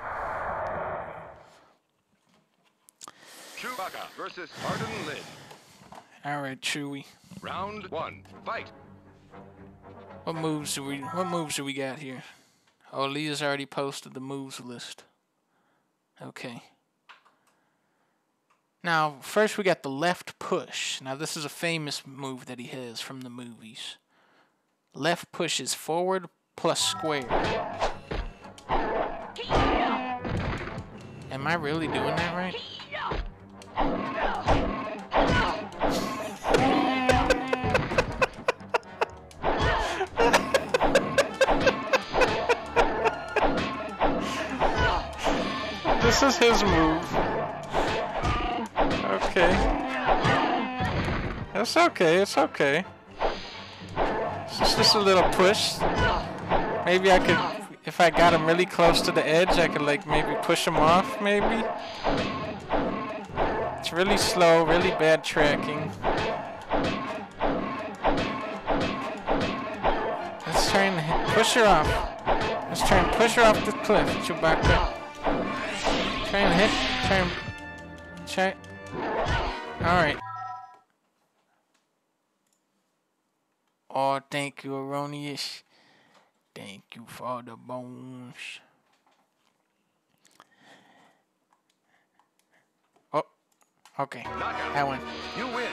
Chewbacca versus Arden Lin. Alright, Chewie. Round one, fight. What moves do we what moves do we got here? Oh, Leah's already posted the moves list. Okay. Now, first we got the left push. Now, this is a famous move that he has from the movies. Left push is forward plus square. Am I really doing that right? This is his move. Okay. It's okay, it's okay. It's just a little push. Maybe I could, if I got him really close to the edge, I could like maybe push him off, maybe. It's really slow, really bad tracking. Let's try and hit, push her off. Let's try and push her off the cliff, Chewbacca. Try and hit, try and, try. Alright. Oh, thank you, Erroneous. Thank you for the bones. Oh, okay. That one. You win.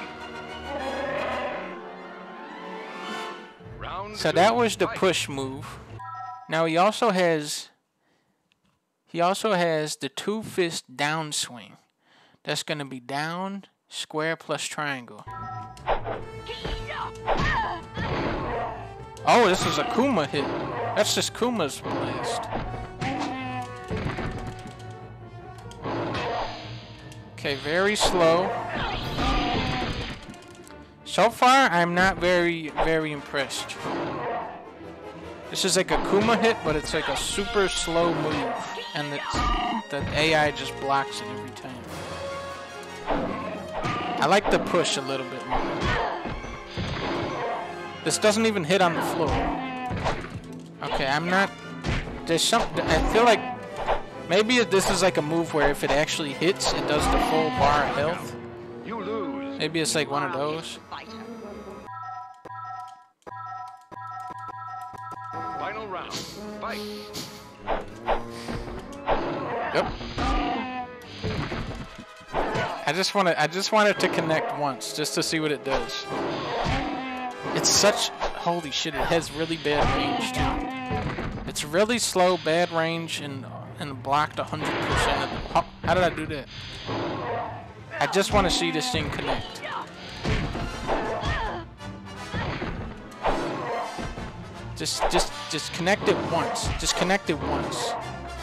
Round So two, that was the fight. push move. Now he also has he also has the two fist downswing. That's gonna be down, square plus triangle. Oh, this is a Kuma hit. That's just Kuma's blast. Okay, very slow. So far, I'm not very, very impressed. This is like a Kuma hit, but it's like a super slow move. And it's, the A I just blocks it every time. I like the push a little bit more. This doesn't even hit on the floor. Okay, I'm not... There's some... I feel like... Maybe this is like a move where if it actually hits, it does the full bar of health. You lose. Maybe it's like one of those. Final round, fight. Yep. I just want to. I just want it to connect once, just to see what it does. It's such. Holy shit! It has really bad range too. It's really slow, bad range, and and blocked a hundred percent of the. How, how did I do that? I just want to see this thing connect. Just, just, just connect it once. Just connect it once.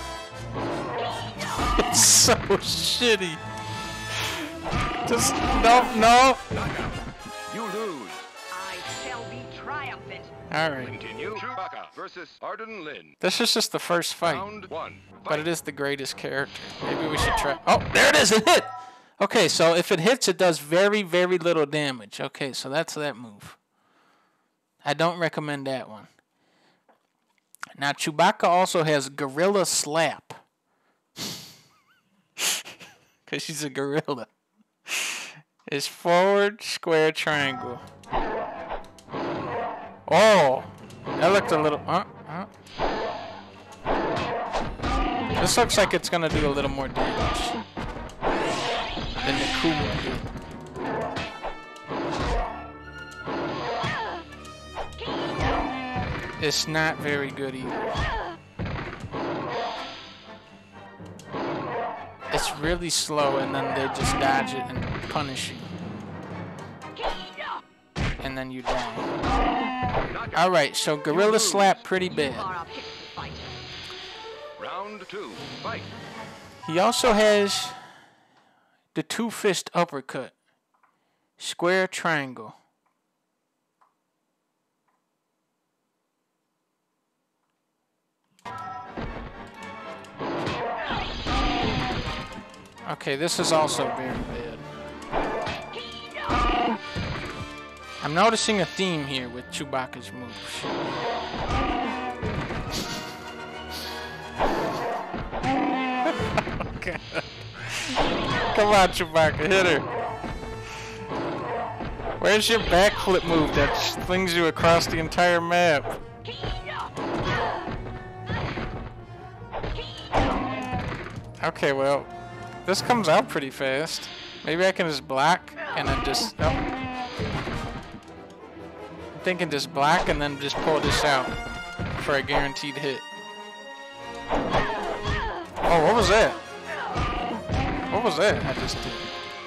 It's so shitty. Just no, no. You lose. I shall be triumphant. All right. Continue. Chewbacca versus Arden Lin. This is just the first fight, Round one, but fight. it is the greatest character. Maybe we should try. Oh, there it is. It hit. Okay, so if it hits, it does very, very little damage. Okay, so that's that move. I don't recommend that one. Now, Chewbacca also has Gorilla Slap. Because she's a gorilla. It's forward, square, triangle. Oh! That looked a little... Uh, uh. This looks like it's going to do a little more damage than the Kuma did. It's not very good either. It's really slow, and then they just dodge it and punish you. And then you die. Alright, so Gorilla Slap pretty bad. Round two, fight. He also has the two fist uppercut. Square triangle. Okay, this is also very bad. I'm noticing a theme here with Chewbacca's moves. Okay. Come on, Chewbacca, hit her. Where's your backflip move that flings you across the entire map? Okay, well, this comes out pretty fast. Maybe I can just block and then just... Oh. I'm thinking just block and then just pull this out for a guaranteed hit. Oh, what was that? What was that I just did?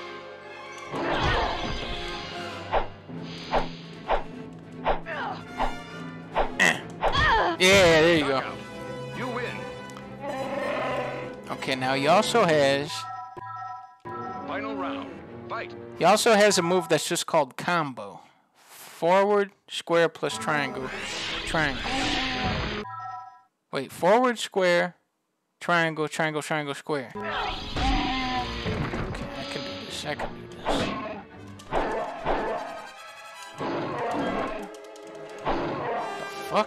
Yeah, there you go. You win. Okay, now he also has... Final round, fight. He also has a move that's just called combo. Forward, square plus triangle. Triangle. Wait, forward, square, triangle, triangle, triangle, square. Okay, I can do this. I can do this. The fuck?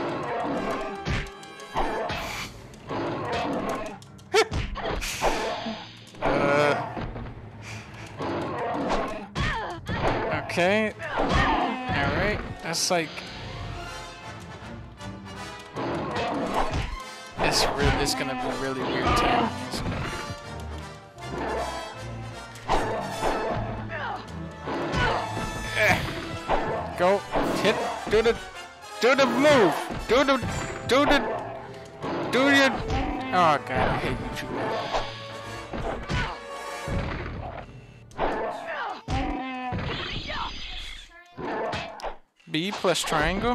uh. Okay. Alright. That's like... It's really, it's gonna be really weird timing, isn't it? Eh. Go. Hit. Do the... Do the move. Do the... Do the... Do your... Oh god, I hate you too much. B plus triangle?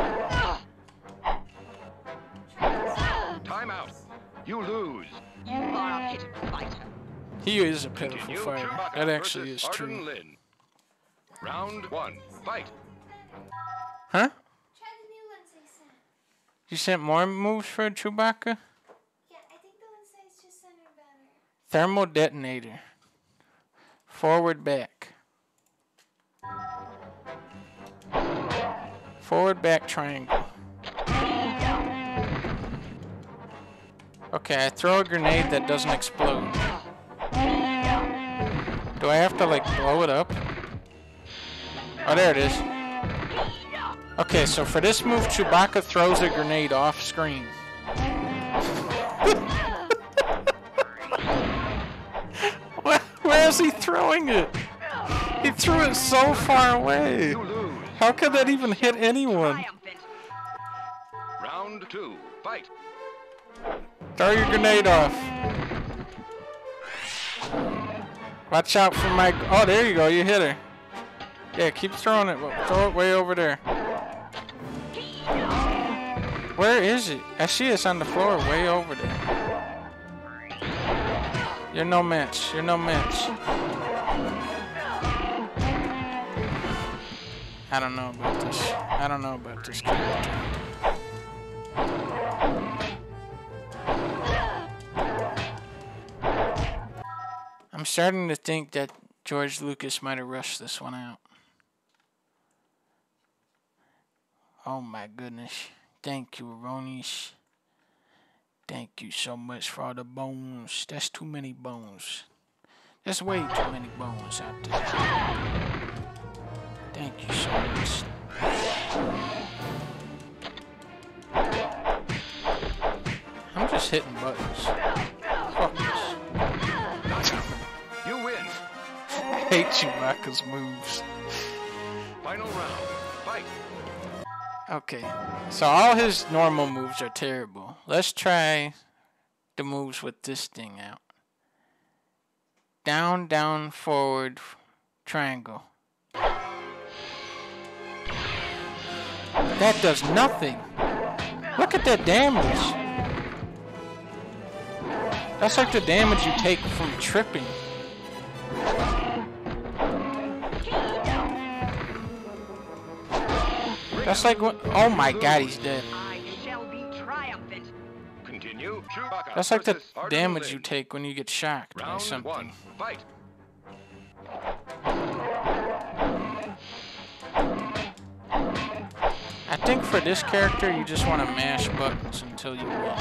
Time out. You lose. You are a pitiful fighter. He is a pitiful Continue fighter. Chewbacca That actually versus is Arden true. Lin. Round one, fight. Huh? Try the new ones I sent. You sent more moves for Chewbacca? Yeah, I think the ones I just sent are better. Thermal detonator. Forward back. Forward back triangle. Okay, I throw a grenade that doesn't explode. Do I have to like blow it up? Oh, there it is. Okay, so for this move, Chewbacca throws a grenade off screen. where, where is he throwing it? He threw it so far away. You lose. How could that even hit anyone? Triumphant. Round two, fight. Throw your grenade off. Watch out for my... Oh, there you go. You hit her. Yeah, keep throwing it. Throw it way over there. Where is it? I see it's on the floor way over there. You're no match. You're no match. I don't know about this. I don't know about this character. I'm starting to think that George Lucas might have rushed this one out. Oh my goodness. Thank you, Aronish. Thank you so much for all the bones. That's too many bones. There's way too many bones out there. Thank you so much. I'm just hitting buttons. Fuck this. You win. I hate Chewbacca's moves. Final round, fight. Okay, so all his normal moves are terrible. Let's try the moves with this thing out. Down, down, forward, triangle. That does nothing. Look at that damage. That's like the damage you take from tripping. That's like what? Oh my God, he's dead. I shall be triumphant. Continue. Chewbacca That's like the versus Arden damage Lin. you take when you get shocked by Round something. one. Fight. I think for this character, you just want to mash buttons until you win.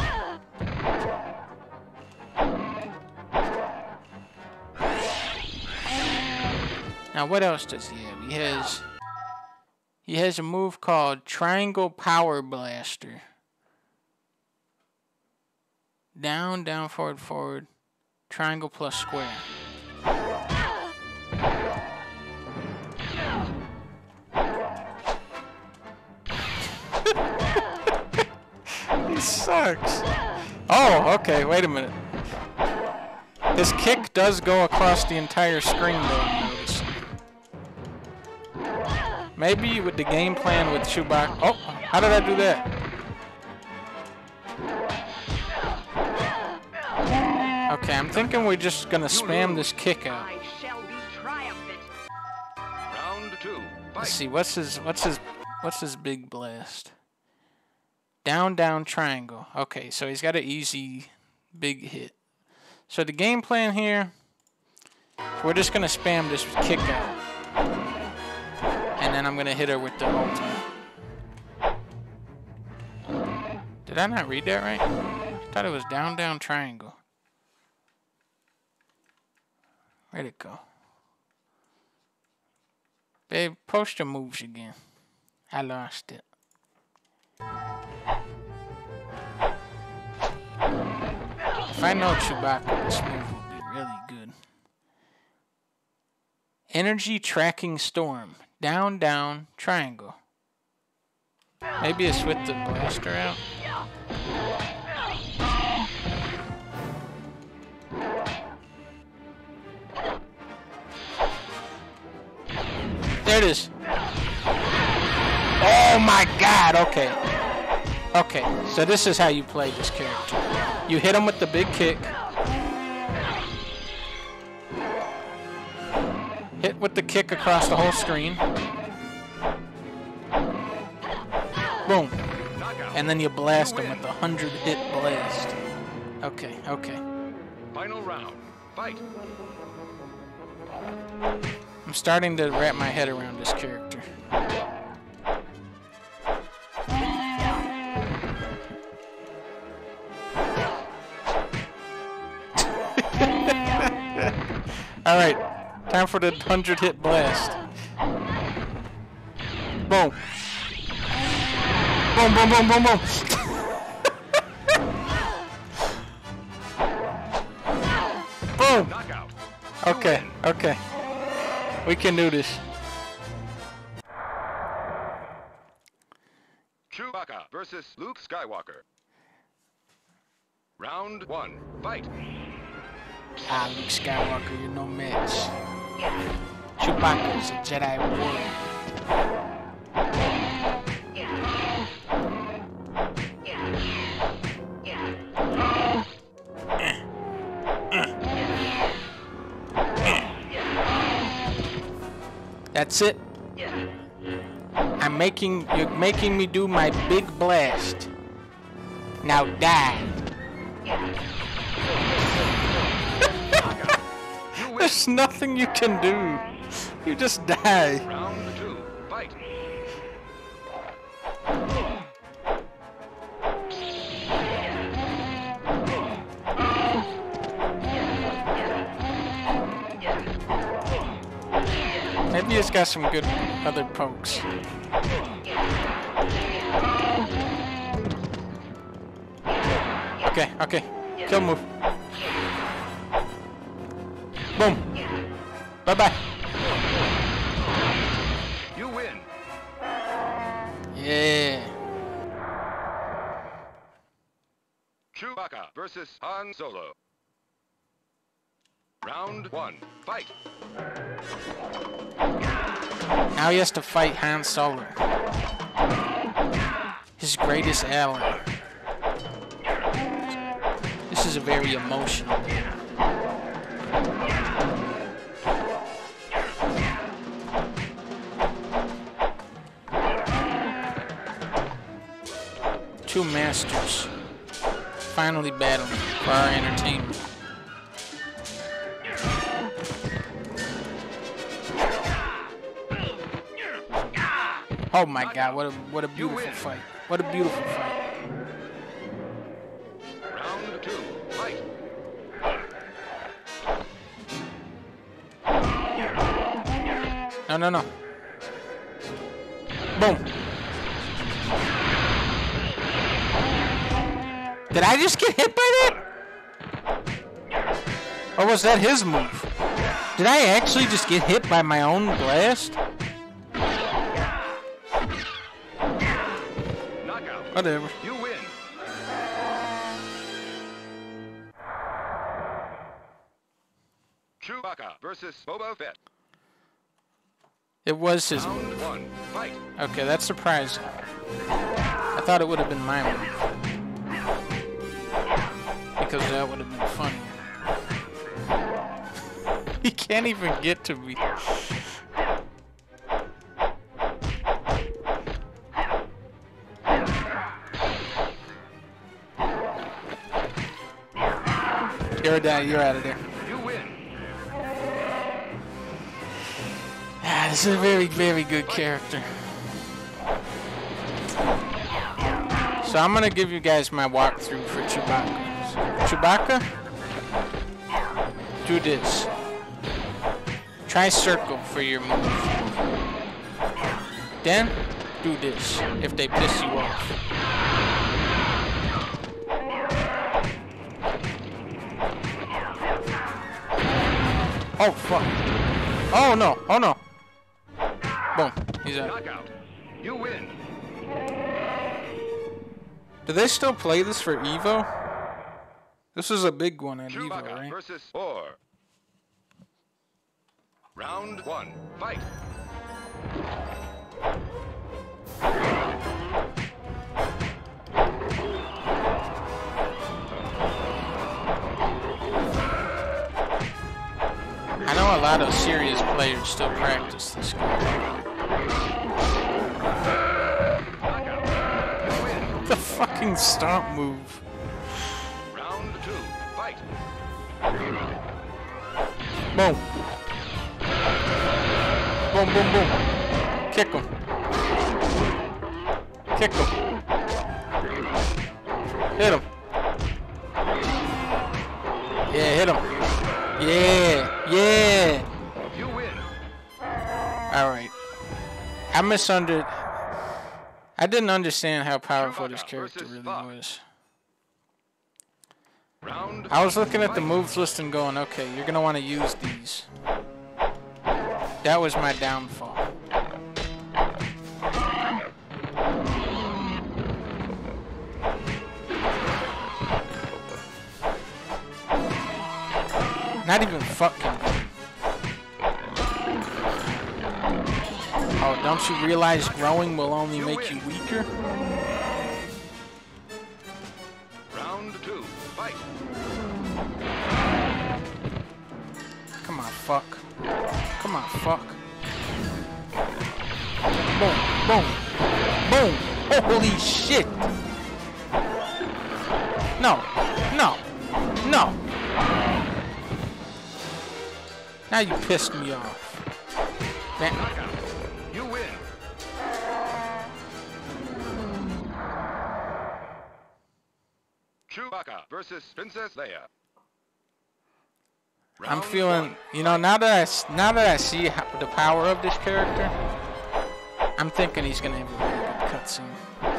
Now, what else does he have? He has he has a move called Triangle Power Blaster. Down, down, forward, forward. Triangle plus square. He sucks. Oh, okay, wait a minute. His kick does go across the entire screen, though, I noticed. Maybe with the game plan with Chewbacca. Oh, how did I do that? Okay, I'm thinking we're just gonna spam this kick out. I shall be triumphant. Round two. Let's Fight. see, what's his what's his what's his big blast? Down, down, triangle. Okay, so he's got an easy big hit. So the game plan here, we're just gonna spam this kick out. And then I'm gonna hit her with the ultimate. Did I not read that right? I thought it was down, down, triangle. Where'd it go? Babe, post your moves again. I lost it. If I know Chewbacca, this move will be really good. Energy Tracking Storm. Down, down, triangle. Maybe it's with the blaster out. There it is. Oh my God, okay. Okay, so this is how you play this character. You hit him with the big kick. Hit with the kick across the whole screen. Boom. And then you blast him with the hundred hit blast. Okay, okay. Final round. Fight. I'm starting to wrap my head around this character. Alright, time for the hundred hit blast. Boom. Boom, boom, boom, boom, boom. Boom. Knockout. Okay, okay. We can do this. Chewbacca versus Luke Skywalker. Round one. Fight. Ah, Luke Skywalker, you're no match. Chewbacca is a Jedi warrior. That's it. I'm making, you're making me do my big blast. Now die. There's nothing you can do. You just die. Round two. Fight. Maybe he's got some good other pokes. Okay, okay. Kill move. Boom. Bye-bye. You win. Yeah. Chewbacca versus Han Solo. Round one. Fight. Now he has to fight Han Solo. his greatest ally. This is a very emotional game. Two masters finally battling for our entertainment. Oh my God! What a what a beautiful fight! What a beautiful fight! Round two, fight. No, no, no! Boom! Did I just get hit by that? Or was that his move? Did I actually just get hit by my own blast? Knockout. Whatever. You win. Chewbacca versus Boba Fett. It was his Round move. one, fight. Okay, that's surprising. I thought it would have been my move. Because that would have been funny. He can't even get to me. You're down, you're out of there. You win. Ah, this is a very, very good character. So I'm gonna give you guys my walkthrough for Chewbacca. Chewbacca, do this. Try circle for your move. Then, do this if they piss you off. Oh, fuck. Oh, no. Oh, no. Boom. He's out. Knockout. You win. Do they still play this for Evo? This is a big one at Evo, Chewbacca right? versus Four. Round one, fight. I know a lot of serious players still practice this game. The fucking stomp move. Round two, fight. Boom. Boom, boom, boom. Kick him. Kick him. Hit him. Yeah, hit him. Yeah, yeah. You win. Alright. I misunder... I didn't understand how powerful this character really was. Round I was looking at the fight. moves list and going, okay, you're gonna want to use these. That was my downfall. Not even fucking. Oh, don't you realize growing will only make you weaker? Round two, fight. Come on, fuck. Come on, fuck. Boom, boom, boom. Holy shit. No, no, no. Now you pissed me off. Man. Knockout. You win. Chewbacca versus Princess Leia. I'm Round feeling, one, you know, now that I s- now that I see how, the power of this character, I'm thinking he's gonna have a really good cutscene.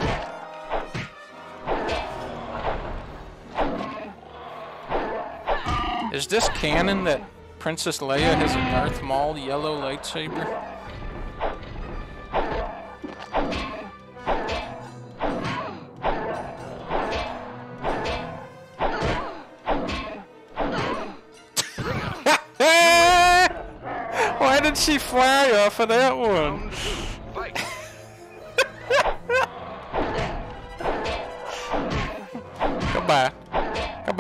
Is this canon that Princess Leia has a Darth Maul yellow lightsaber? Why did she fly off of that one? Round two, fight.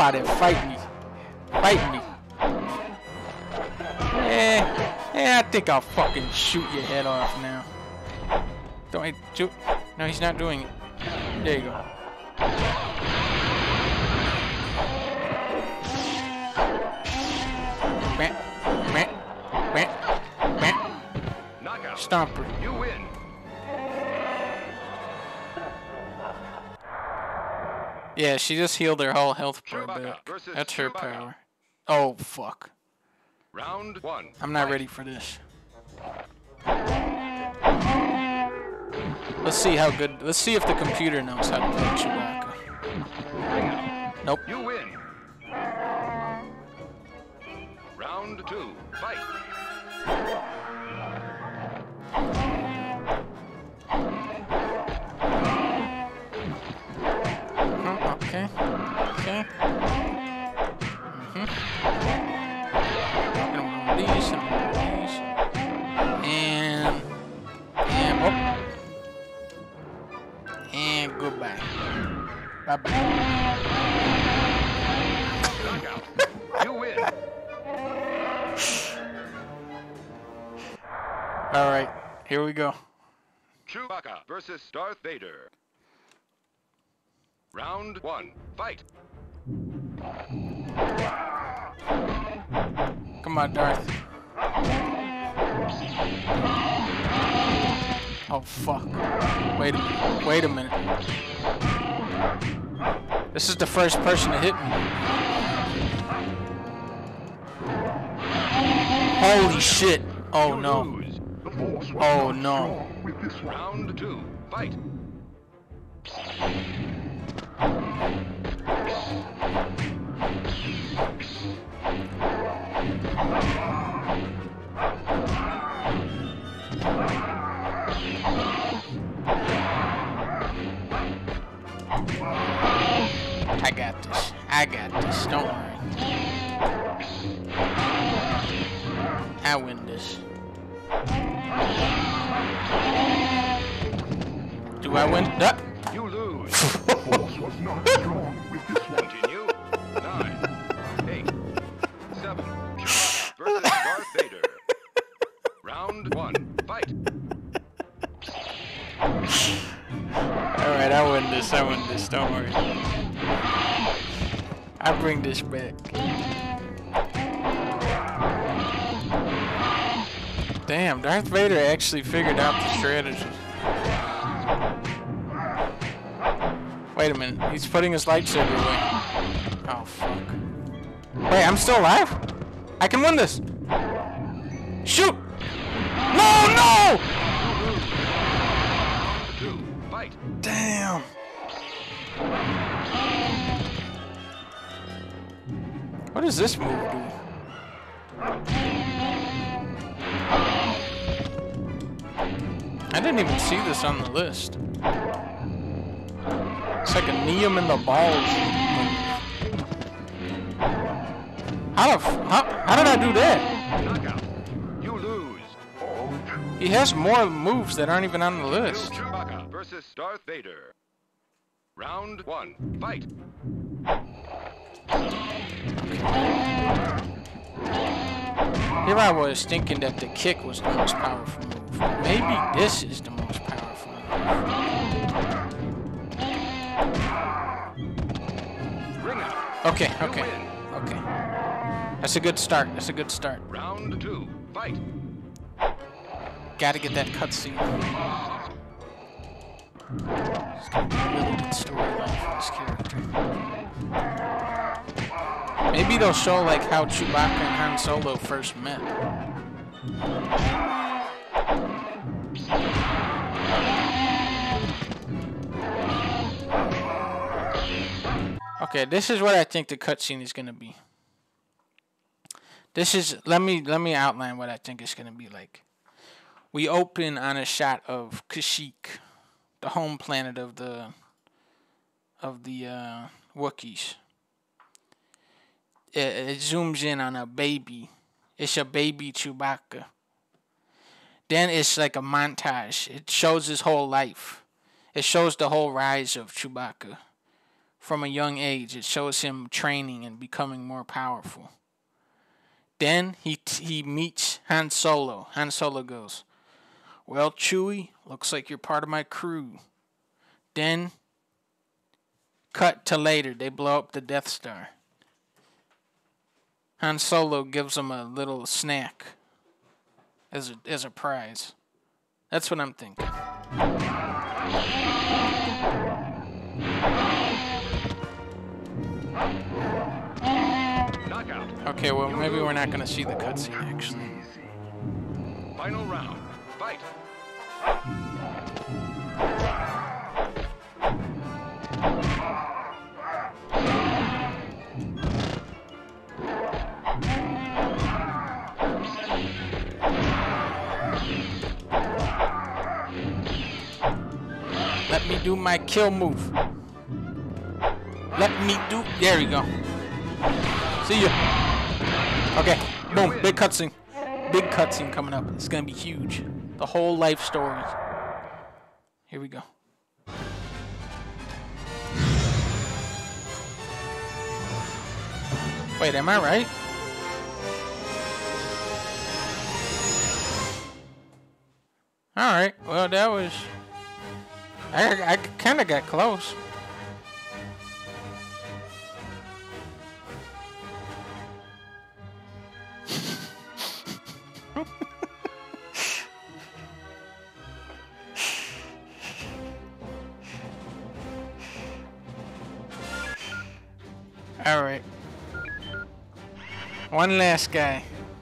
about it. Fight me. Fight me. Eh, eh, I think I'll fucking shoot your head off now. Don't I shoot? No, he's not doing it. There you go. Meh, meh, meh, meh. Knockout. Stomper. You win. Yeah, she just healed her whole health bar Chewbacca back. versus That's her Chewbacca. power. Oh, fuck. Round one. I'm not Fight. ready for this. Let's see how good. Let's see if the computer knows how to play Chewbacca. Nope. You win. Round two. Fight. Uh-huh, okay. Okay. Mm-hmm. I'm gonna roll these. I'm gonna roll these. And. And. Oh. And goodbye. Bye bye. Knockout. You win. Alright, here we go. Chewbacca versus Darth Vader. Round one. Fight. Come on, Darth. Oh, fuck. Wait a minute. Wait a minute. This is the first person to hit me. Holy shit. Oh, You no. lose. The force was Oh, not no. strong with this one. Round two. Fight. I got this. I got this. Don't worry. I win this. Do I win? Ah. You lose. The force was not strong with this one. Continue. Nine. Eight. Seven. Chewbacca versus Darth Vader. Round one. Fight. Alright, I win this. I win this. Don't worry. I bring this back. Damn, Darth Vader actually figured out the strategy. Wait a minute. He's putting his lightsaber away. Oh, fuck. Wait, I'm still alive? I can win this. Shoot! No, no! Two. Fight. Damn. What does this move do? I didn't even see this on the list. It's like a knee him in the balls. How the f how, how did I do that? Knockout. You lose. All two. He has more moves that aren't even on the list. Chewbacca versus Darth Vader. Round one. Fight. Here I was thinking that the kick was the most powerful move. Maybe this is the most powerful move. Ring out. Okay, You okay, win. okay. That's a good start. That's a good start. Round two. Fight. Gotta get that cutscene. It's gonna be a really good storyline for this character. Maybe they'll show like how Chewbacca and Han Solo first met. Okay, this is what I think the cutscene is gonna be. This is let me let me outline what I think it's gonna be like. We open on a shot of Kashyyyk, the home planet of the of the uh, Wookiees. It, it zooms in on a baby. It's a baby Chewbacca. Then it's like a montage. It shows his whole life. It shows the whole rise of Chewbacca from a young age. It shows him training and becoming more powerful. Then he t he meets Han Solo. Han Solo goes, "Well, Chewie, looks like you're part of my crew." Then, cut to later, they blow up the Death Star. Han Solo gives him a little snack as a, as a prize. That's what I'm thinking. Knockout. Okay, well, maybe we're not going to see the cutscene, actually. Final round. Fight. Let me do my kill move. Let me do... There we go. See ya. Okay, boom, big cutscene. Big cutscene coming up. It's gonna be huge. The whole life story. Here we go. Wait, am I right? Alright, well that was... I, I kinda got close. Alright. One last guy.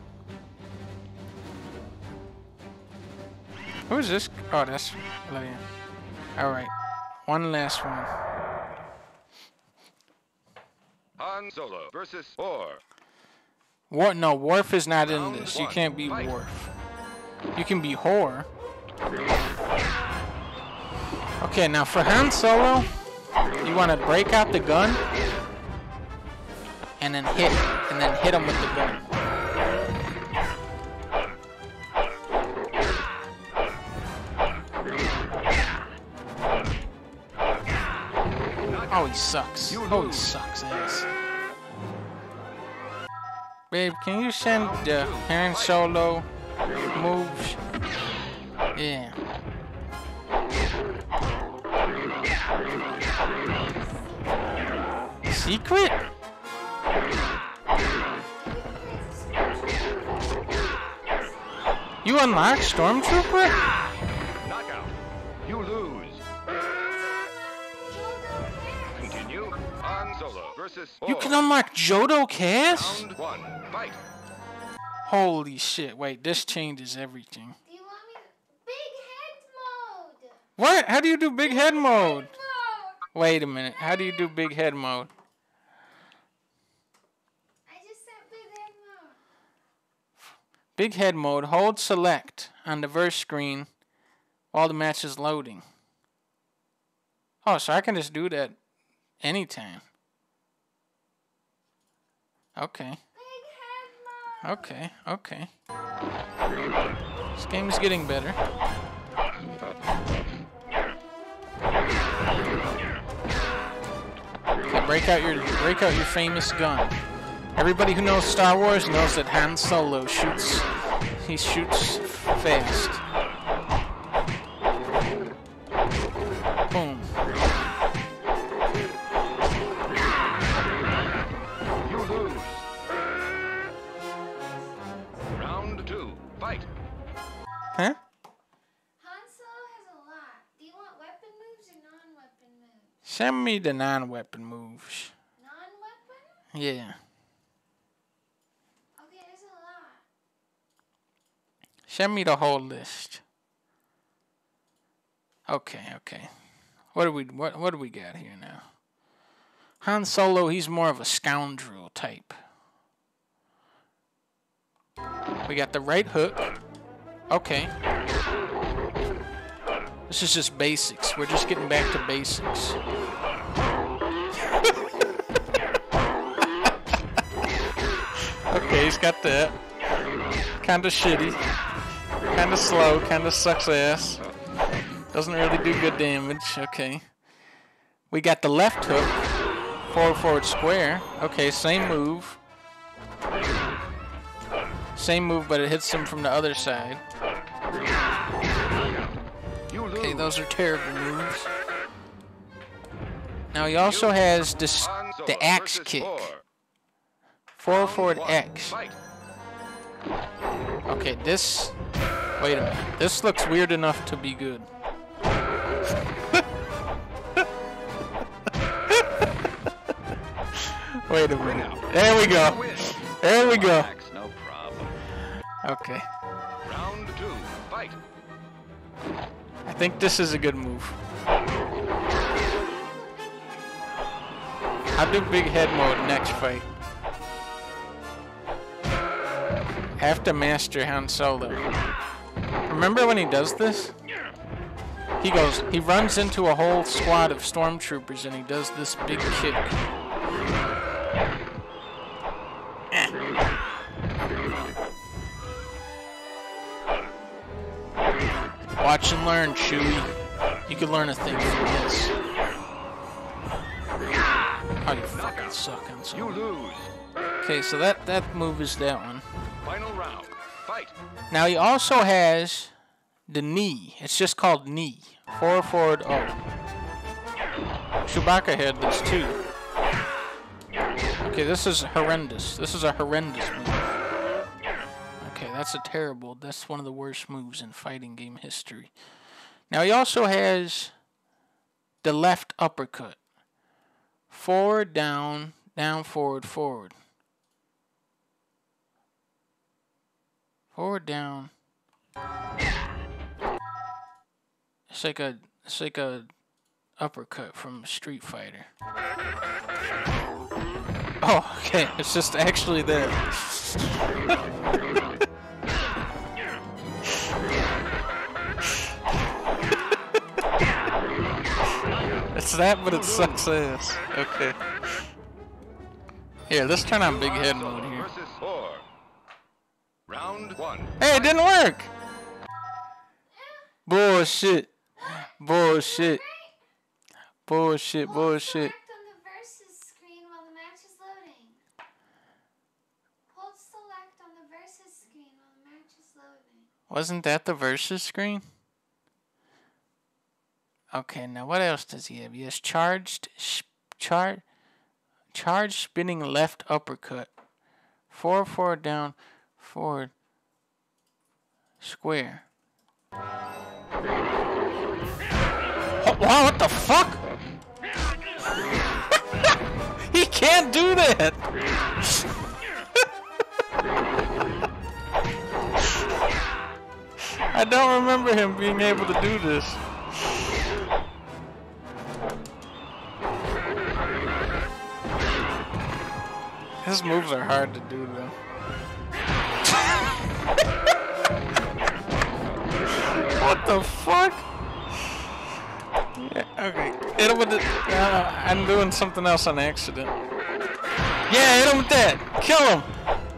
Who is this? Oh, that's Leia. Alright. One last one. Han Solo versus Or. War no, Worf is not in this. You can't be Worf. You can be Whore. Okay, now for Han Solo, you want to break out the gun and then hit, and then hit him with the gun. Oh, he sucks. Oh, he sucks ass. Babe, can you send the Han Solo moves? Yeah. Secret? You unlock Stormtrooper? Knockout. You lose. Continue. Han Solo versus Or. You can unlock Jodo Cass? Round one. Fight. Holy shit, wait, this changes everything. Do you want me to... Big head mode! What? How do you do big head mode? Mode! Wait a minute, how do you do big head mode? I just said big head mode. Big head mode, hold select on the verse screen while the match is loading. Oh, so I can just do that anytime. Okay. Big head mode! Okay, okay. This game is getting better. Okay, break out your break out your famous gun. Everybody who knows Star Wars knows that Han Solo shoots he shoots fast. Boom. You lose. Round two. Fight. Huh? Han Solo has a lot. Do you want weapon moves or non-weapon moves? Send me the non-weapon moves. Non-weapon? Yeah. Okay, there's a lot. Send me the whole list. Okay, okay. What do we what what do we got here now? Han Solo, he's more of a scoundrel type. We got the right hook. Okay. This is just basics. We're just getting back to basics. Okay, he's got that. Kinda shitty. Kinda slow. Kinda sucks ass. Doesn't really do good damage. Okay. We got the left hook. Forward, forward, square. Okay, same move. Same move, but it hits him from the other side. Okay, those are terrible moves. Now he also has this the axe kick. Forward, forward, X. Okay, this. Wait a minute. This looks weird enough to be good. Wait a minute. There we go. There we go. No problem. Okay. Round two, fight. I think this is a good move. I'll do big head mode next fight. I have to master Han Solo. Remember when he does this? He goes, he runs into a whole squad of stormtroopers and he does this big kick. Watch and learn, Chewie. You can learn a thing from this. Oh, you fucking suck, Han Solo. You lose. Okay, so that, that move is that one. Final round, fight. Now he also has the knee. It's just called knee. Forward, forward, oh. Chewbacca had this too. Okay, this is horrendous. This is a horrendous move. Okay, that's a terrible, that's one of the worst moves in fighting game history. Now he also has the left uppercut. Forward, down, down, forward, forward. Forward, down. It's like a, it's like a uppercut from Street Fighter. Oh, okay. It's just actually there. It's that, but it sucks ass. Okay. Here, let's turn on big head mode here. Versus four. Round one. Hey, it didn't work! Bullshit. Bullshit. Bullshit, bullshit. Select on the versus screen while the match is loading. Hold select on the versus screen while the match is loading. Wasn't that the versus screen? Okay, now what else does he have? He has charged, sh char charge spinning left uppercut. Forward, forward, down, forward, square. Oh, wow, what the fuck? He can't do that! I don't remember him being able to do this. His moves are hard to do, though. What the fuck? Yeah, okay. Hit him with the. Uh, I'm doing something else on accident. Yeah, hit him with that. Kill him.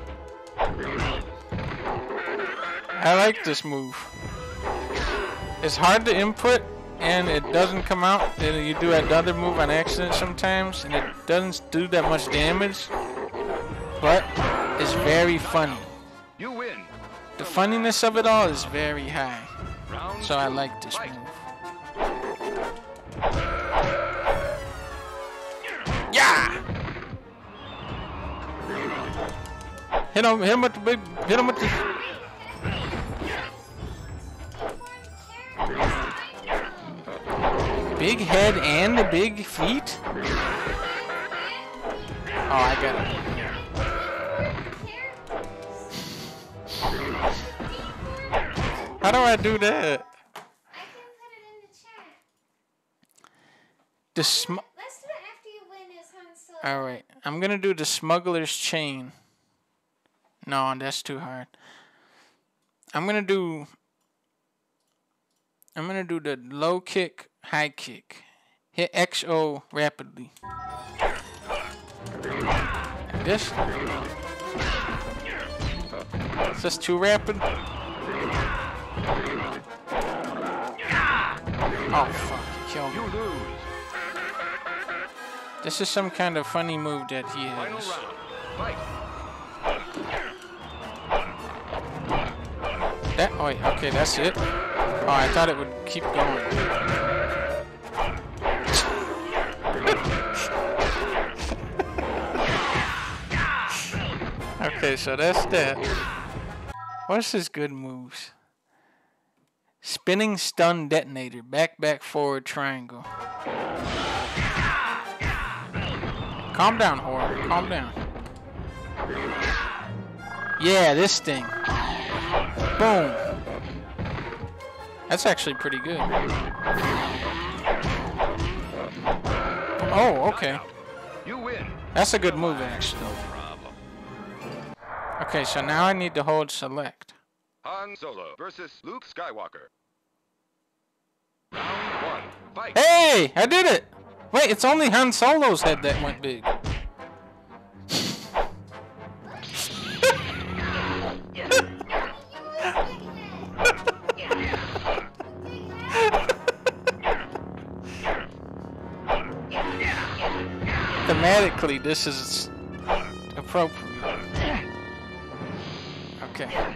I like this move. It's hard to input, and it doesn't come out. Then you do another move on accident sometimes, and it doesn't do that much damage. But it's very funny. You win. The funniness of it all is very high. Round So I two, like this fight. move. Yeah! Hit him, hit him with the big, hit him with the... Big head and the big feet? Oh, I got it. How do I do that? I can put it in the chat. The sm Let's do it after you win as Han Solo. Alright, I'm gonna do the smuggler's chain. No, that's too hard. I'm gonna do... I'm gonna do the low kick, high kick. Hit X O rapidly. Like this. Is this too rapid? Oh fuck, you killed me. You lose. This is some kind of funny move that he Final has. round. Fight. That, oh, wait, okay, that's it. Oh, I thought it would keep going. Okay, so that's that. What's his good moves? Spinning stun detonator. Back, back, forward, triangle. Calm down, whore. Calm down. Yeah, this thing. Boom. That's actually pretty good. Oh, okay. You win. That's a good move, actually. No problem. Okay, so now I need to hold select. Han Solo versus Luke Skywalker. Round one. Fight. Hey, I did it! Wait, it's only Han Solo's head that went big. Thematically, this is appropriate. Okay.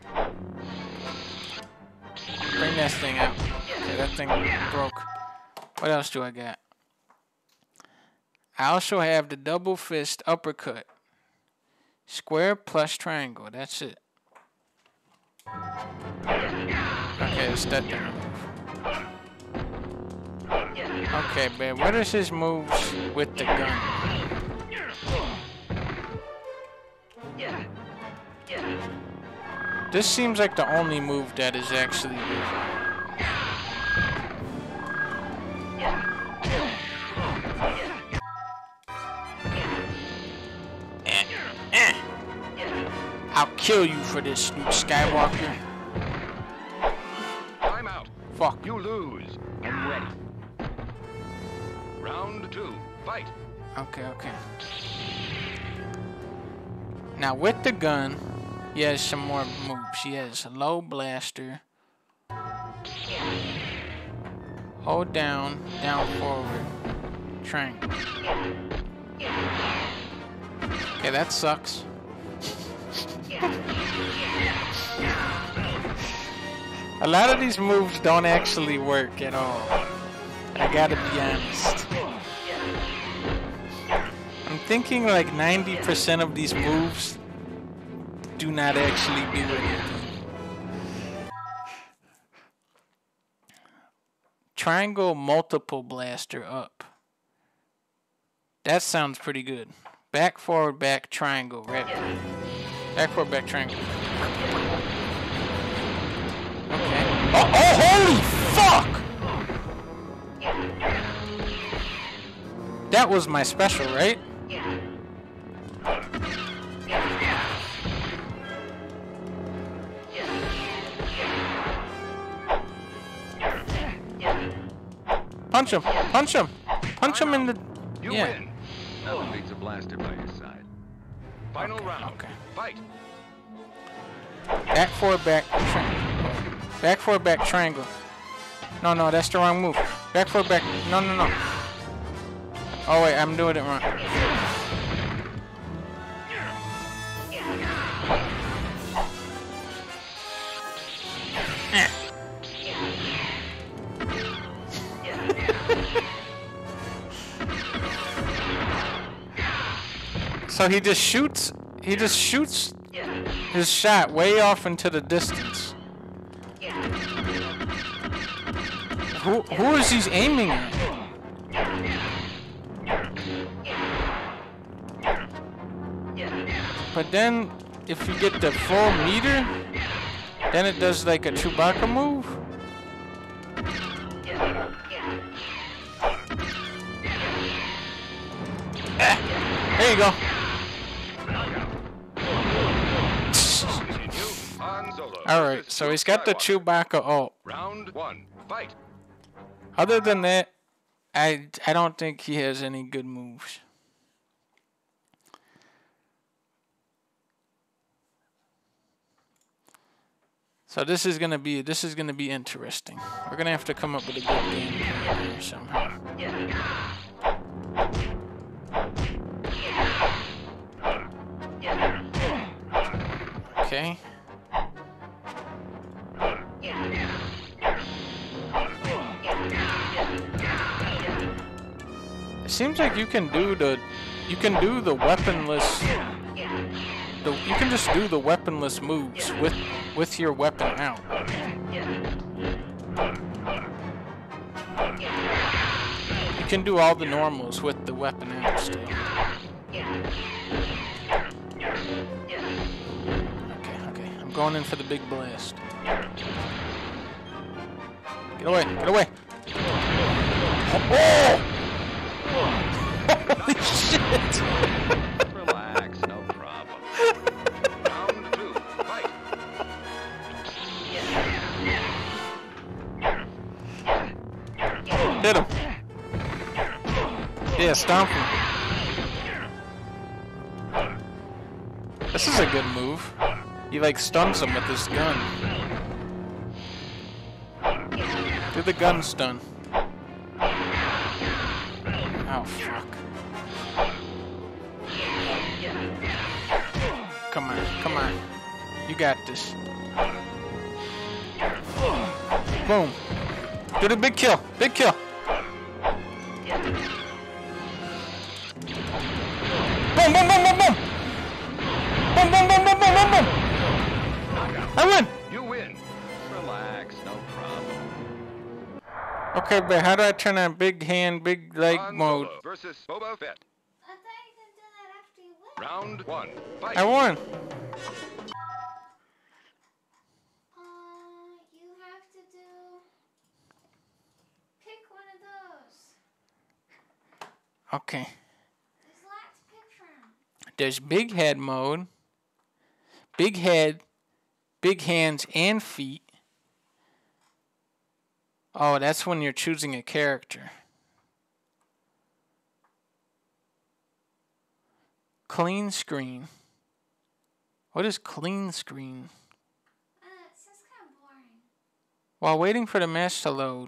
Bring that thing out. Okay, that thing broke. What else do I got? I also have the double fist uppercut. Square plus triangle. That's it. Okay, let's that down. Okay, babe. What is his moves with the gun? This seems like the only move that is actually good. Eh, eh. I'll kill you for this, Luke Skywalker. I'm out. Fuck. You lose. I'm ready. Round two. Fight. Okay, okay. Now with the gun, he has some more moves. He has low blaster. Hold down, down forward, triangle. Okay, that sucks. A lot of these moves don't actually work at all. I gotta be honest. I'm thinking like ninety percent of these moves do not actually do anything. Triangle multiple blaster up. That sounds pretty good. Back, forward, back, triangle, red. Back, forward, back, triangle. Okay. Oh, oh, holy fuck! That was my special, right? Punch him! Punch him! Punch him in the... You Yeah. win. Nothing beats a blaster by your side. Final round. Okay. Fight. Back, forward, back, triangle. Back, forward, back, triangle. No, no, that's the wrong move. Back, forward, back. No, no, no. Oh, wait, I'm doing it wrong. Eh. So he just shoots, he just shoots his shot way off into the distance. Who, who is he aiming at? But then, if you get the full meter, then it does like a Chewbacca move. Eh, there you go. Continue. Han Solo. Alright, versus so Luke he's got the Skywalker. Chewbacca ult. Round one. Fight. Other than that, I I don't think he has any good moves. So this is gonna be this is gonna be interesting. We're gonna have to come up with a good game plan here somehow. Okay. It seems like you can do the, you can do the weaponless, the, you can just do the weaponless moves with, with your weapon out. You can do all the normals with the weapon out still. Okay, okay, I'm going in for the big blast. Get away, get away! Oh! Holy shit! Relax, no problem. Round two, fight. Hit him! Yeah, stomp him. This is a good move. He like stuns him with this gun. Do the gun stun. Oh fuck. Come on, come on. You got this. Boom. Do the big kill. Big kill. Boom, boom, boom, boom, boom. Boom, boom, boom, boom, boom, boom, boom. I win. You win. Relax, no problem. Okay, but how do I turn on big hand, big leg Han mode? Solo versus Boba Fett. I thought you could do that after you win. Round one, fight. I won. Uh, you have to do. Pick one of those. Okay. There's a lot to pick from. There's big head mode, big head, big hands and feet. Oh, that's when you're choosing a character. Clean screen. What is clean screen? Uh, it's just kind of boring. While waiting for the mesh to load,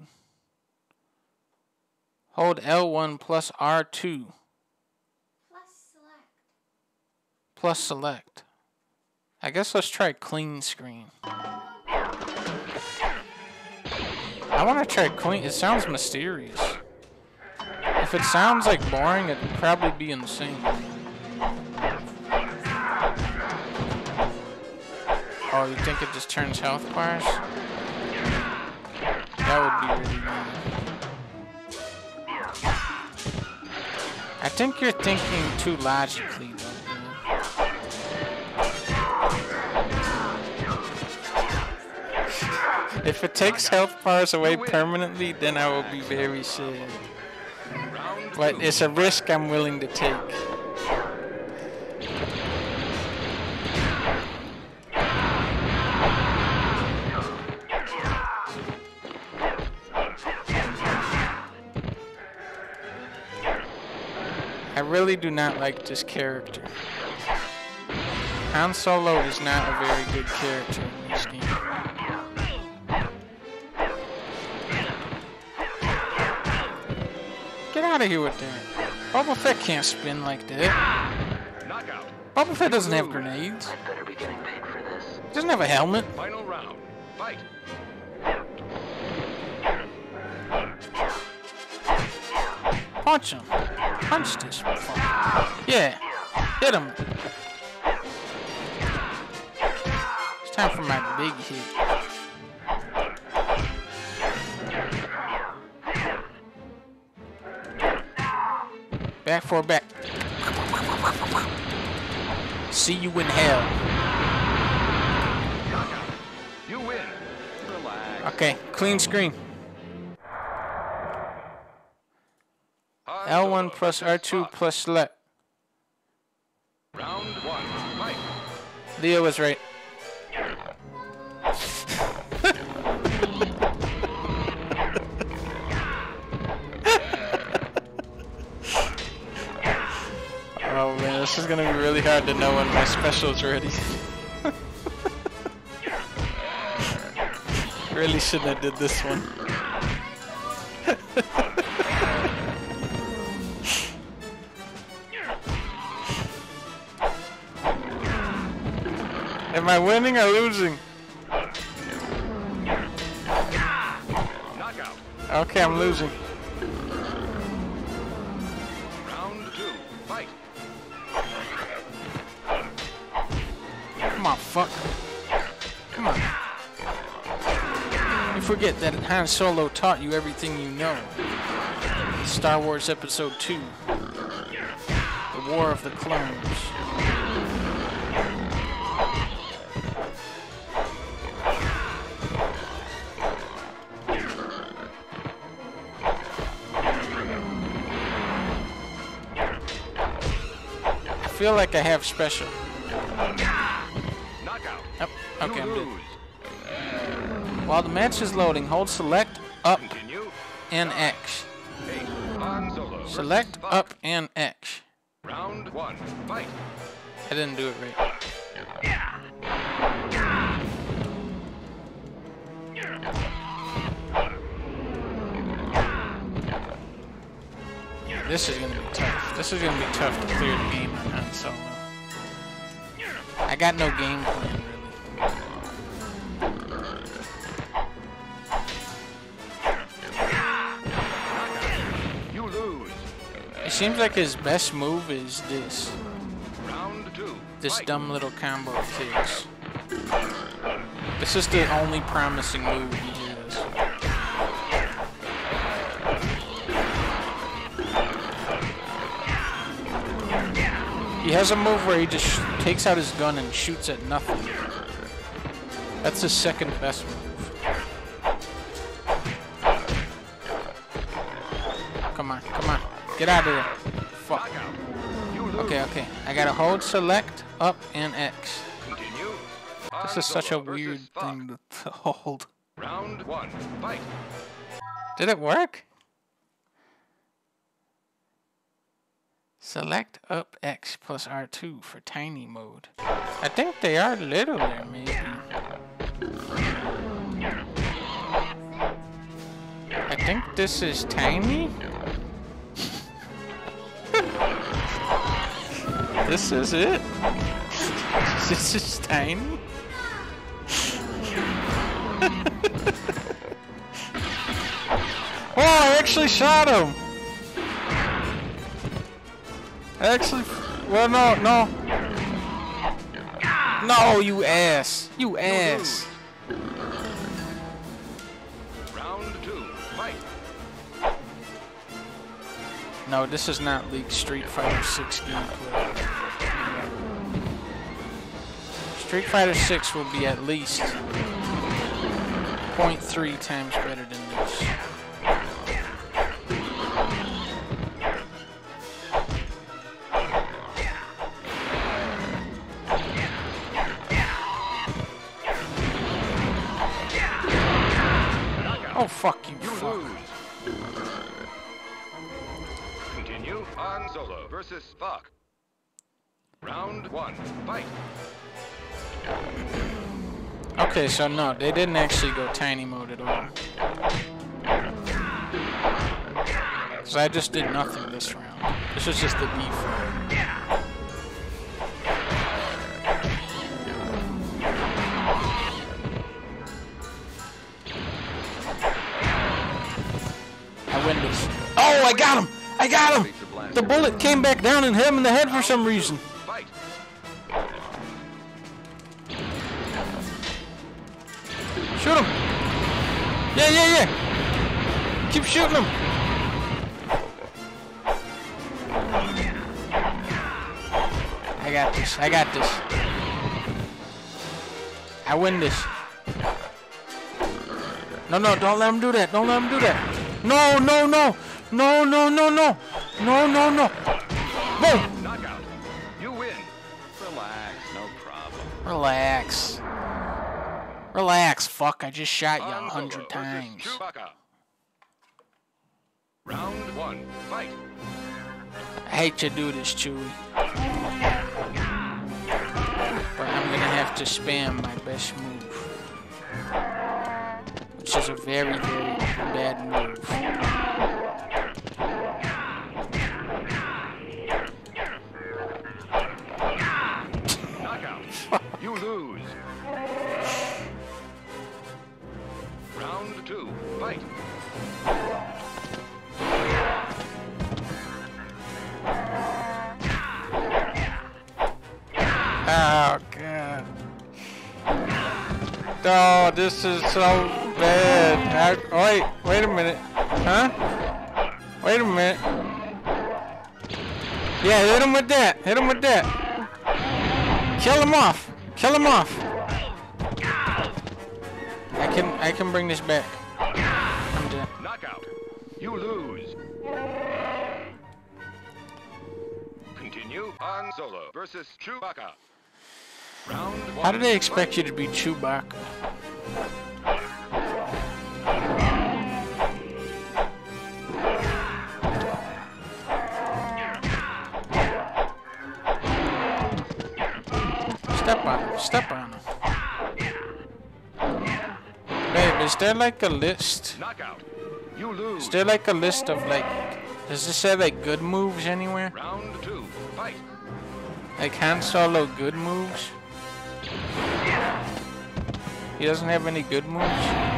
hold L one plus R two Plus select. plus select. I guess let's try clean screen. I want to try clean. It sounds mysterious. If it sounds like boring, it'd probably be insane. Oh, you think it just turns health bars? That would be really good. I think you're thinking too logically, though. If it takes health bars away permanently, then I will be very sad. But it's a risk I'm willing to take. I really do not like this character. Han Solo is not a very good character in this game. Get out of here with that. Boba Fett can't spin like that. Knockout. Boba Fett doesn't have grenades. I'd better be getting paid for this. He doesn't have a helmet. Final round, fight. Punch him. Punch this motherfucker. Yeah. Hit him. It's time for my big hit. Back for a back. See you in hell. You win. Relax. Okay, clean screen. Han L one Solo plus R versus two Spock. plus select. Round one, fight. Leo was right. Oh man, this is gonna be really hard to know when my special's ready. Really shouldn't have did this one. It Am I winning or losing? Knockout. Okay, I'm losing. Round two. Fight. Come on, fuck. Come on. You forget that Han Solo taught you everything you know. Star Wars Episode two. The War of the Clones. I feel like I have special. Knockout. Yep. Okay, I'm You good. lose. While the match is loading, hold select, up, Continue. and X. Eight. Han Solo. versus Select, Fox. up, and X. Round one. Fight. I didn't do it right. This is gonna be tough. This is gonna be tough to clear the game on Han Solo. I got no game plan really. You lose. It seems like his best move is this. Round two. This Fight. dumb little combo of his. This is the only promising move he has. He has a move where he just sh takes out his gun and shoots at nothing. That's his second best move. Come on, come on. Get out of there. Fuck. Knockout. You lose. Okay, okay. I gotta hold select, up, and X. Continue. This Han is such a Solo versus weird Fox. thing to, to hold. Round one. Fight. Did it work? Select up X plus R two for tiny mode. I think they are little there, maybe. I think this is tiny. This is it? This is tiny? Oh, I actually shot him! Actually, well, no, no. No, you ass. You ass. Round two. Fight. No, this is not League Street Fighter six gameplay. Street Fighter six will be at least zero point three times better than this. Oh, fuck you, You fuck. lose. Continue. Han Solo versus Fox. Round one. Fight. Okay, so no, they didn't actually go tiny mode at all. So I just did nothing this round. This was just the default. I win this. Oh, I got him! I got him! The bullet came back down and hit him in the head for some reason. Fight. Shoot him! Yeah, yeah, yeah! Keep shooting him! I got this, I got this. I win this. No, no, don't let him do that, don't let him do that. No, no, no! No, no, no, no! No, no, no! Boom! Knockout. You win. Relax. No problem. Relax. Relax, fuck, I just shot you a Han Solo hundred versus times. Chewbacca. Round one. Fight. I hate to do this, Chewie. But I'm gonna have to spam my best move. Which is a very, very bad move. Knockout. You lose. Oh, this is so bad. I, wait, wait a minute. Huh? Wait a minute. Yeah, hit him with that. Hit him with that. Kill him off. Kill him off. I can I can bring this back. I'm dead. Knockout. You lose. Continue on Solo versus Chewbacca. Round one. How do they expect you to be Chewbacca? Step on him. Step on him. Babe, is there like a list? Knockout. You lose. Is there like a list of like, does it say like good moves anywhere? Round two. Fight. Like Han Solo good moves? He doesn't have any good moves?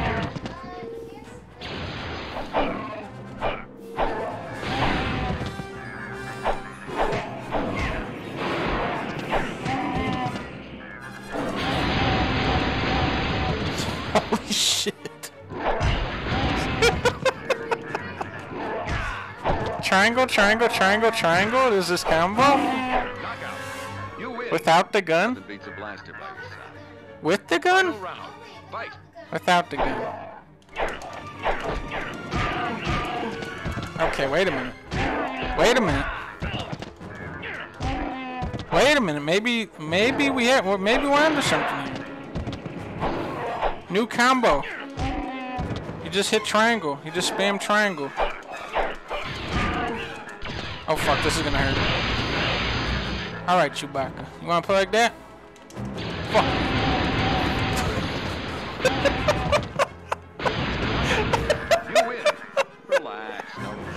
Holy shit. Triangle, triangle, triangle, triangle? Is this combo? Knockout. You win. Without the gun? Nothing beats a blaster by your side. With the gun? Final round. Fight. Without the gun. Okay, wait a minute. Wait a minute. Wait a minute. Maybe, maybe we have, well, maybe we're onto something here. New combo. You just hit triangle. You just spam triangle. Oh fuck, this is gonna hurt. Alright, Chewbacca. You wanna play like that? Fuck. You win. Relax. No problem.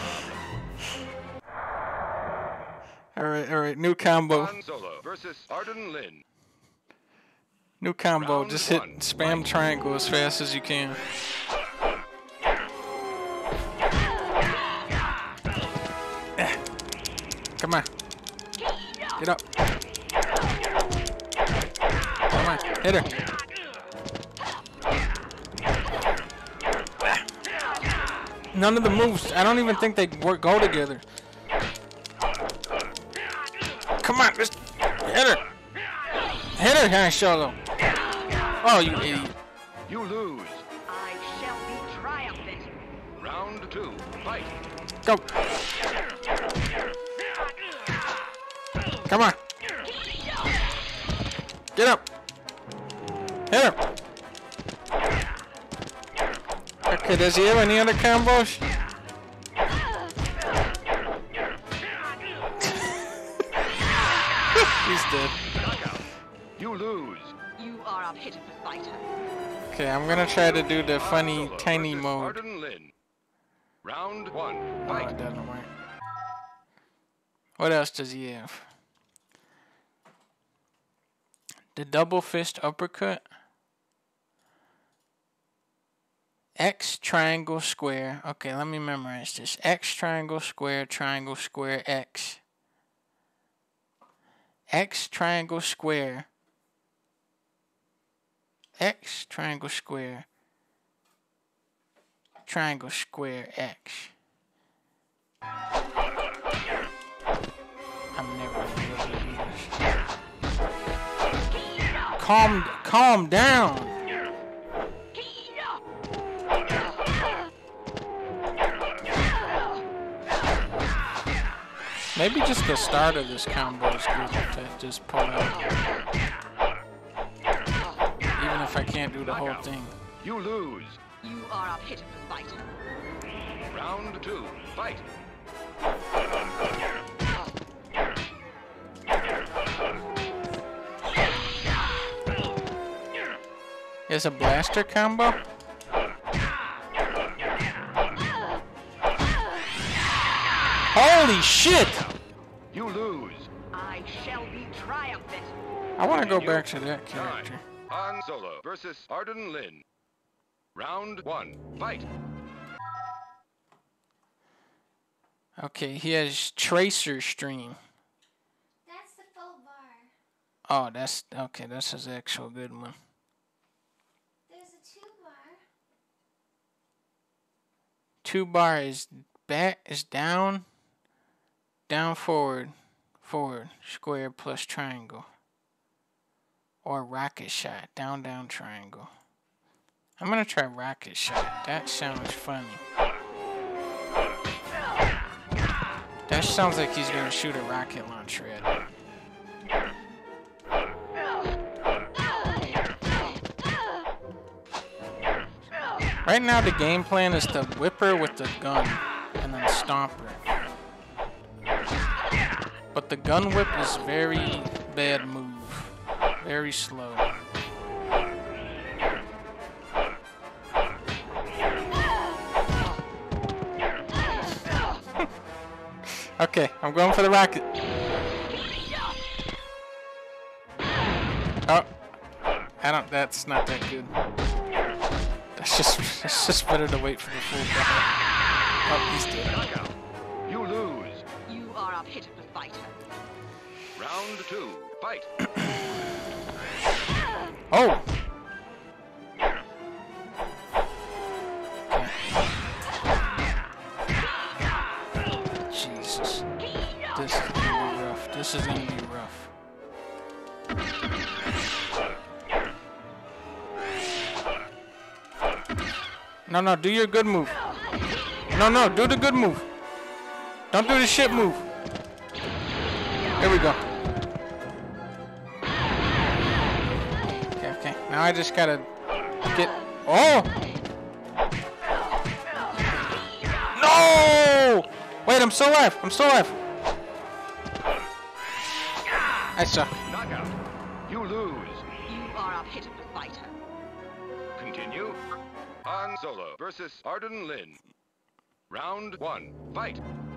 Alright, alright, new combo. Han Solo versus Arden Lin. New combo. Round Just hit one. spam triangle as fast as you can. Eh. Come on. Get up. Come on, hit her. None of the moves, I don't even think they work, go together. Come on, just hit her. Hit her, Han Solo. Oh, you idiot. You lose. I shall be triumphant. Round two. Fight. Go. Come on. Get up. Hit him. Okay, does he have any other combos? He's dead. Knockout. You lose. You are a pitiful fighter. Okay, I'm gonna try to do the funny Solo tiny versus mode. Arden Lin. Round one. Oh, Fight. it doesn't work. What else does he have? The double fist uppercut. X triangle square. Okay, let me memorize this. X triangle square triangle square X. X triangle square. X triangle square. Triangle square X. I'm never gonna be able to do this. Calm, calm down. Maybe just the start of this combo is good to just pull out. Even if I can't do the whole thing. You lose. You are a pitiful fighter. Round two. Fight. Is a blaster combo? Holy shit! You lose. I shall be triumphant. I want to go back to that character. Han Solo versus Arden Lin. Round one. Fight. Okay, he has Tracer Stream. That's the full bar. Oh, that's okay. That's his actual good one. two bar is back is down, down forward, forward, square plus triangle. Or rocket shot, down, down, triangle. I'm gonna try rocket shot. That sounds funny. That sounds like he's gonna shoot a rocket launcher at him. Right now the game plan is to whip her with the gun and then stomp her. But the gun whip is very bad move. Very slow. Okay, I'm going for the rocket. Oh, I don't. That's not that good. That's just. It's just better to wait for the full battle. Oh, he's dead. Knockout. You lose. You are a pitiful fighter. Round two. Fight. Oh. Jesus. This is gonna be rough. This is gonna be rough. No, no, do your good move. No, no, do the good move. Don't do the shit move. There we go. Okay, okay. Now I just gotta get... Oh! No! Wait, I'm still alive. I'm still alive. I suck. Knockout. You lose. You are a pitiful fighter. Continue. Han Solo versus Arden Lin. Round one. Fight.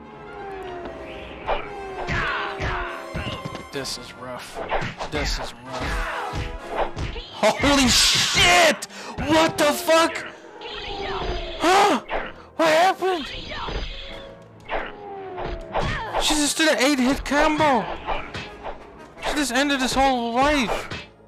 This is rough. This is rough. Holy shit! What the fuck? Huh? What happened? She just did an eight hit combo. She just ended his whole life.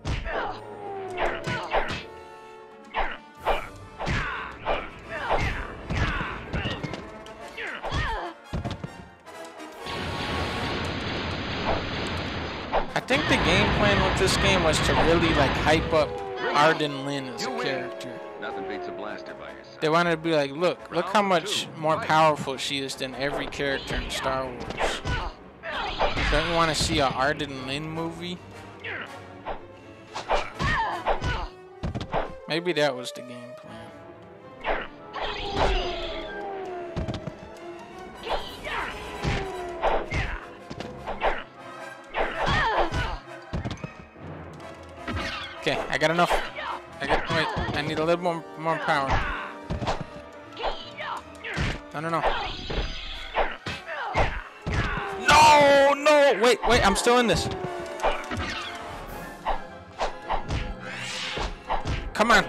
I think the game plan with this game was to really like hype up Arden Lin as a character. Nothing beats a blaster by your side. They wanted to be like, look, look how much more powerful she is than every character in Star Wars. Don't you want to see a Arden Lin movie? Maybe that was the game plan. Okay, I got enough. I got, wait, I need a little more, more power. No, no, no. No, no, wait, wait, I'm still in this. Come on.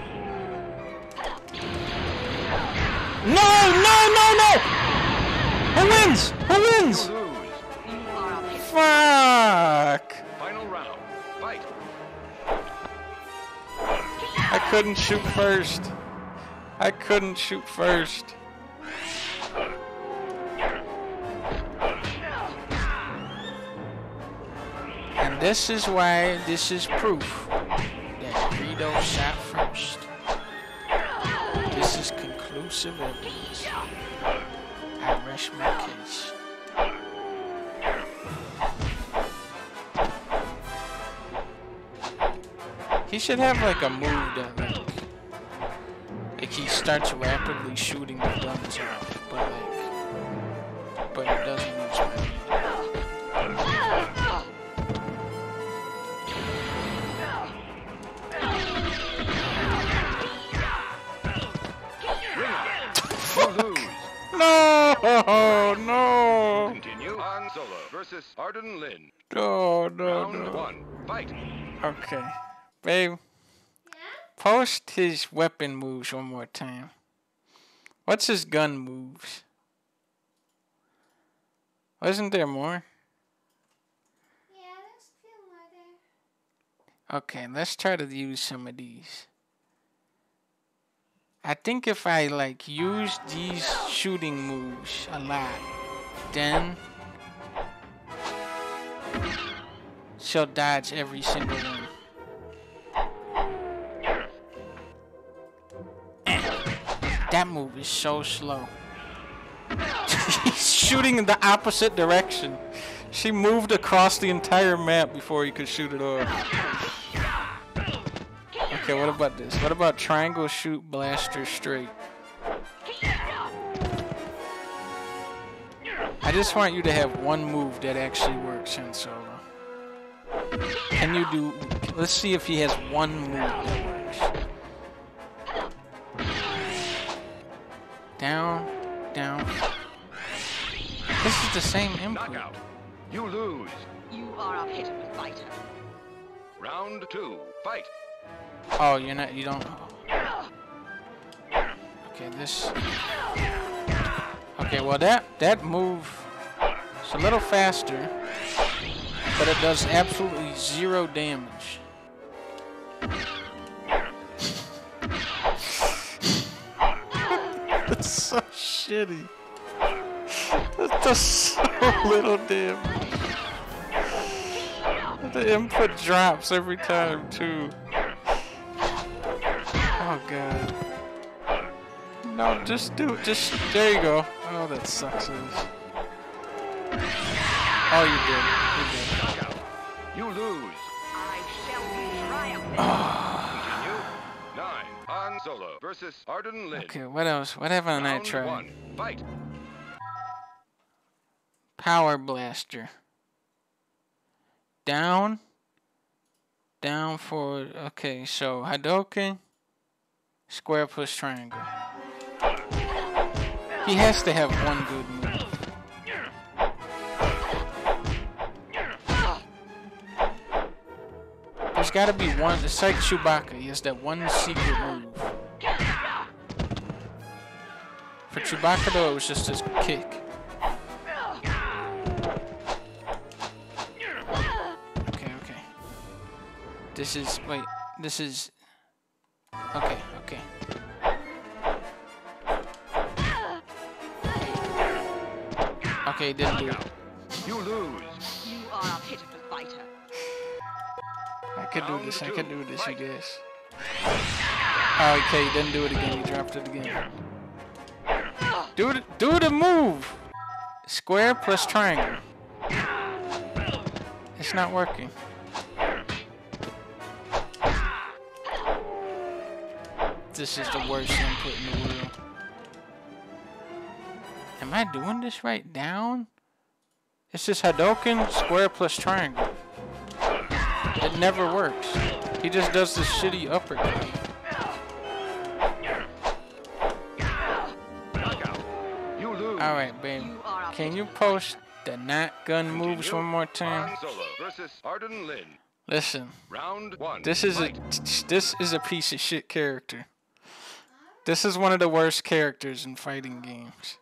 No, no, no, no! Who wins? Who wins? You lose. You are a pitiful Fuck. Final round. Fight. I couldn't shoot first. I couldn't shoot first. And this is why this is proof that Greedo shot first. This is conclusive evidence. I rest my case. He should have like a move that like, like he starts rapidly shooting the guns off, but like, but it doesn't use many. You lose. No, no, Continue. Han Solo versus Arden Lin. no, no, Round no. one. Fight. Okay, babe, Yeah? post his weapon moves one more time. What's his gun moves? Wasn't there more? Yeah, there's a few more there. Okay, let's try to use some of these. I think if I like use these shooting moves a lot, then she'll dodge every single one. That move is so slow. He's shooting in the opposite direction. She moved across the entire map before he could shoot it off. Okay, what about this? What about triangle shoot blaster straight? I just want you to have one move that actually works, Han Solo. Can you do... Let's see if he has one move that works. Down, down. This is the same input. Knockout. You lose. You are a pitiful fighter. Round two. Fight. Oh, you're not... You don't... Okay, this... Okay, well that, that move is a little faster, but it does absolutely zero damage. That's so shitty. That does so little damage. The input drops every time, too. Oh, God. No, just do it. Just, there you go. Oh, that sucks. Oh, you did. You did. You lose. I shall be triumphant. Continue. Nine. Han Solo versus Arden Lin. Okay, what else? What haven't I Round tried? one. Fight. Power Blaster. Down. Down forward. Okay, so Hadouken. Square plus triangle. He has to have one good move. There's gotta be one. It's like Chewbacca. He has that one secret move. For Chewbacca, though, it was just his kick. Okay, okay. This is. Wait. This is. Okay, okay. Okay, didn't do it. You lose. You are a pitiful fighter. I could do this, I could do this, I guess. Oh, okay, he didn't do it again, he dropped it again. Do it, do the move! Square plus triangle. It's not working. This is the worst input in the world. Am I doing this right? Down? It's just Hadouken, square plus triangle. It never works. He just does this shitty uppercut. You lose. Alright, babe. Can you post the not gun moves one more time? Han Solo versus Arden Lin. Listen, Round one. this is a this is a piece of shit character. This is one of the worst characters in fighting games.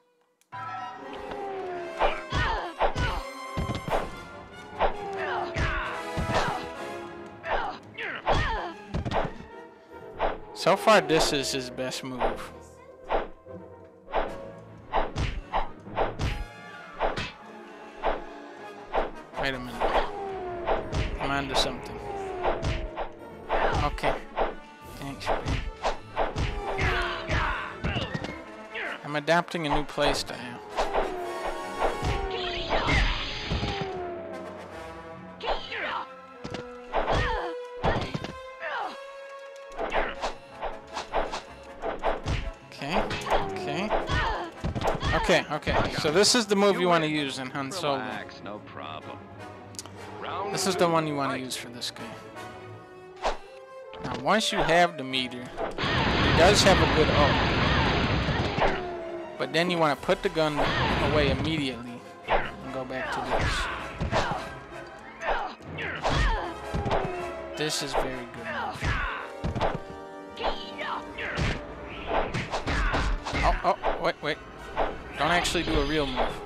So far, this is his best move. Wait a minute. I'm onto something. Okay. Thanks, babe. I'm adapting a new playstyle. Okay, okay. Okay, okay. So this is the move you want to use in Han Solo. Relax, no problem. Round This is the one you want to use for this game. Now, once you have the meter, it does have a good ult. But then you want to put the gun away immediately and go back to this. This is very good. Oh, oh, wait, wait. Don't actually do a real move.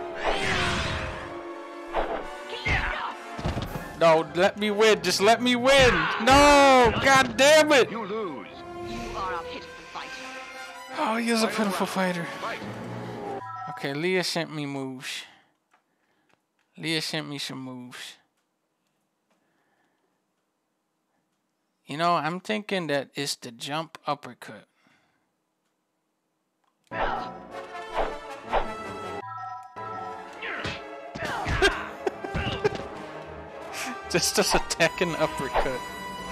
No, let me win. Just let me win. No, god damn it. You lose. You are a pitiful fighter. Oh, he is a Final pitiful round. fighter. Fight. Okay, Leah sent me moves. Leah sent me some moves. You know, I'm thinking that it's the jump uppercut. Just as attacking uppercut.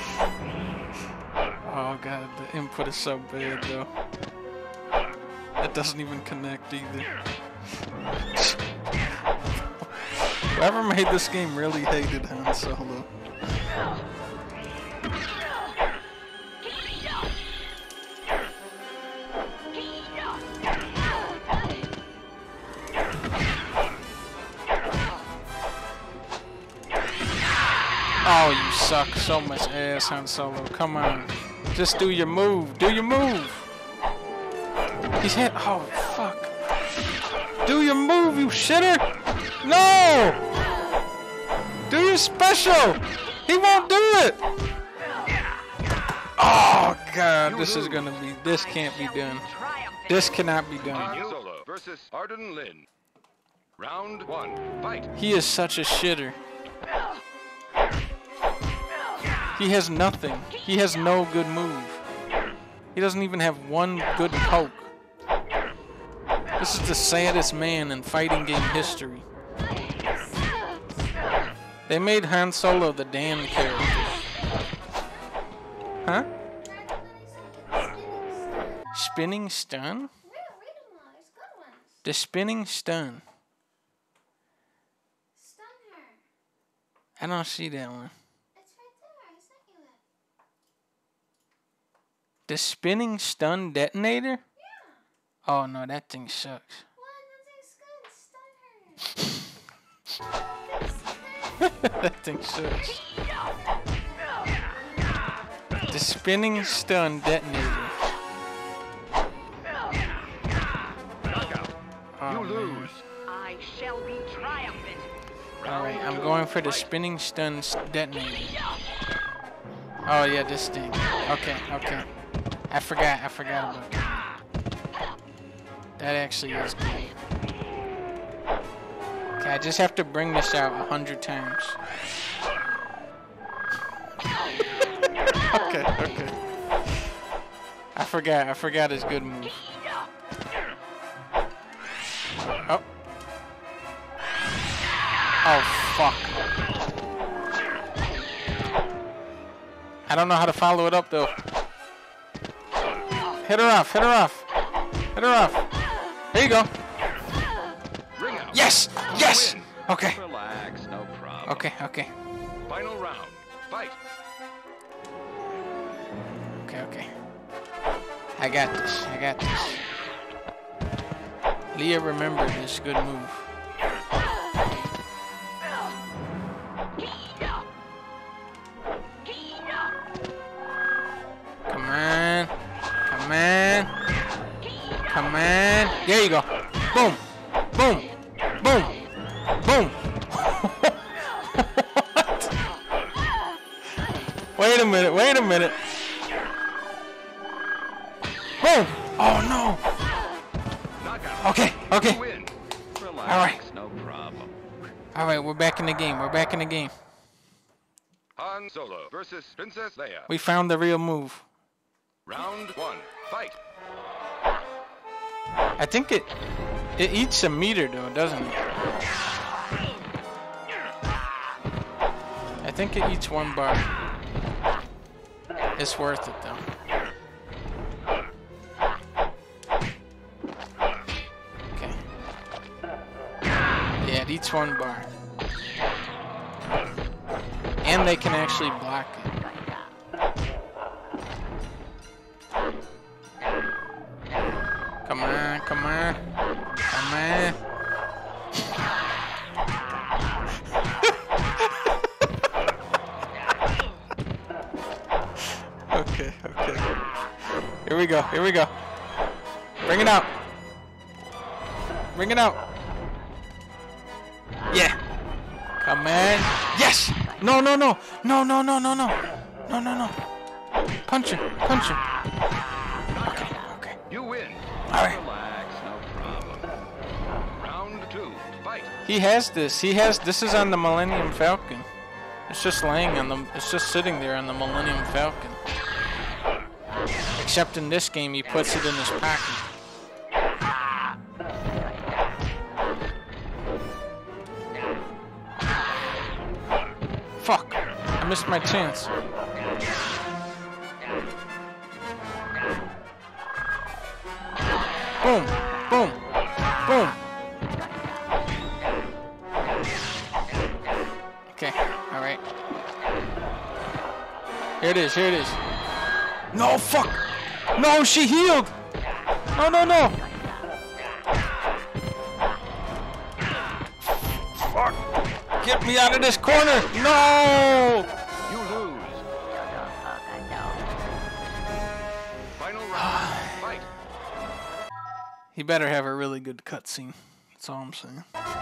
Oh god, the input is so bad though. It doesn't even connect either. Whoever made this game really hated Han Solo. Oh, you suck so much ass, Han Solo. Come on. Just do your move. Do your move. He's hit. Oh, fuck. Do your move, you shitter. No! Do your special. He won't do it. Oh, God. This is going to be. This can't be done. This cannot be done. Han Solo versus Arden Lin. Round one. Fight. He is such a shitter. He has nothing. He has no good move. He doesn't even have one good poke. This is the saddest man in fighting game history. They made Han Solo the damn character. Huh? Spinning stun? Read, read them all. There's good ones. The spinning stun. Stun her. I don't see that one. It's right there. I sent you it. The spinning stun detonator? Yeah. Oh no, that thing sucks. What? That thing's good. Stun her. That thing sucks. The spinning stun detonator. Knockout. Oh, You man. lose. I shall be triumphant. Alright, I'm going for the spinning stun s- detonator. Oh yeah, this thing. Okay, okay. I forgot, I forgot about that. That actually is good. Okay, I just have to bring this out a hundred times. Okay, okay. I forgot, I forgot his good move. Oh. Oh, fuck. I don't know how to follow it up, though. Hit her off, hit her off. Hit her off. There you go. Ring out. Yes! Yes! Win. Okay. Relax, no problem. Okay, okay. Final round. Fight. Okay, okay. I got this, I got this. Leah remembered this good move. Come on. Come on. Come on. There you go. Boom. Boom. Boom. Boom. What? Wait a minute. Wait a minute. Boom. Oh, no. Knockout. Okay. Okay. You win. Relax, All right. no problem. All right. We're back in the game. We're back in the game. Han Solo versus Princess Leia. We found the real move. Round one. Fight. I think it it eats a meter though, doesn't it? I think it eats one bar. It's worth it though. Okay. Yeah, it eats one bar. And they can actually block it. Come on, come on, come on. Okay, okay. Here we go, here we go. Bring it out. Bring it out. Yeah. Come on. Yes! No, no, no. No, no, no, no, no. No, no, no. Punch her, punch her. Okay, okay. You win. Alright. Relax, no problem. Round two, fight. He has this. He has. This is on the Millennium Falcon. It's just laying on the. It's just sitting there on the Millennium Falcon. Except in this game, he puts it in his pocket. Fuck! I missed my chance. Boom! Boom! Boom! Okay, alright. Here it is, here it is. No, fuck! No, she healed! No, no, no! Fuck! Get me out of this corner! No! You lose. Final round, fight. He better have a really good cutscene. That's all I'm saying.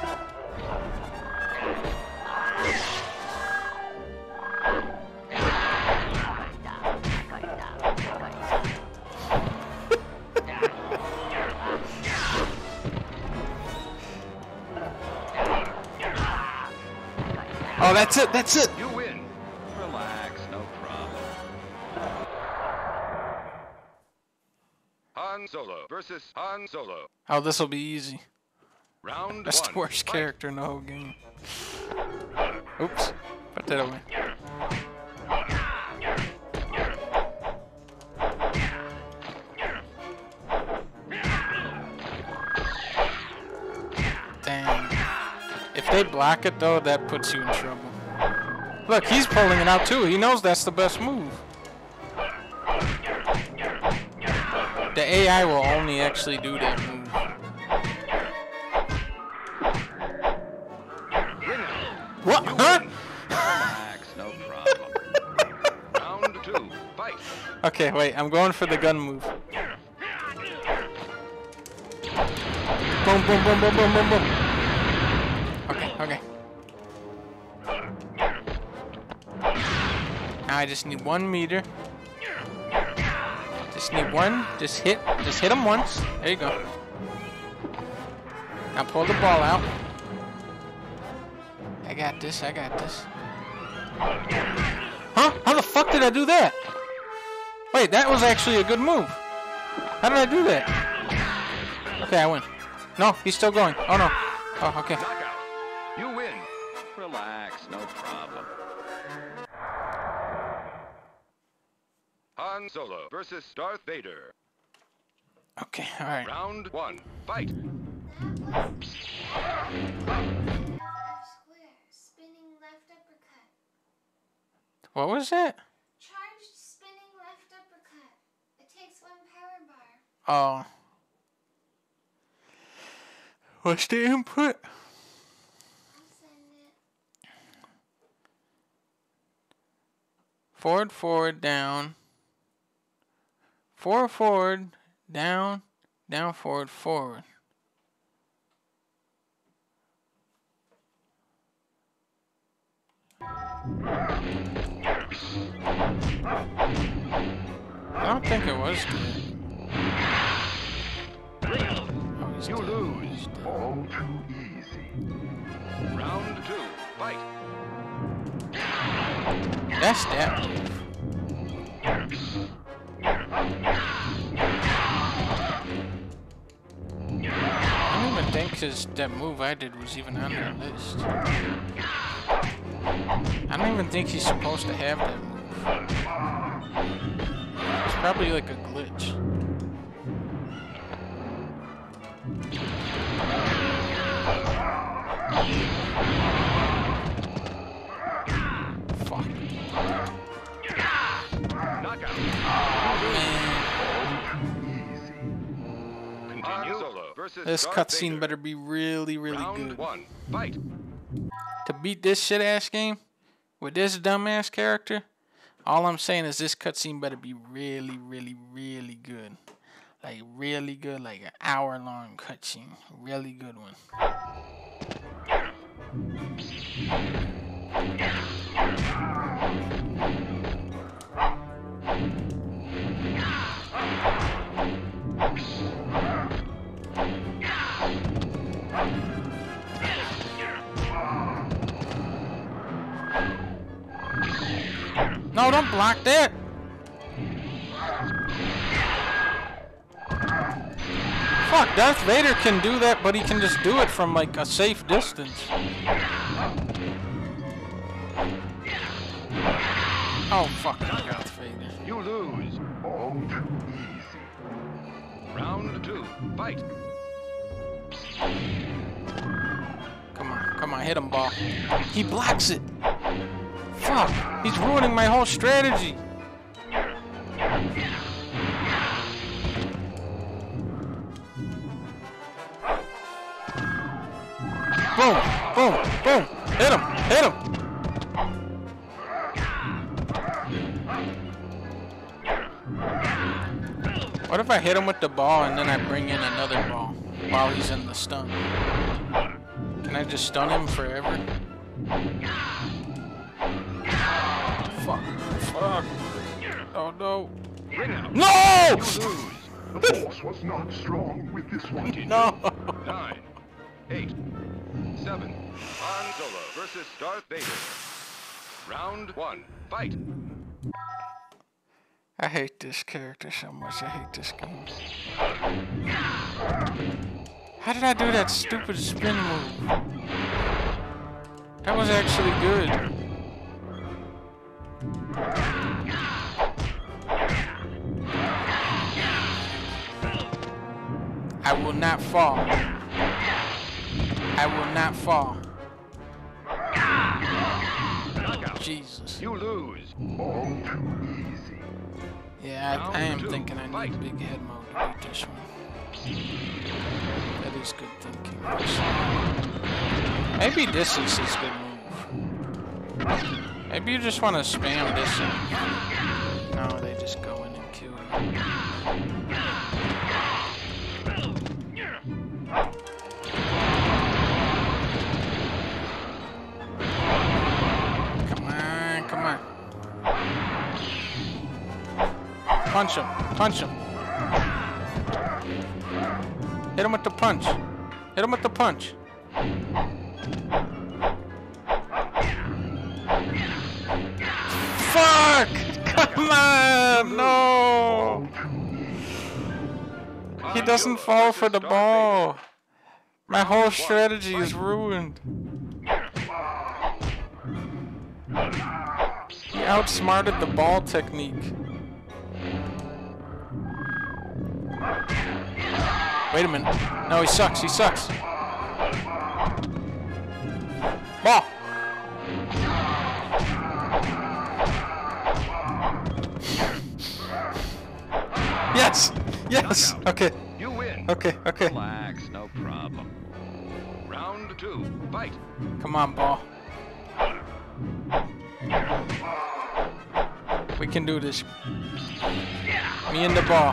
Oh, that's it, that's it! You win. Relax, no problem. Han Solo versus Han Solo. Oh, this'll be easy. Round That's one. the worst fight. character in the whole game. Oops. Put that away. Dang. If they block it though, that puts you in trouble. Look, he's pulling it out too. He knows that's the best move. The A I will only actually do that move. What? Huh? Relax, no problem. Round two, fight. Okay, wait. I'm going for the gun move. Boom, boom, boom, boom, boom, boom, boom. Okay, okay. Now I just need one meter. Just need one. Just hit. Just hit him once. There you go. Now pull the ball out. I got this. I got this. Huh? How the fuck did I do that? Wait, that was actually a good move. How did I do that? Okay, I win. No, he's still going. Oh no. Oh, okay. Knockout. You win. Relax, no problem. Han Solo versus Darth Vader. Okay, alright. Round one, fight. Square, spinning left uppercut. What was that? Charged spinning left uppercut. It takes one power bar. Oh. What's the input? I'll send it. Forward, forward, down. Forward, forward, down, down, forward, forward. I don't think it was good. Oh, he's You dead. lose. He's dead. All too easy. Round two, fight. That's that move. I don't even think his, that move I did was even on their list. I don't even think he's supposed to have that move. It's probably like a glitch. Fuck. Knockout. Han Solo versus This Darth cutscene Vader. better be really, really Round good. one, fight. To beat this shit ass game with this dumbass character, all I'm saying is this cutscene better be really, really, really good. Like really good, like an hour long cutscene. Really good one. No, don't block that. Fuck, Darth Vader can do that, but he can just do it from like a safe distance. Oh fuck, Darth Vader. You lose. All too easy. Round two, fight. Come on, come on, hit him, ball. He blocks it. Fuck, he's ruining my whole strategy. Boom, boom, boom. Hit him, hit him. What if I hit him with the ball and then I bring in another ball while he's in the stun? Can I just stun him forever? Fuck. Fuck. Oh no. Ring out. No! You lose. The force was not strong with this one. No. Nine, eight, seven. Han Solo versus Darth Vader. Round one, fight. I hate this character so much. I hate this game. How did I do that stupid spin move? That was actually good. I will not fall. I will not fall. Jesus. You lose. All too easy. Yeah, I, I am thinking I need big head mode to beat this one. That is good thinking. Maybe this is his good move. Maybe you just want to spam this one. No, they just go in and kill you. Come on, come on. Punch him, punch him. Hit him with the punch. Hit him with the punch. Fuck! Come on! No! He doesn't fall for the ball. My whole strategy is ruined. He outsmarted the ball technique. Wait a minute. No, he sucks. He sucks. Ball. Yes. Yes. Okay. You win. Okay. Okay. Relax, no problem. Round two, fight. Come on, ball. We can do this. Me and the ball.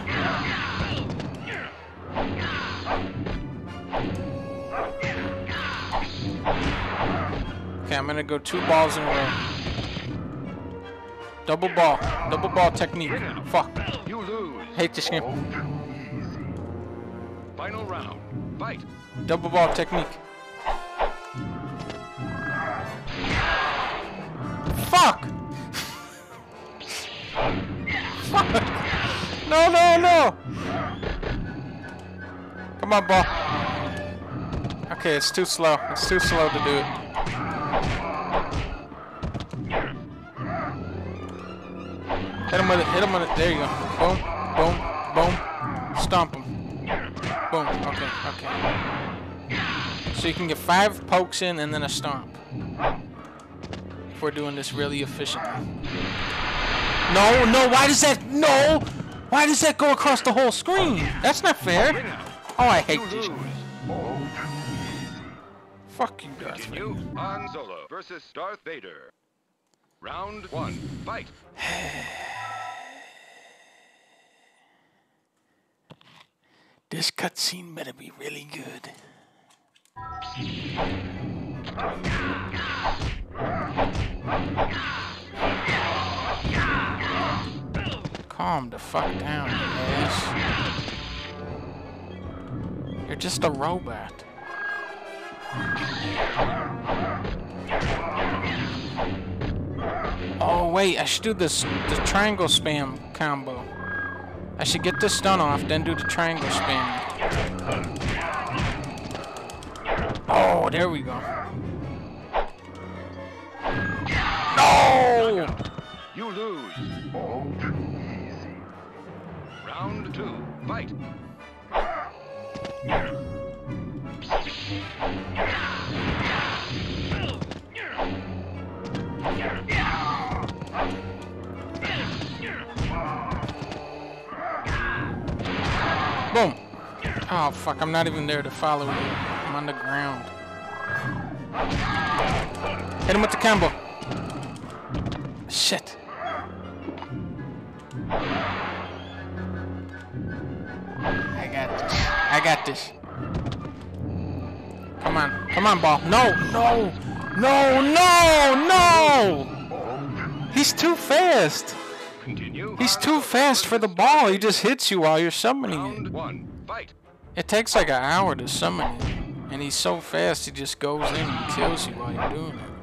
Okay, I'm gonna go two balls in a row. Double ball. Double ball technique. Fuck. You lose. Hate this game. Final round, fight. Double ball technique. Fuck! Fuck! No, no, no! Come on, ball. Okay, it's too slow. It's too slow to do it. Hit him with it. Hit him with it. There you go. Boom, boom, boom. Stomp him. Boom. Okay, okay. So you can get five pokes in and then a stomp. If we're doing this really efficiently. No, no, why does that, no! Why does that go across the whole screen? That's not fair. Oh, I hate this. Fuck you, Darth Vader. Continue. Han Solo versus Darth Vader. Round one, fight. This cutscene better be really good. Calm the fuck down, you ass. You're just a robot. Oh wait, I should do this the triangle spam combo. I should get this stun off, then do the triangle spam. Oh, there we go. No! You lose. All too easy. Round two. Fight. Boom! Oh fuck, I'm not even there to follow you. I'm on the ground. Hit him with the combo. Shit. I got this. I got this. Come on. Come on, ball. No, no, no, no, no! He's too fast. Continue. He's too fast for the ball. He just hits you while you're summoning Round it. one. Fight. It takes like an hour to summon it. And he's so fast, he just goes in and kills you while you're doing it.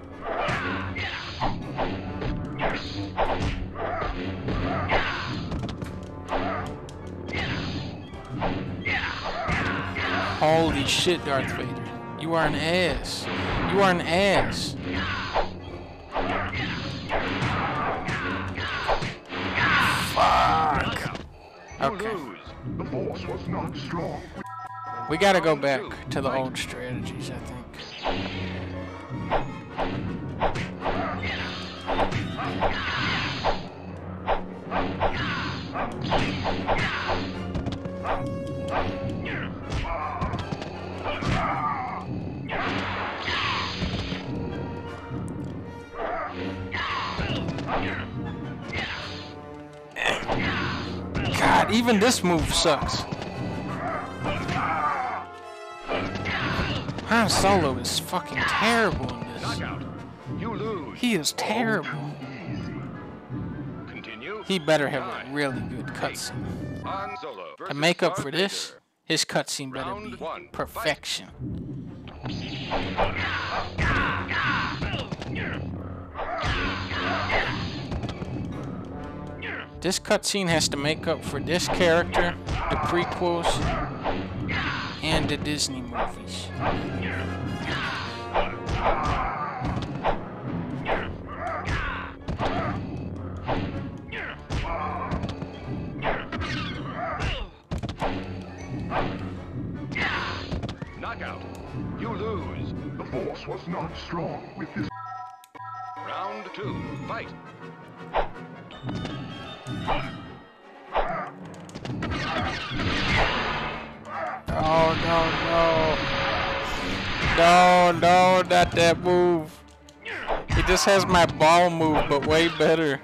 Holy shit, Darth Vader. You are an ass. You are an ass. Fuck. Okay. The force was not strong. We gotta go back to the old strategies, I think. God, even this move sucks. Han Solo is fucking terrible in this. Knockout. You lose. He is terrible. Continue. He better have a really good cutscene. Han Solo To versus make up Darth for this, Vader. his cutscene better Round be one, perfection. This cutscene has to make up for this character, the prequels, and the Disney movies. Knockout. You lose. The force was not strong with this. Round two. Fight. Oh no no. No, no, not that move. He just has my ball move, but way better.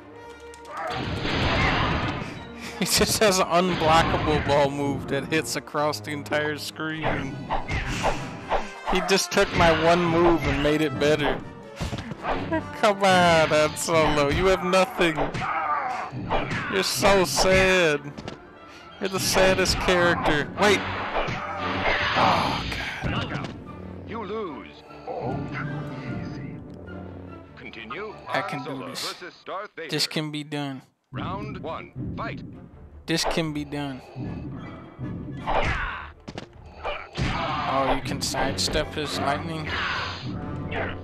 He just has an unblockable ball move that hits across the entire screen. He just took my one move and made it better. Come on, Han Solo, you have nothing. You're so sad. You're the saddest character. Wait. Oh, God. Knockout. You lose. All too easy. Continue. I Han can do Solo this. versus Darth Vader. This can be done. Round one. Fight. This can be done. Oh, you can sidestep his lightning? Yeah,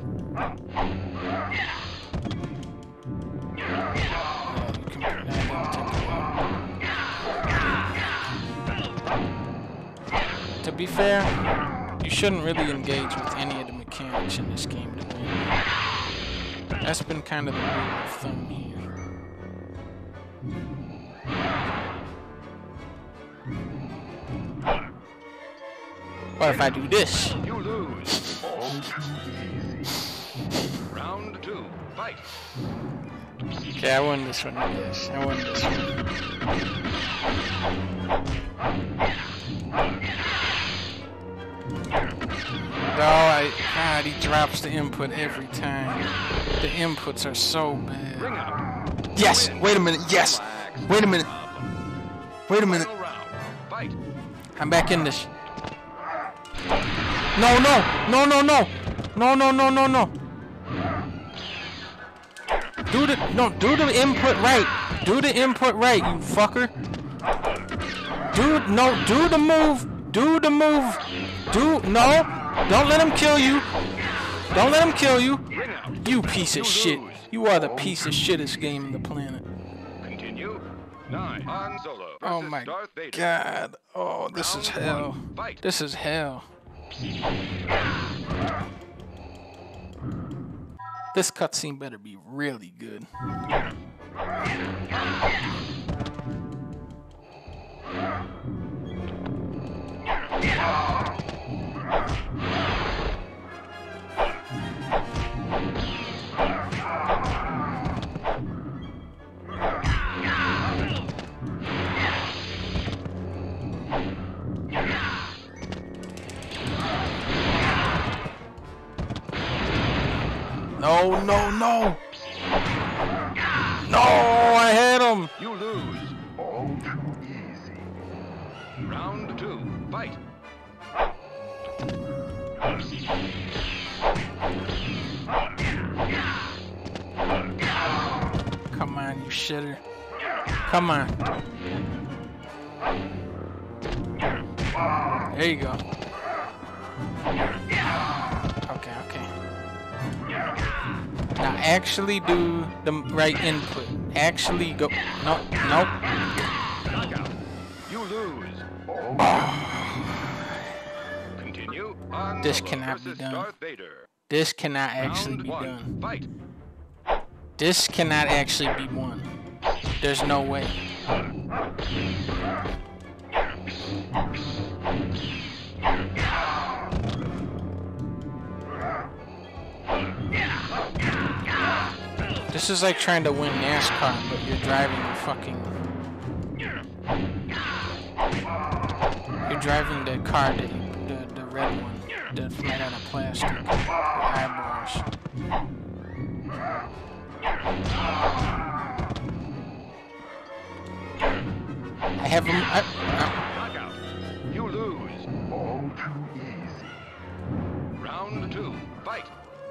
you can put that in. To be fair, you shouldn't really engage with any of the mechanics in this game to win. That's been kind of the rule of thumb here. What if I do this? You lose. All too easy. Round two. Fight. Okay, I won this one, I guess. I won this one. No, I... God, he drops the input every time. The inputs are so bad. Ring out. Yes! Wait a minute, yes! Wait a minute. Wait a minute. Final round. Fight. I'm back in this. No, no! No, no, no! No, no, no, no, no! Do the no. Do the input right. Do the input right, you fucker. Do no. Do the move. Do the move. Do no. Don't let him kill you. Don't let him kill you. You piece of shit. You are the piece of shittest game in the planet. Continue. Nine. Han Solo versus Oh my Darth Vader. god. Oh, this is Round hell. one, fight. This is hell. This cutscene better be really good. No, no, no! No, I had him! You lose. All too easy. Round two. Fight. Come on, you shitter. Come on. There you go. Okay, okay. Now actually do the right input. Actually go. No, nope. Knockout. You lose. Continue. Han This Solo cannot be versus done. Darth Vader. This cannot actually Round be one. done. Fight. This cannot actually be won. There's no way. This is like trying to win NASCAR, but you're driving a fucking... You're driving the car, the, the, the red one, that's made out of plastic. With eyeballs. I have him... I, Knockout. You lose. All too easy. Round two. Fight.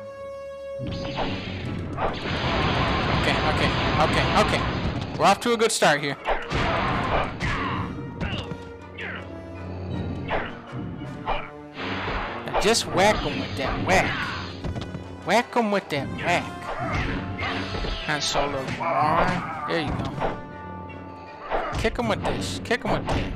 okay, okay, okay, okay. We're off to a good start here. Now just whack him with that whack. Whack him with that whack. Han Solo, you moron. There you go. Kick him with this. Kick him with that.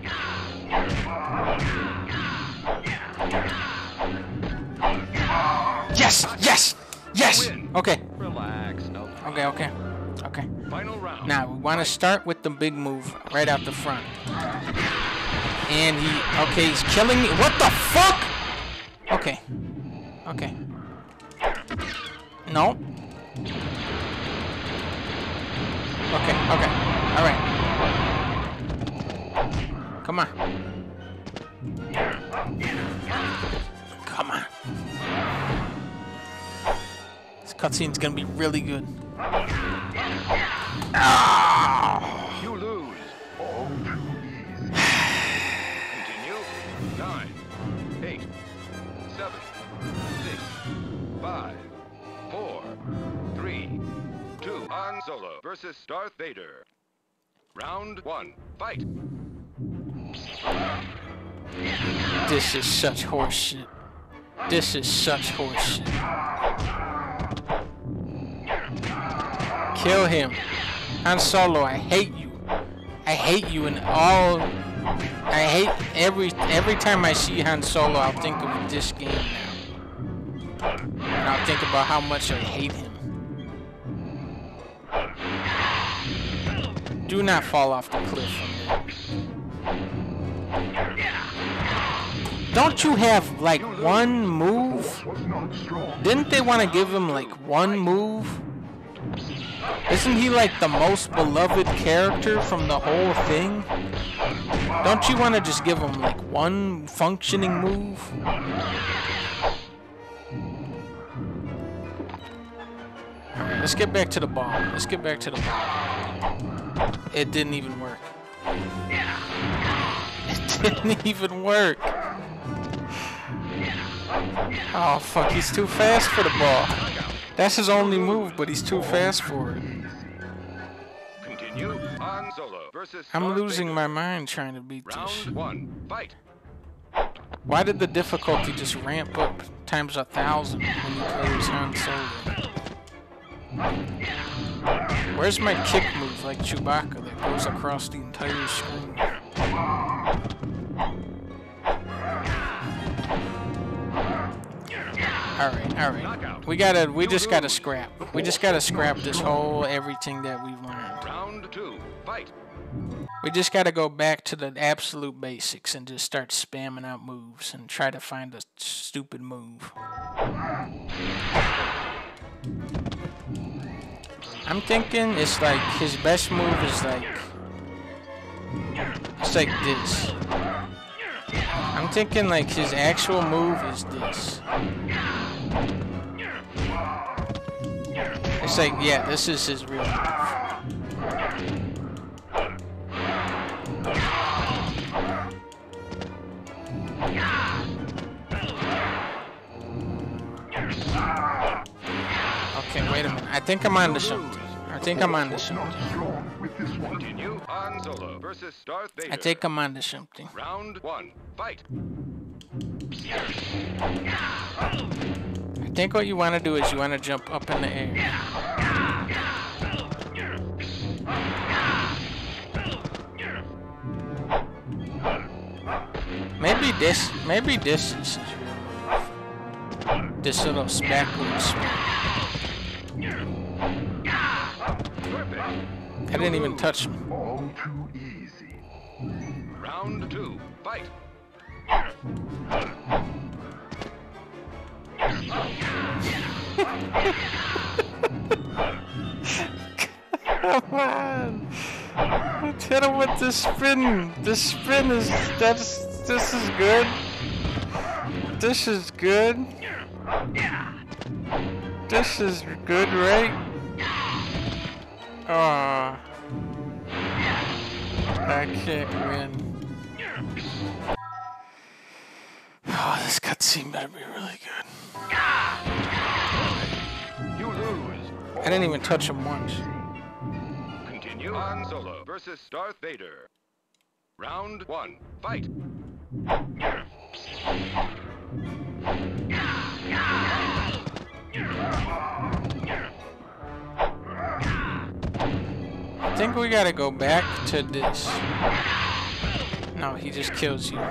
Yes! Yes! Yes! Okay. Relax. No. Okay, okay. Okay. Final round. Now, we want to start with the big move right out the front. And he... Okay, he's killing me. What the fuck? Okay. Okay. No. Okay, okay. Alright. Come on. Come on. This cutscene's gonna be really good. Ah! You lose. All too easy. Continue. Nine. Eight. Seven. Six. Five. Four. Three. Two. Han Solo versus Darth Vader. Round one. Fight. This is such horseshit. This is such horseshit. Kill him. Han Solo, I hate you. I hate you and all... I hate every every time I see Han Solo, I'll think of this game now. And I'll think about how much I hate him. Do not fall off the cliff from there. Don't you have like one move? Force was not strong. Didn't they want to give him like one move? Isn't he like the most beloved character from the whole thing? Don't you want to just give him like one functioning move? Alright, let's get back to the ball. Let's get back to the ball. It didn't even work. It didn't even work. Oh fuck, he's too fast for the ball. That's his only move, but he's too fast for it. Continue. Han Solo versus I'm Darth losing Vader. my mind trying to beat this Round shit. one. Fight. Why did the difficulty just ramp up times a thousand when you play as Han Solo? Where's my kick move like Chewbacca that goes across the entire screen? Alright, alright. We gotta, we just gotta scrap. We just gotta scrap this whole everything that we've learned. Round two. Fight. We just gotta go back to the absolute basics and just start spamming out moves and try to find a stupid move. I'm thinking it's like his best move is like it's like this. I'm thinking like his actual move is this. It's like, yeah, this is his real move. Okay, wait a minute. I think I'm on to something. I think I'm on to something. Strong with this one. Continue. Han Solo versus Darth Vader. I think I'm on to something. Round one. Fight. I think what you want to do is you want to jump up in the air. Maybe this, maybe this is his real move. This little backwards spin. I didn't even touch him. All too easy. Round two. Fight. Come on! Hit him with the spin. The spin is that's this is good. This is good. This is good, right? Aw. I can't win. Oh, this cutscene better be really good. You lose. I didn't even touch him once. Continue. Han Solo versus Darth Vader. Round one. Fight. I think we gotta go back to this. No, he just kills you.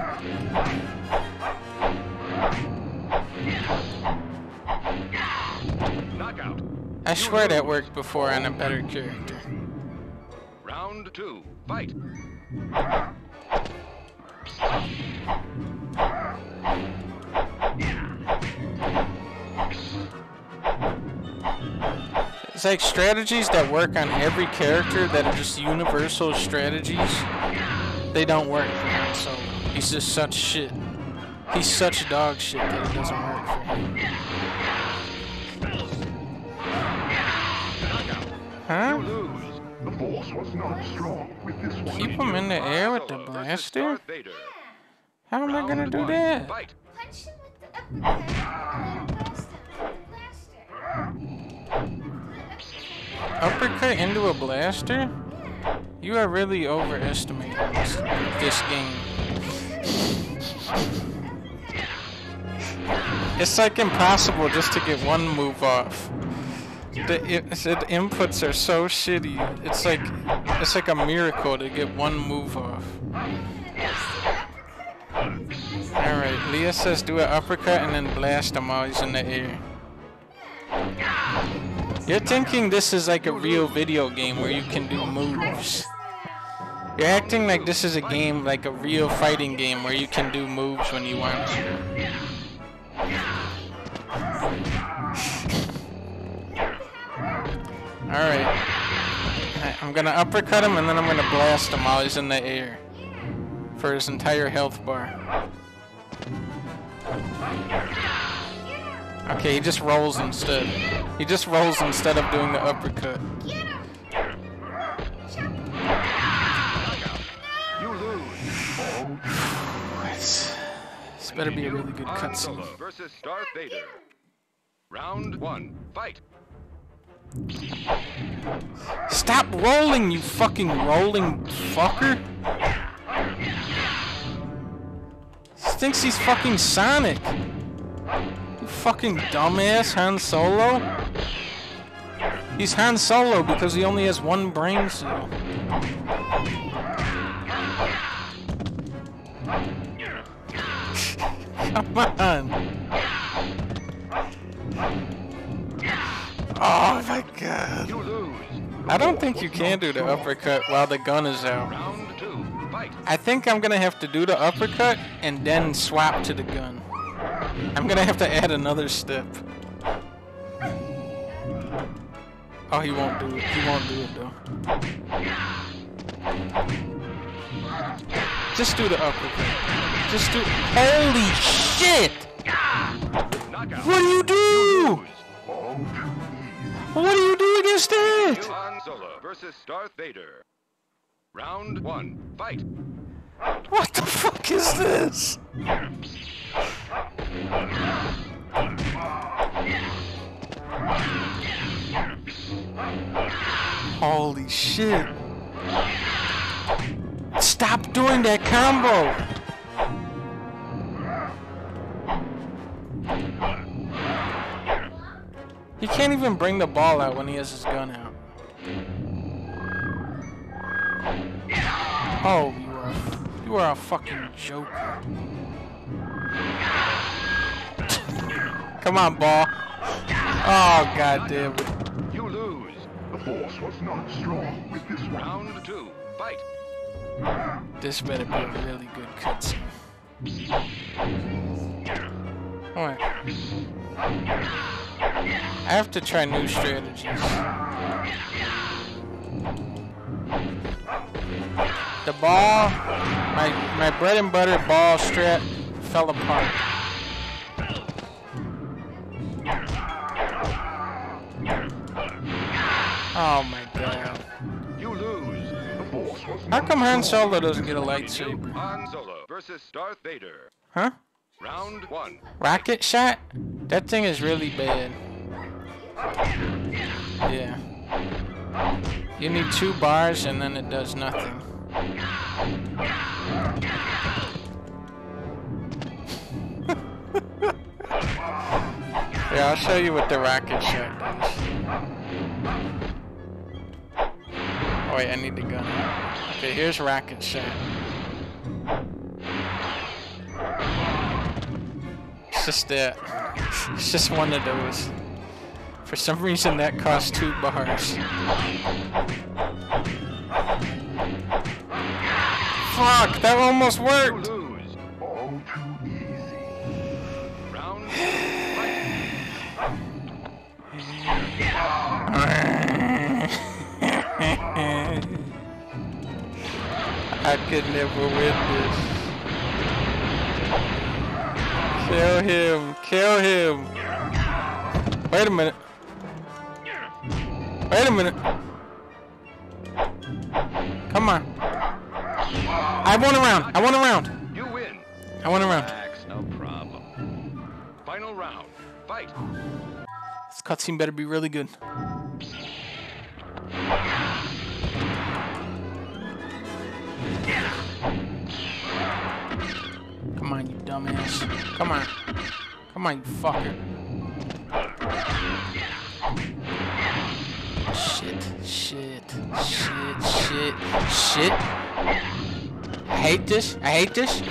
Knockout. I swear that worked before on a better character. Round two. Fight. It's like strategies that work on every character that are just universal strategies. They don't work for him, so he's just such shit. He's such dog shit that it doesn't work for him. Huh? Lose. The force was not strong with this one. Keep him in the air with the Solo versus blaster? Darth Vader. How am I gonna Round do one. that? Fight. Punch him with the uppercut and then blast him with the blaster. Uppercut into a blaster? Yeah. You are really overestimating this, this game. It's like impossible just to get one move off. The, it, the inputs are so shitty. It's like it's like a miracle to get one move off. Alright, Leah says do an uppercut and then blast him while he's in the air. You're thinking this is like a real video game where you can do moves. You're acting like this is a game, like a real fighting game where you can do moves when you want to. Alright. I'm gonna uppercut him and then I'm gonna blast him while he's in the air. For his entire health bar. Okay, he just rolls instead. He just rolls instead of doing the uppercut. You lose. This, this better be a really good Han cutscene. Solo versus Darth Vader. Round one, fight. Stop rolling, you fucking rolling fucker. He thinks he's fucking Sonic. You fucking dumbass Han Solo. He's Han Solo because he only has one brain cell. Come on. Oh my god. You lose. I don't think you can do the uppercut while the gun is out. Round two, fight. I think I'm gonna have to do the uppercut and then swap to the gun. I'm gonna have to add another step. Oh, he won't do it. He won't do it though. Just do the uppercut. Just do. Holy shit! Knockout. What do you do? All too easy. What do you do against that? Han Solo versus Darth Vader. Round one, fight. What the fuck is this? Holy shit. Stop doing that combo. He can't even bring the ball out when he has his gun out. Oh, you are, you are a fucking joker. Come on, ball. Oh, god damn it. You lose. The force was not strong with this one. Round two, fight. This better be a really good cutscene. Alright. I have to try new strategies. The ball, my my bread and butter ball strat fell apart. Oh my god. You lose. The force was How not come Han strong. Solo doesn't get a lightsaber? Han Solo versus Darth Vader. Huh? Round one. Rocket shot? That thing is really bad. Yeah. You need two bars and then it does nothing. Yeah, I'll show you what the rocket shot does. Oh wait, I need the gun. Okay, here's rocket shot. It's just that. It's just one of those. For some reason that costs two bars. Fuck, that almost You worked! lose. All too easy. Round two, fight. I could never win this. Kill him, kill him. Wait a minute. Wait a minute. Come on. I want a round. I want a round. You win. I want a round. Relax, no problem. Final round, fight. This cutscene better be really good. Come on, you dumbass. Come on. Come on, you fucker. Shit, shit, shit, shit, shit. I hate this. I hate this.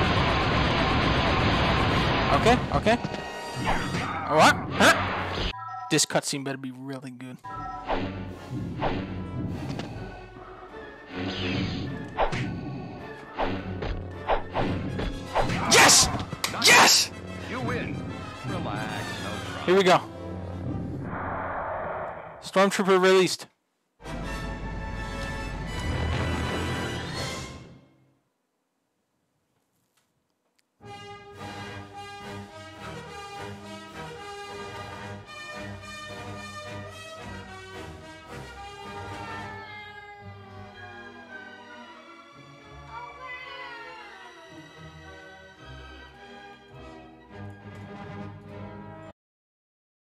Okay, okay. What? Huh? This cutscene better be really good. Yes! Yes! You win. Relax, no problem. Here we go. Stormtrooper released.